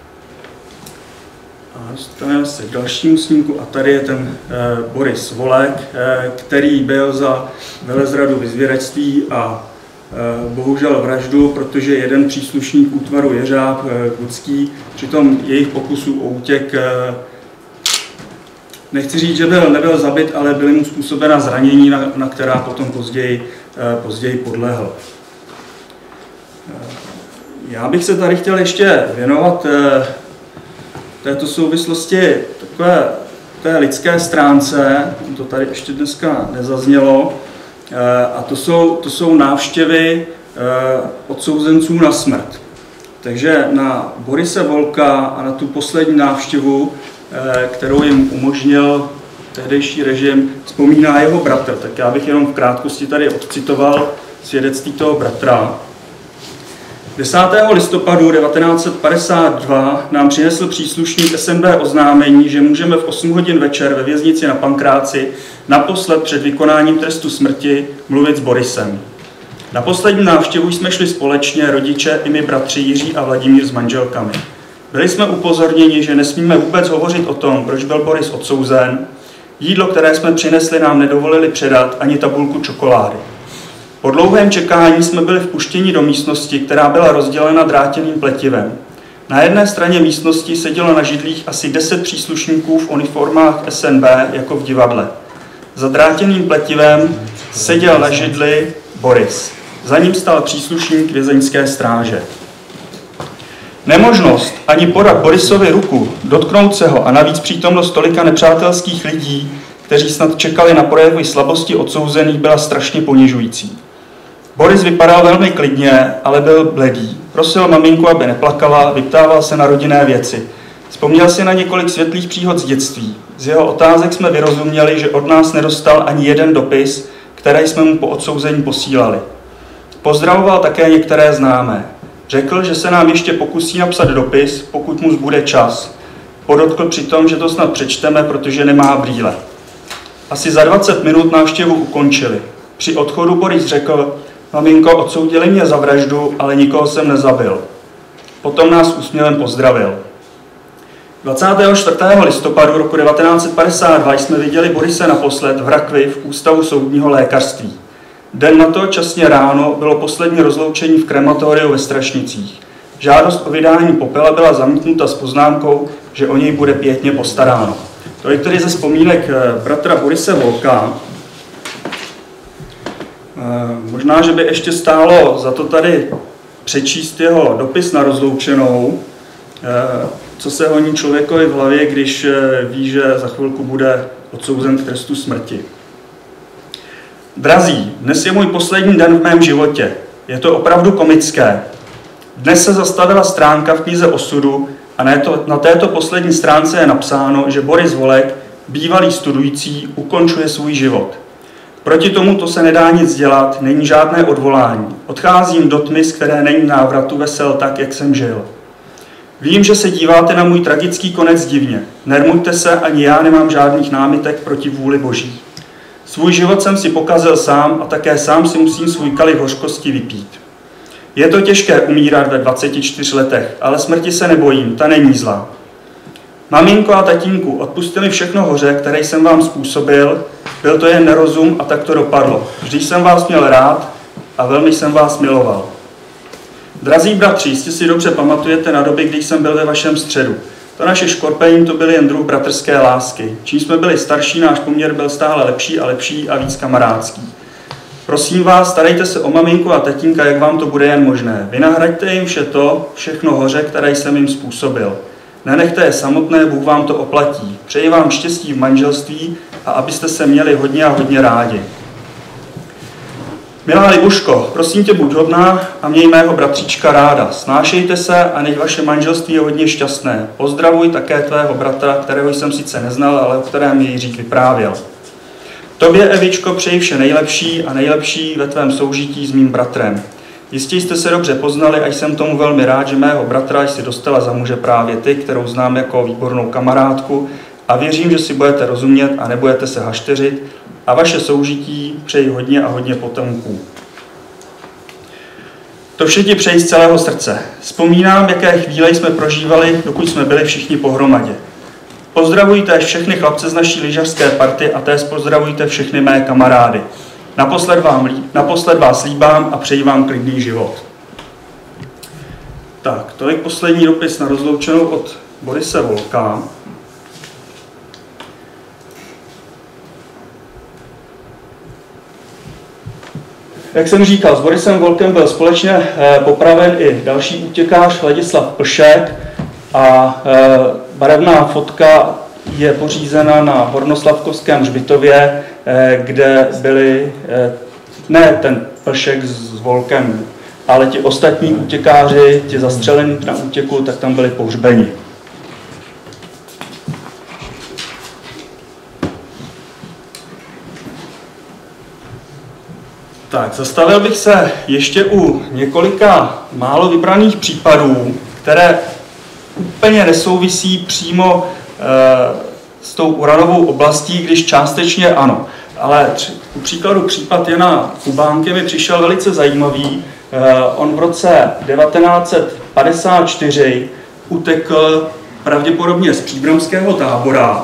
Dostaneme se k dalšímu snímku a tady je ten e, Boris Volek, e, který byl za velezradu vyzvěrectví a e, bohužel vraždu, protože jeden příslušník útvaru Jeřáb, e, Gudský, přitom jejich pokusů o útěk, e, nechci říct, že byl, nebyl zabit, ale byly mu způsobena zranění, na, na která potom později, e, později podlehl. E, já bych se tady chtěl ještě věnovat e, této souvislosti takové té lidské stránce, to tady ještě dneska nezaznělo, a to jsou, to jsou návštěvy odsouzenců na smrt. Takže na Borise Volka a na tu poslední návštěvu, kterou jim umožnil tehdejší režim, vzpomíná jeho bratr. Tak já bych jenom v krátkosti tady odcitoval svědectví toho bratra. desátého listopadu devatenáct set padesát dva nám přinesl příslušník S N B oznámení, že můžeme v osm hodin večer ve věznici na Pankráci naposled před vykonáním trestu smrti mluvit s Borisem. Na poslední návštěvu jsme šli společně, rodiče i my bratři Jiří a Vladimír s manželkami. Byli jsme upozorněni, že nesmíme vůbec hovořit o tom, proč byl Boris odsouzen. Jídlo, které jsme přinesli, nám nedovolili předat ani tabulku čokolády. Po dlouhém čekání jsme byli vpuštěni do místnosti, která byla rozdělena drátěným pletivem. Na jedné straně místnosti sedělo na židlích asi deset příslušníků v uniformách S N B jako v divadle. Za drátěným pletivem seděl na židli Boris. Za ním stál příslušník vězeňské stráže. Nemožnost ani podat Borisovi ruku, dotknout se ho a navíc přítomnost tolika nepřátelských lidí, kteří snad čekali na projevy slabosti odsouzených, byla strašně ponižující. Boris vypadal velmi klidně, ale byl bledý. Prosil maminku, aby neplakala, vyptával se na rodinné věci. Vzpomněl si na několik světlých příhod z dětství. Z jeho otázek jsme vyrozuměli, že od nás nedostal ani jeden dopis, který jsme mu po odsouzení posílali. Pozdravoval také některé známé. Řekl, že se nám ještě pokusí napsat dopis, pokud mu zbude čas. Podotkl přitom, že to snad přečteme, protože nemá brýle. Asi za dvacet minut návštěvu ukončili. Při odchodu Boris řekl: maminko, odsoudili mě za vraždu, ale nikoho jsem nezabil. Potom nás úsměvem pozdravil. dvacátého čtvrtého listopadu roku devatenáct set padesát dva jsme viděli Borise naposled v rakvi v Ústavu soudního lékařství. Den na to, časně ráno, bylo poslední rozloučení v krematoriu ve Strašnicích. Žádost o vydání popela byla zamítnuta s poznámkou, že o něj bude pěkně postaráno. To je tedy ze vzpomínek bratra Borise Volka. Možná, že by ještě stálo za to tady přečíst jeho dopis na rozloučenou, co se honí člověkovi v hlavě, když ví, že za chvilku bude odsouzen k trestu smrti. Drazí, dnes je můj poslední den v mém životě. Je to opravdu komické. Dnes se zastavila stránka v knize osudu a na, to, na této poslední stránce je napsáno, že Boris Volek, bývalý studující, ukončuje svůj život. Proti tomuto se nedá nic dělat, není žádné odvolání. Odcházím do tmy, z které není návratu, vesel tak, jak jsem žil. Vím, že se díváte na můj tragický konec divně. Nermujte se, ani já nemám žádných námitek proti vůli Boží. Svůj život jsem si pokazil sám a také sám si musím svůj kalich hořkosti vypít. Je to těžké umírat ve dvaceti čtyřech letech, ale smrti se nebojím, ta není zlá. Maminko a tatínku, odpustili všechno hoře, které jsem vám způsobil, byl to jen nerozum a tak to dopadlo. Vždy jsem vás měl rád a velmi jsem vás miloval. Drazí bratři, jistě si dobře pamatujete na doby, kdy jsem byl ve vašem středu. To naše škorpení to byl jen druh bratrské lásky. Čím jsme byli starší, náš poměr byl stále lepší a lepší a víc kamarádský. Prosím vás, starejte se o maminku a tatínka, jak vám to bude jen možné. Vynahraďte jim vše to, všechno hoře, které jsem jim způsobil. Nenechte je samotné, Bůh vám to oplatí. Přeji vám štěstí v manželství a abyste se měli hodně a hodně rádi. Milá Libuško, prosím tě, buď hodná a měj mého bratříčka ráda. Snášejte se a nech vaše manželství je hodně šťastné. Pozdravuj také tvého bratra, kterého jsem sice neznal, ale o kterém mi Jiřík vyprávěl. Tobě, Evičko, přeji vše nejlepší a nejlepší ve tvém soužití s mým bratrem. Jistě jste se dobře poznali a jsem tomu velmi rád, že mého bratra jsi dostala za muže právě ty, kterou znám jako výbornou kamarádku, a věřím, že si budete rozumět a nebudete se hašteřit a vaše soužití přeji hodně a hodně potomků. To vše ti přeji z celého srdce. Vzpomínám, jaké chvíle jsme prožívali, dokud jsme byli všichni pohromadě. Pozdravujte všechny chlapce z naší lyžařské party a též pozdravujte všechny mé kamarády. Naposled, vám, naposled vás líbám a přeji vám klidný život. Tak, to je poslední dopis na rozloučenou od Borise Volka. Jak jsem říkal, s Borisem Volkem byl společně popraven i další útěkář Ladislav Plšek a barevná fotka je pořízena na Hornoslavkovském hřbitově, kde byli ne ten Plšek s Volkem, ale ti ostatní útěkáři, ti zastřelení na útěku, tak tam byli pohřbeni. Tak, zastavil bych se ještě u několika málo vybraných případů, které úplně nesouvisí přímo e, s tou uranovou oblastí, když částečně ano. Ale tři, u příkladu případ Jana Kubánky mi přišel velice zajímavý. E, on v roce devatenáct set padesát čtyři utekl pravděpodobně z příbramského tábora.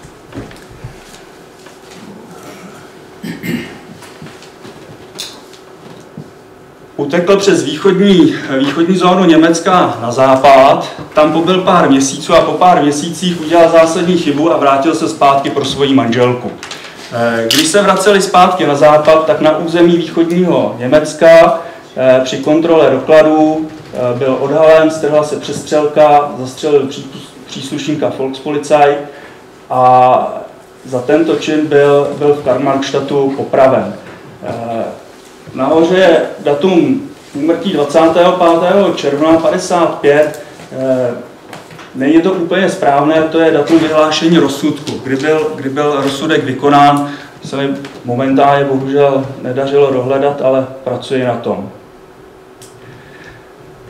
Utekl přes východní, východní zónu Německa na západ, tam pobyl pár měsíců a po pár měsících udělal zásadní chybu a vrátil se zpátky pro svoji manželku. Když se vraceli zpátky na západ, tak na území východního Německa při kontrole dokladů byl odhalen, strhla se přestřelka, zastřelil příslušníka Volkspolizei a za tento čin byl, byl v Karlmarktstadtu popraven. Nahoře je datum úmrtí dvacátého pátého června padesát pět. Není to úplně správné, to je datum vyhlášení rozsudku, kdy byl, kdy byl rozsudek vykonán. Se mi momentálně bohužel nedařilo dohledat, ale pracuji na tom.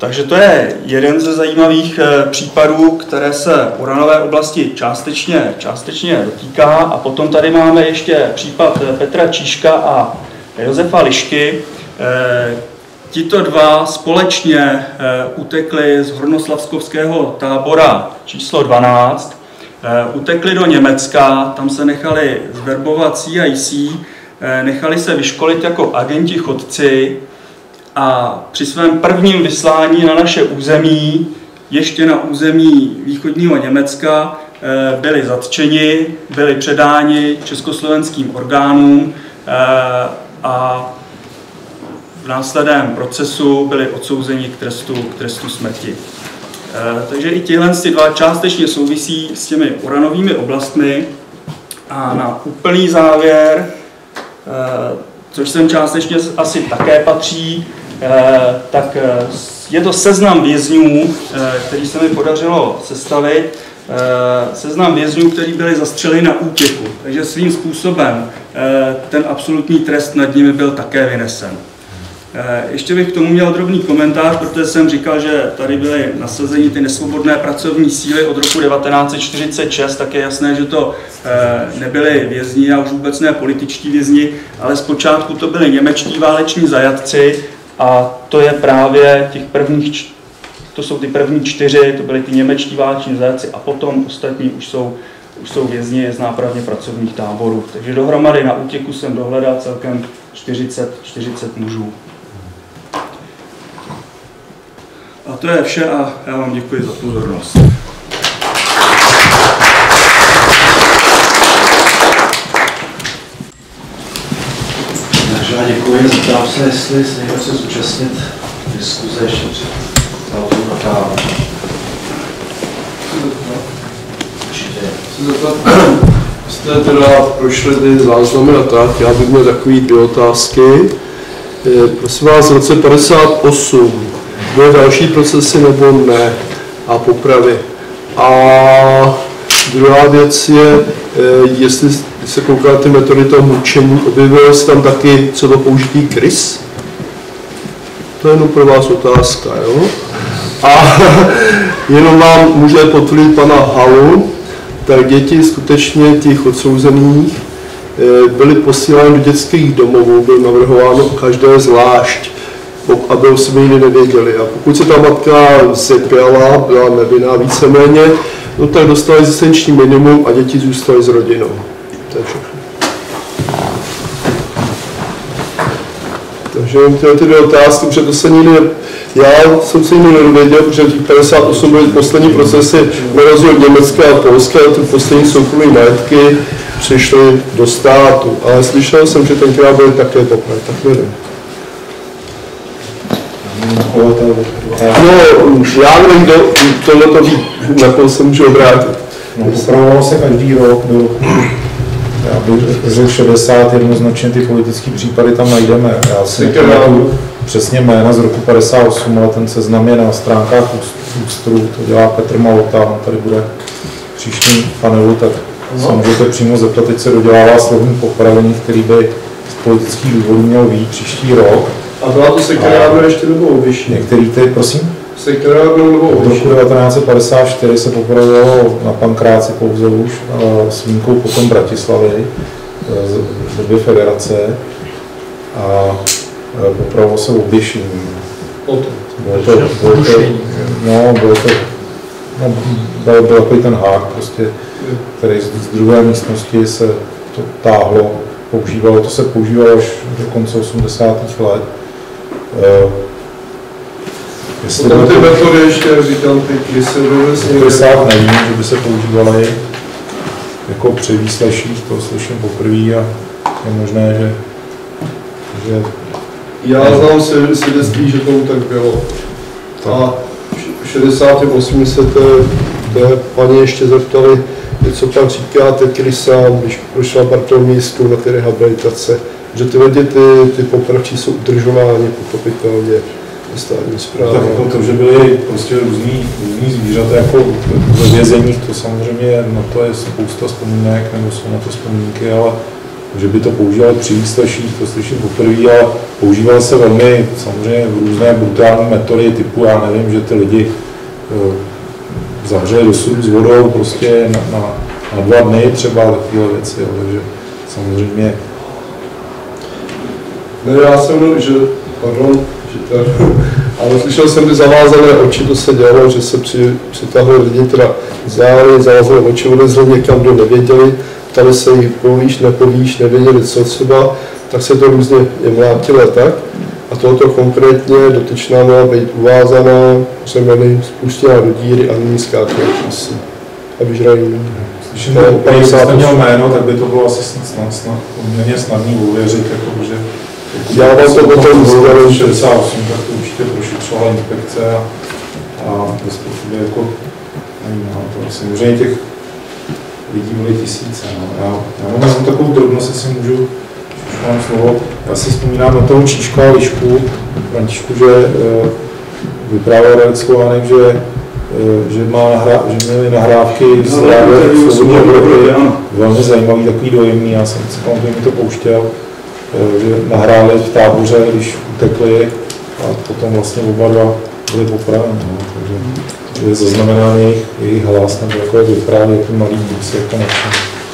Takže to je jeden ze zajímavých případů, které se uranové oblasti částečně, částečně dotýká. A potom tady máme ještě případ Petra Číška a Josefa Lišky. Tito dva společně utekli z hornoslavskovského tábora číslo dvanáct, utekli do Německa, tam se nechali zverbovat C I C, nechali se vyškolit jako agenti chodci a při svém prvním vyslání na naše území, ještě na území východního Německa, byli zatčeni, byli předáni československým orgánům a v následném procesu byli odsouzeni k trestu, k trestu smrti. Takže i tihle dva částečně souvisí s těmi uranovými oblastmi. A na úplný závěr, což sem částečně asi také patří, tak je to seznam vězňů, který se mi podařilo sestavit, seznam vězňů, kteří byli zastřeleni na útěku. Takže svým způsobem ten absolutní trest nad nimi byl také vynesen. Ještě bych k tomu měl drobný komentář, protože jsem říkal, že tady byly nasazeny ty nesvobodné pracovní síly od roku devatenáct set čtyřicet šest, tak je jasné, že to nebyli vězni a už vůbec ne političtí vězni, ale zpočátku to byli němečtí váleční zajatci a to je právě těch prvních, to jsou ty první čtyři, to byly ty němečtí váleční zajatci a potom ostatní už jsou, už jsou vězni z nápravně pracovních táborů. Takže dohromady na útěku jsem dohledal celkem čtyřicet, čtyřicet mužů. A to je vše a já vám děkuji za pozornost. Takže já děkuji, zeptám se, jestli se někdo chce zúčastnit diskuze ještě před autou na kávu. Určitě. Jste teda prošli ty záznamy a tak, já bych měl takový dvě otázky. Prosím vás, v roce padesát osm byly další procesy nebo ne a popravy. A druhá věc je, jestli se kouká ty metody toho mučení, objevilo se tam taky co do použití krys? To je jenom pro vás otázka, jo? A jenom vám může potvrdit pana Halu, tak děti skutečně těch odsouzených byly posílány do dětských domovů, bylo navrhováno každé zvlášť, aby o sebe jiný nevěděli. A pokud se ta matka sepěla, byla nevinná víceméně, no tak dostala existenční minimum a děti zůstaly s rodinou. To je všechno. Takže mám tyhle ty dvě otázky, protože to se nikdy, já jsem se nikdy nedověděl, protože v těch padesát osm byly poslední procesy na rozdíl od Německa a Polska, ty poslední soukromé majetky přišly do státu. Ale slyšel jsem, že tenkrát byly také popravy, tak nevím. No, já nevím, kdo tohle to ví, na koho se můžu obrátit. No, popravovalo se každý rok, do, já bych řekl šedesát, jednoznačně ty politické případy tam najdeme. Já si nepamatuju přesně jména z roku padesát osm, ale ten seznam je na stránkách ústru, to dělá Petr Malota, on tady bude v příštím panelu, tak no. Se můžete přímo zeptat, teď se dodělává slovní popravení, který by z politických důvodů měl být příští rok. A byla to sekretárna ještě nebo vyšší? Některý ty, prosím? Sekretárna nebo od roku devatenáct set padesát čtyři se popravilo na Pankráci pouze už, s výjimkou potom Bratislavy, z doby federace. A popravilo se Oběšín. Bylo to, bylo to, no, bylo to, no, byl, byl takový ten hák, prostě, který z druhé místnosti se to táhlo, používalo, to se používalo až do konce osmdesátých let. Uh, jestli tam ty metody ještě říkám, ty se v krysách nevím, že by se používaly jako při výsleších, to slyším poprvé a je možné, že, že já znám svědectví, že tomu tak bylo. A v šedesátém osmdesátém té paní ještě zeptali, co pan říkáte krysám, když prošla Bartolomějskou na ty rehabilitace, že tyhle ty, ty popravčí jsou udržovány pochopitelně ve státní správě. Tak jako to, že byly prostě různý, různý zvířata jako ve vězeních, to samozřejmě na to je spousta vzpomínek, nebo jsou na to vzpomínky, ale že by to používali při výsleších, to slyším poprvé, ale používaly se velmi samozřejmě různé brutální metody typu, já nevím, že ty lidi zavřeli do sudu s vodou prostě na, na, na dva dny třeba takové věci, jo, takže samozřejmě. Ne, já jsem, že, pardon, že to, ale slyšel jsem ty zavázané oči, to se dělalo, že se při, přitahli lidi, teda záli, zavázali oči, odezli někam, kdo nevěděli, ptali se jich, povíš, nepovíš, nevěděli co třeba, tak se to různě je mlátilo tak. A tohoto konkrétně dotyčná měla být uvázaná, řemeny spustila do díry a nyní skákají asi. A vyžrají. Když jste měl jméno, tak by to bylo asi snad, snad, snad poměrně snadný uvěřit, jako, že já vám to potom zdělil šedesát osm, tak to určitě prošetřovala inspekce a, a bez pochyby jako, nevím, no, to samozřejmě těch lidí byly tisíce. No. Já, já mám jenom takovou drobnost, jestli můžu, už mám slovo, já si vzpomínám na toho Číška a Lišku, Františku, že e, vyprávěl Radek Skovanek, že, e, že, má nahrá, že měli nahrávky z rádia Svobodné Evropy, velmi zajímavý, takový dojemný, já jsem si pamatuju, mi to pouštěl, e, že nahráli v táboře, když utekli a potom vlastně oba dva byli popraveni. No, takže je zaznamenáný jejich, jejich hlas, nebo jako jak vyprávěl, jak malý dík, jak to načím.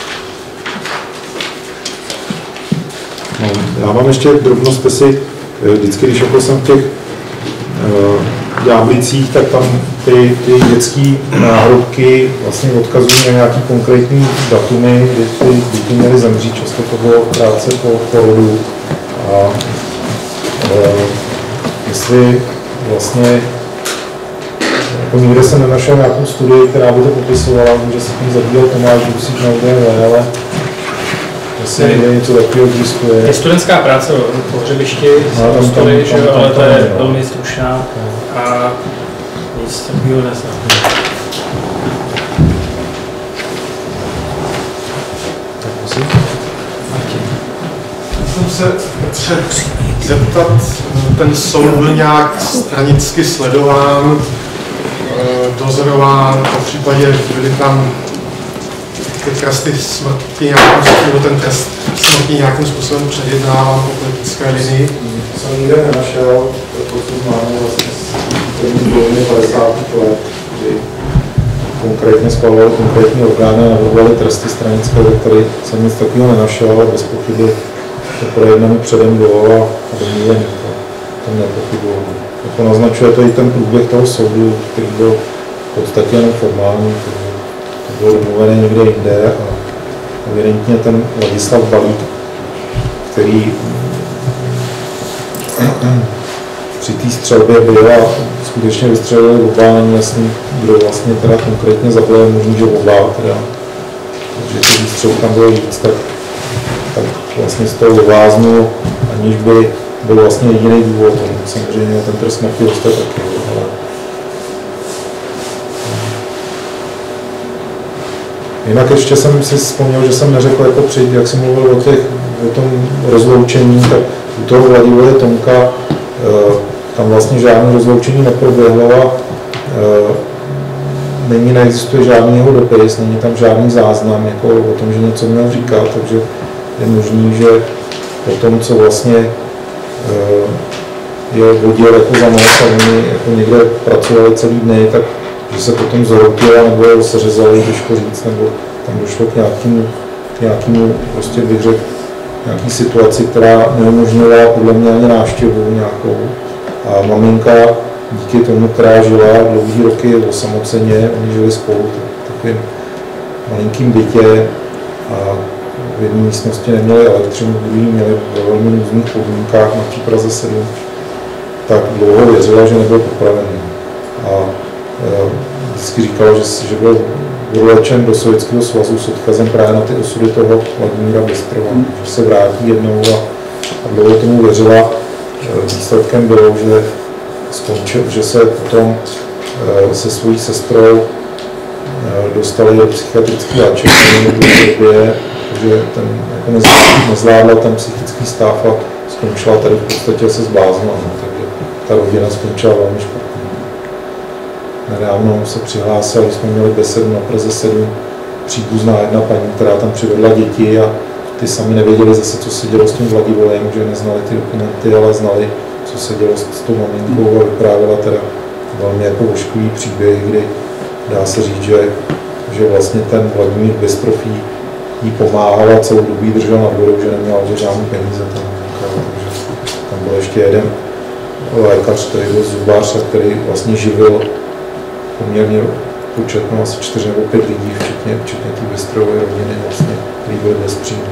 No, já mám ještě drobnost, si vždycky, když jako jsem v těch uh, Ďáblicích, tak tam ty, ty dětské náhrobky vlastně odkazují na nějaký konkrétní datumy, kdy ty děti měly zemřít, často to bylo krátce po porodu. A uh, jestli vlastně jako nikde jsem nenašel nějakou studii, která by to popisovala, že se tím zabýval Tomáš Dusík na U D V, ale asi někde něco takového existuje. Je studentská práce o pohřebišti, no, studii, že jo, ale to je velmi stručná a nic takového neznám. Tak musím. Jsem se Petře zeptat, ten soud byl nějak stranicky sledován, dozorován, po případě byly tam ty tresty smrti nějakým způsobem, ten trest smrti nějakým způsobem předjednáván po politické linii. Jsem nikde nenašel, protože máme vlastně z první padesátých let, kdy konkrétně schvalovali konkrétní orgány a navrhovali tresty stranické, ve kterých jsem nic takového nenašel, ale bez pochyby to projednané předem bylo a domluvení to tam nepochybuji. Jako naznačuje to i ten průběh toho soudu, který byl v podstatě jenom formální, to bylo domluvené někde jinde a evidentně ten Ladislav Balík, který při té střelbě byl a skutečně vystřelili oba, není jasný, kdo vlastně teda konkrétně zabil, možný, že oba teda, takže těch výstřelů tam bylo víc, tak, tak vlastně z toho váznu, aniž by byl vlastně jediný důvod, samozřejmě ten trest smrti dostal taky, ale jinak ještě jsem si vzpomněl, že jsem neřekl, jako při, jak jsem mluvil o, těch, o tom rozloučení, tak u toho Vladivoje Tomka tam vlastně žádné rozloučení neproběhlo a není, neexistuje žádný jeho dopis, není tam žádný záznam jako o tom, že něco měl říkat, takže je možný, že po tom, co vlastně je vodil jako za nos a oni jako někde pracovali celý dny, tak že se potom zhroutila nebo se řezali, těžko říct, nebo tam došlo k nějakému, k nějakému prostě bych řekl, nějaký situaci, která neumožňovala podle mě ani návštěvu nějakou. A maminka díky tomu, která žila dlouhý roky osamoceně, oni žili spolu v takovém malinkým bytě a v jedné místnosti neměli elektřinu, v druhé měli ve velmi různých podmínkách na Praze sedm, tak dlouho věřila, že nebyl popravený. A e, vždycky říkala, že, že byl vylečen do Sovětského svazu s odkazem právě na ty osudy toho Vladimíra Bystrova, že se vrátí jednou a, a dlouho tomu věřila. Výsledkem bylo, že, skončil, že se potom e, se svojí sestrou e, dostali do psychiatrické léčebny v době, že ten jako nezvládla ten psychický stav a skončila tady v podstatě se zbláznila, no, takže ta rodina skončila velmi špatně. Nedávno se přihlásila, když jsme měli besedu na Praze sedm, příbuzná jedna paní, která tam přivedla děti a ty sami nevěděli zase, co se dělo s tím Vladivojem, že neznali ty dokumenty, ale znali, co se dělo s tou maminkou a vyprávěla teda velmi jako ošklivý příběh, kdy dá se říct, že, že vlastně ten Vladimír Bystrofý jí pomáhal a celou dobu jí držel nad vodou, že neměla že žádný peníze tam. Takže tam byl ještě jeden lékař, který byl zubář a který vlastně živil poměrně početnou asi čtyři nebo pět lidí, včetně, včetně té Bystrové rodiny, vlastně, který byl bez příjmu.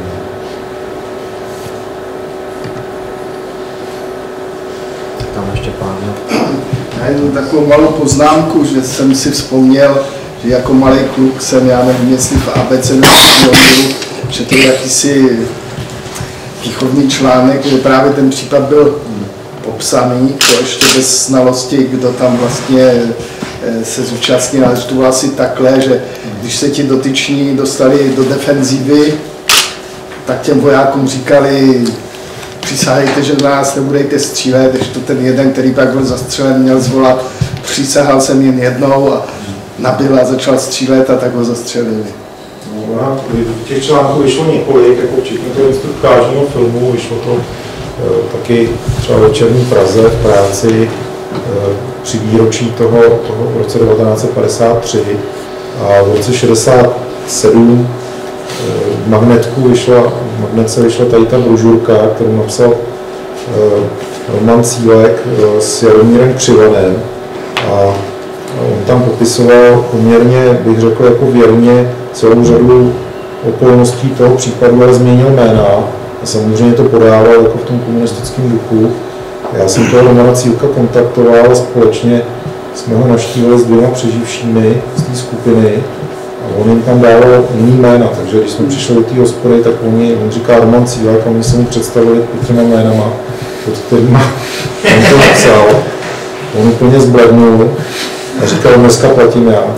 Tam ještě pán. Já jenom takovou malou poznámku, že jsem si vzpomněl, že jako malý kluk jsem, já nevím, jestli v A B C četl jakýsi výchovný článek, kde právě ten případ byl popsaný, to ještě bez znalosti, kdo tam vlastně se zúčastnil, ale to bylo asi takhle, že když se ti dotyční dostali do defenzívy, tak těm vojákům říkali, přísahejte, že na nás nebudete střílet, když to ten jeden, který pak byl zastřelen, měl zvolat, přísahal jsem jen jednou a nabil a začal střílet a tak ho zastřelili. No, těch článků vyšlo několik, jako včetně toho instruktážního filmu, vyšlo to e, taky třeba v Večerní Praze v práci e, při výročí toho, toho v roce devatenáct set padesát tři a v roce šedesát sedm e, v Magnetku vyšla, v Magnetce vyšla tady ta brožurka, kterou napsal e, Roman Cílek e, s Jaromírem Křivanem a on tam popisoval poměrně, bych řekl, jako věrně celou řadu okolností toho případu, ale změnil jména a samozřejmě to podával jako v tom komunistickém duchu. Já jsem toho Romana Cílka kontaktoval a společně jsme ho navštívili s dvěma přeživšími z té skupiny a on jim tam dával jiný jména, takže když jsme přišli do té hospody, tak oni, on říká Roman Cílek a oni se mu představili pod těma jménama, pod kterýma on to napsal. On úplně zblednul a říkal, dneska platím já.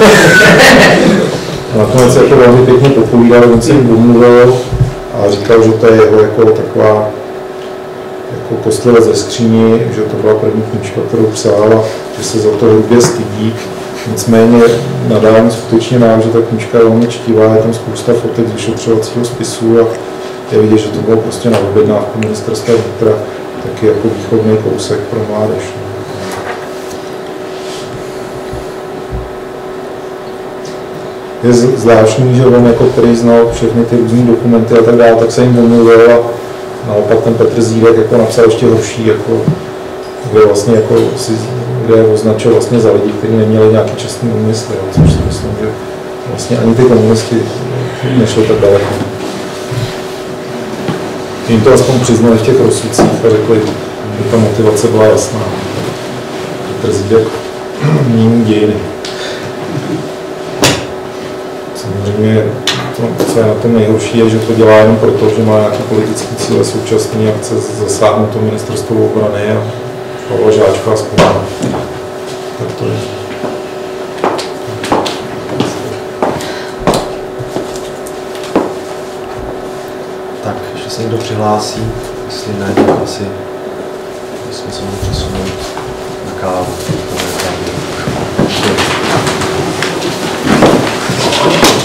A nakonec se jako velmi pěkně popovídal, on se jim domluvil a říkal, že to je jeho jako taková jako kostlivec ze skříni, že to byla první knížka, kterou psal a že se za to hrubě stydí. Nicméně nadávám skutečně nám, že ta knížka je velmi čtivá, je tam spousta fotek z vyšetřovacího spisu a je vidět, že to bylo prostě na objednávku ministerstva vnitra, taky jako výchovný kousek pro mládež. Je zvláštní, že on, jako, který znal všechny ty různé dokumenty a tak dále, tak se jim domluvil a naopak ten Petr Zídek jako napsal ještě horší, jako, kde vlastně jako si, kde označil vlastně za lidi, kteří neměli nějaký čestný úmysl, což si myslím, že vlastně ani ty komunisti nešli tak daleko. Jim to aspoň přiznali v těch rozsudcích a řekli, že ta motivace byla jasná. Petr Zídek mění dějiny. Samozřejmě to, co je na tom nejhorší, je, že to dělá jenom proto, že má nějaké politické cíle současný a chce zasáhnout to ministerstvo obrany a Pavla Žáčka a spolu. Tak to je. Tak, ještě se někdo přihlásí, jestli ne, tak asi jsme se mohli přesunout na kávu.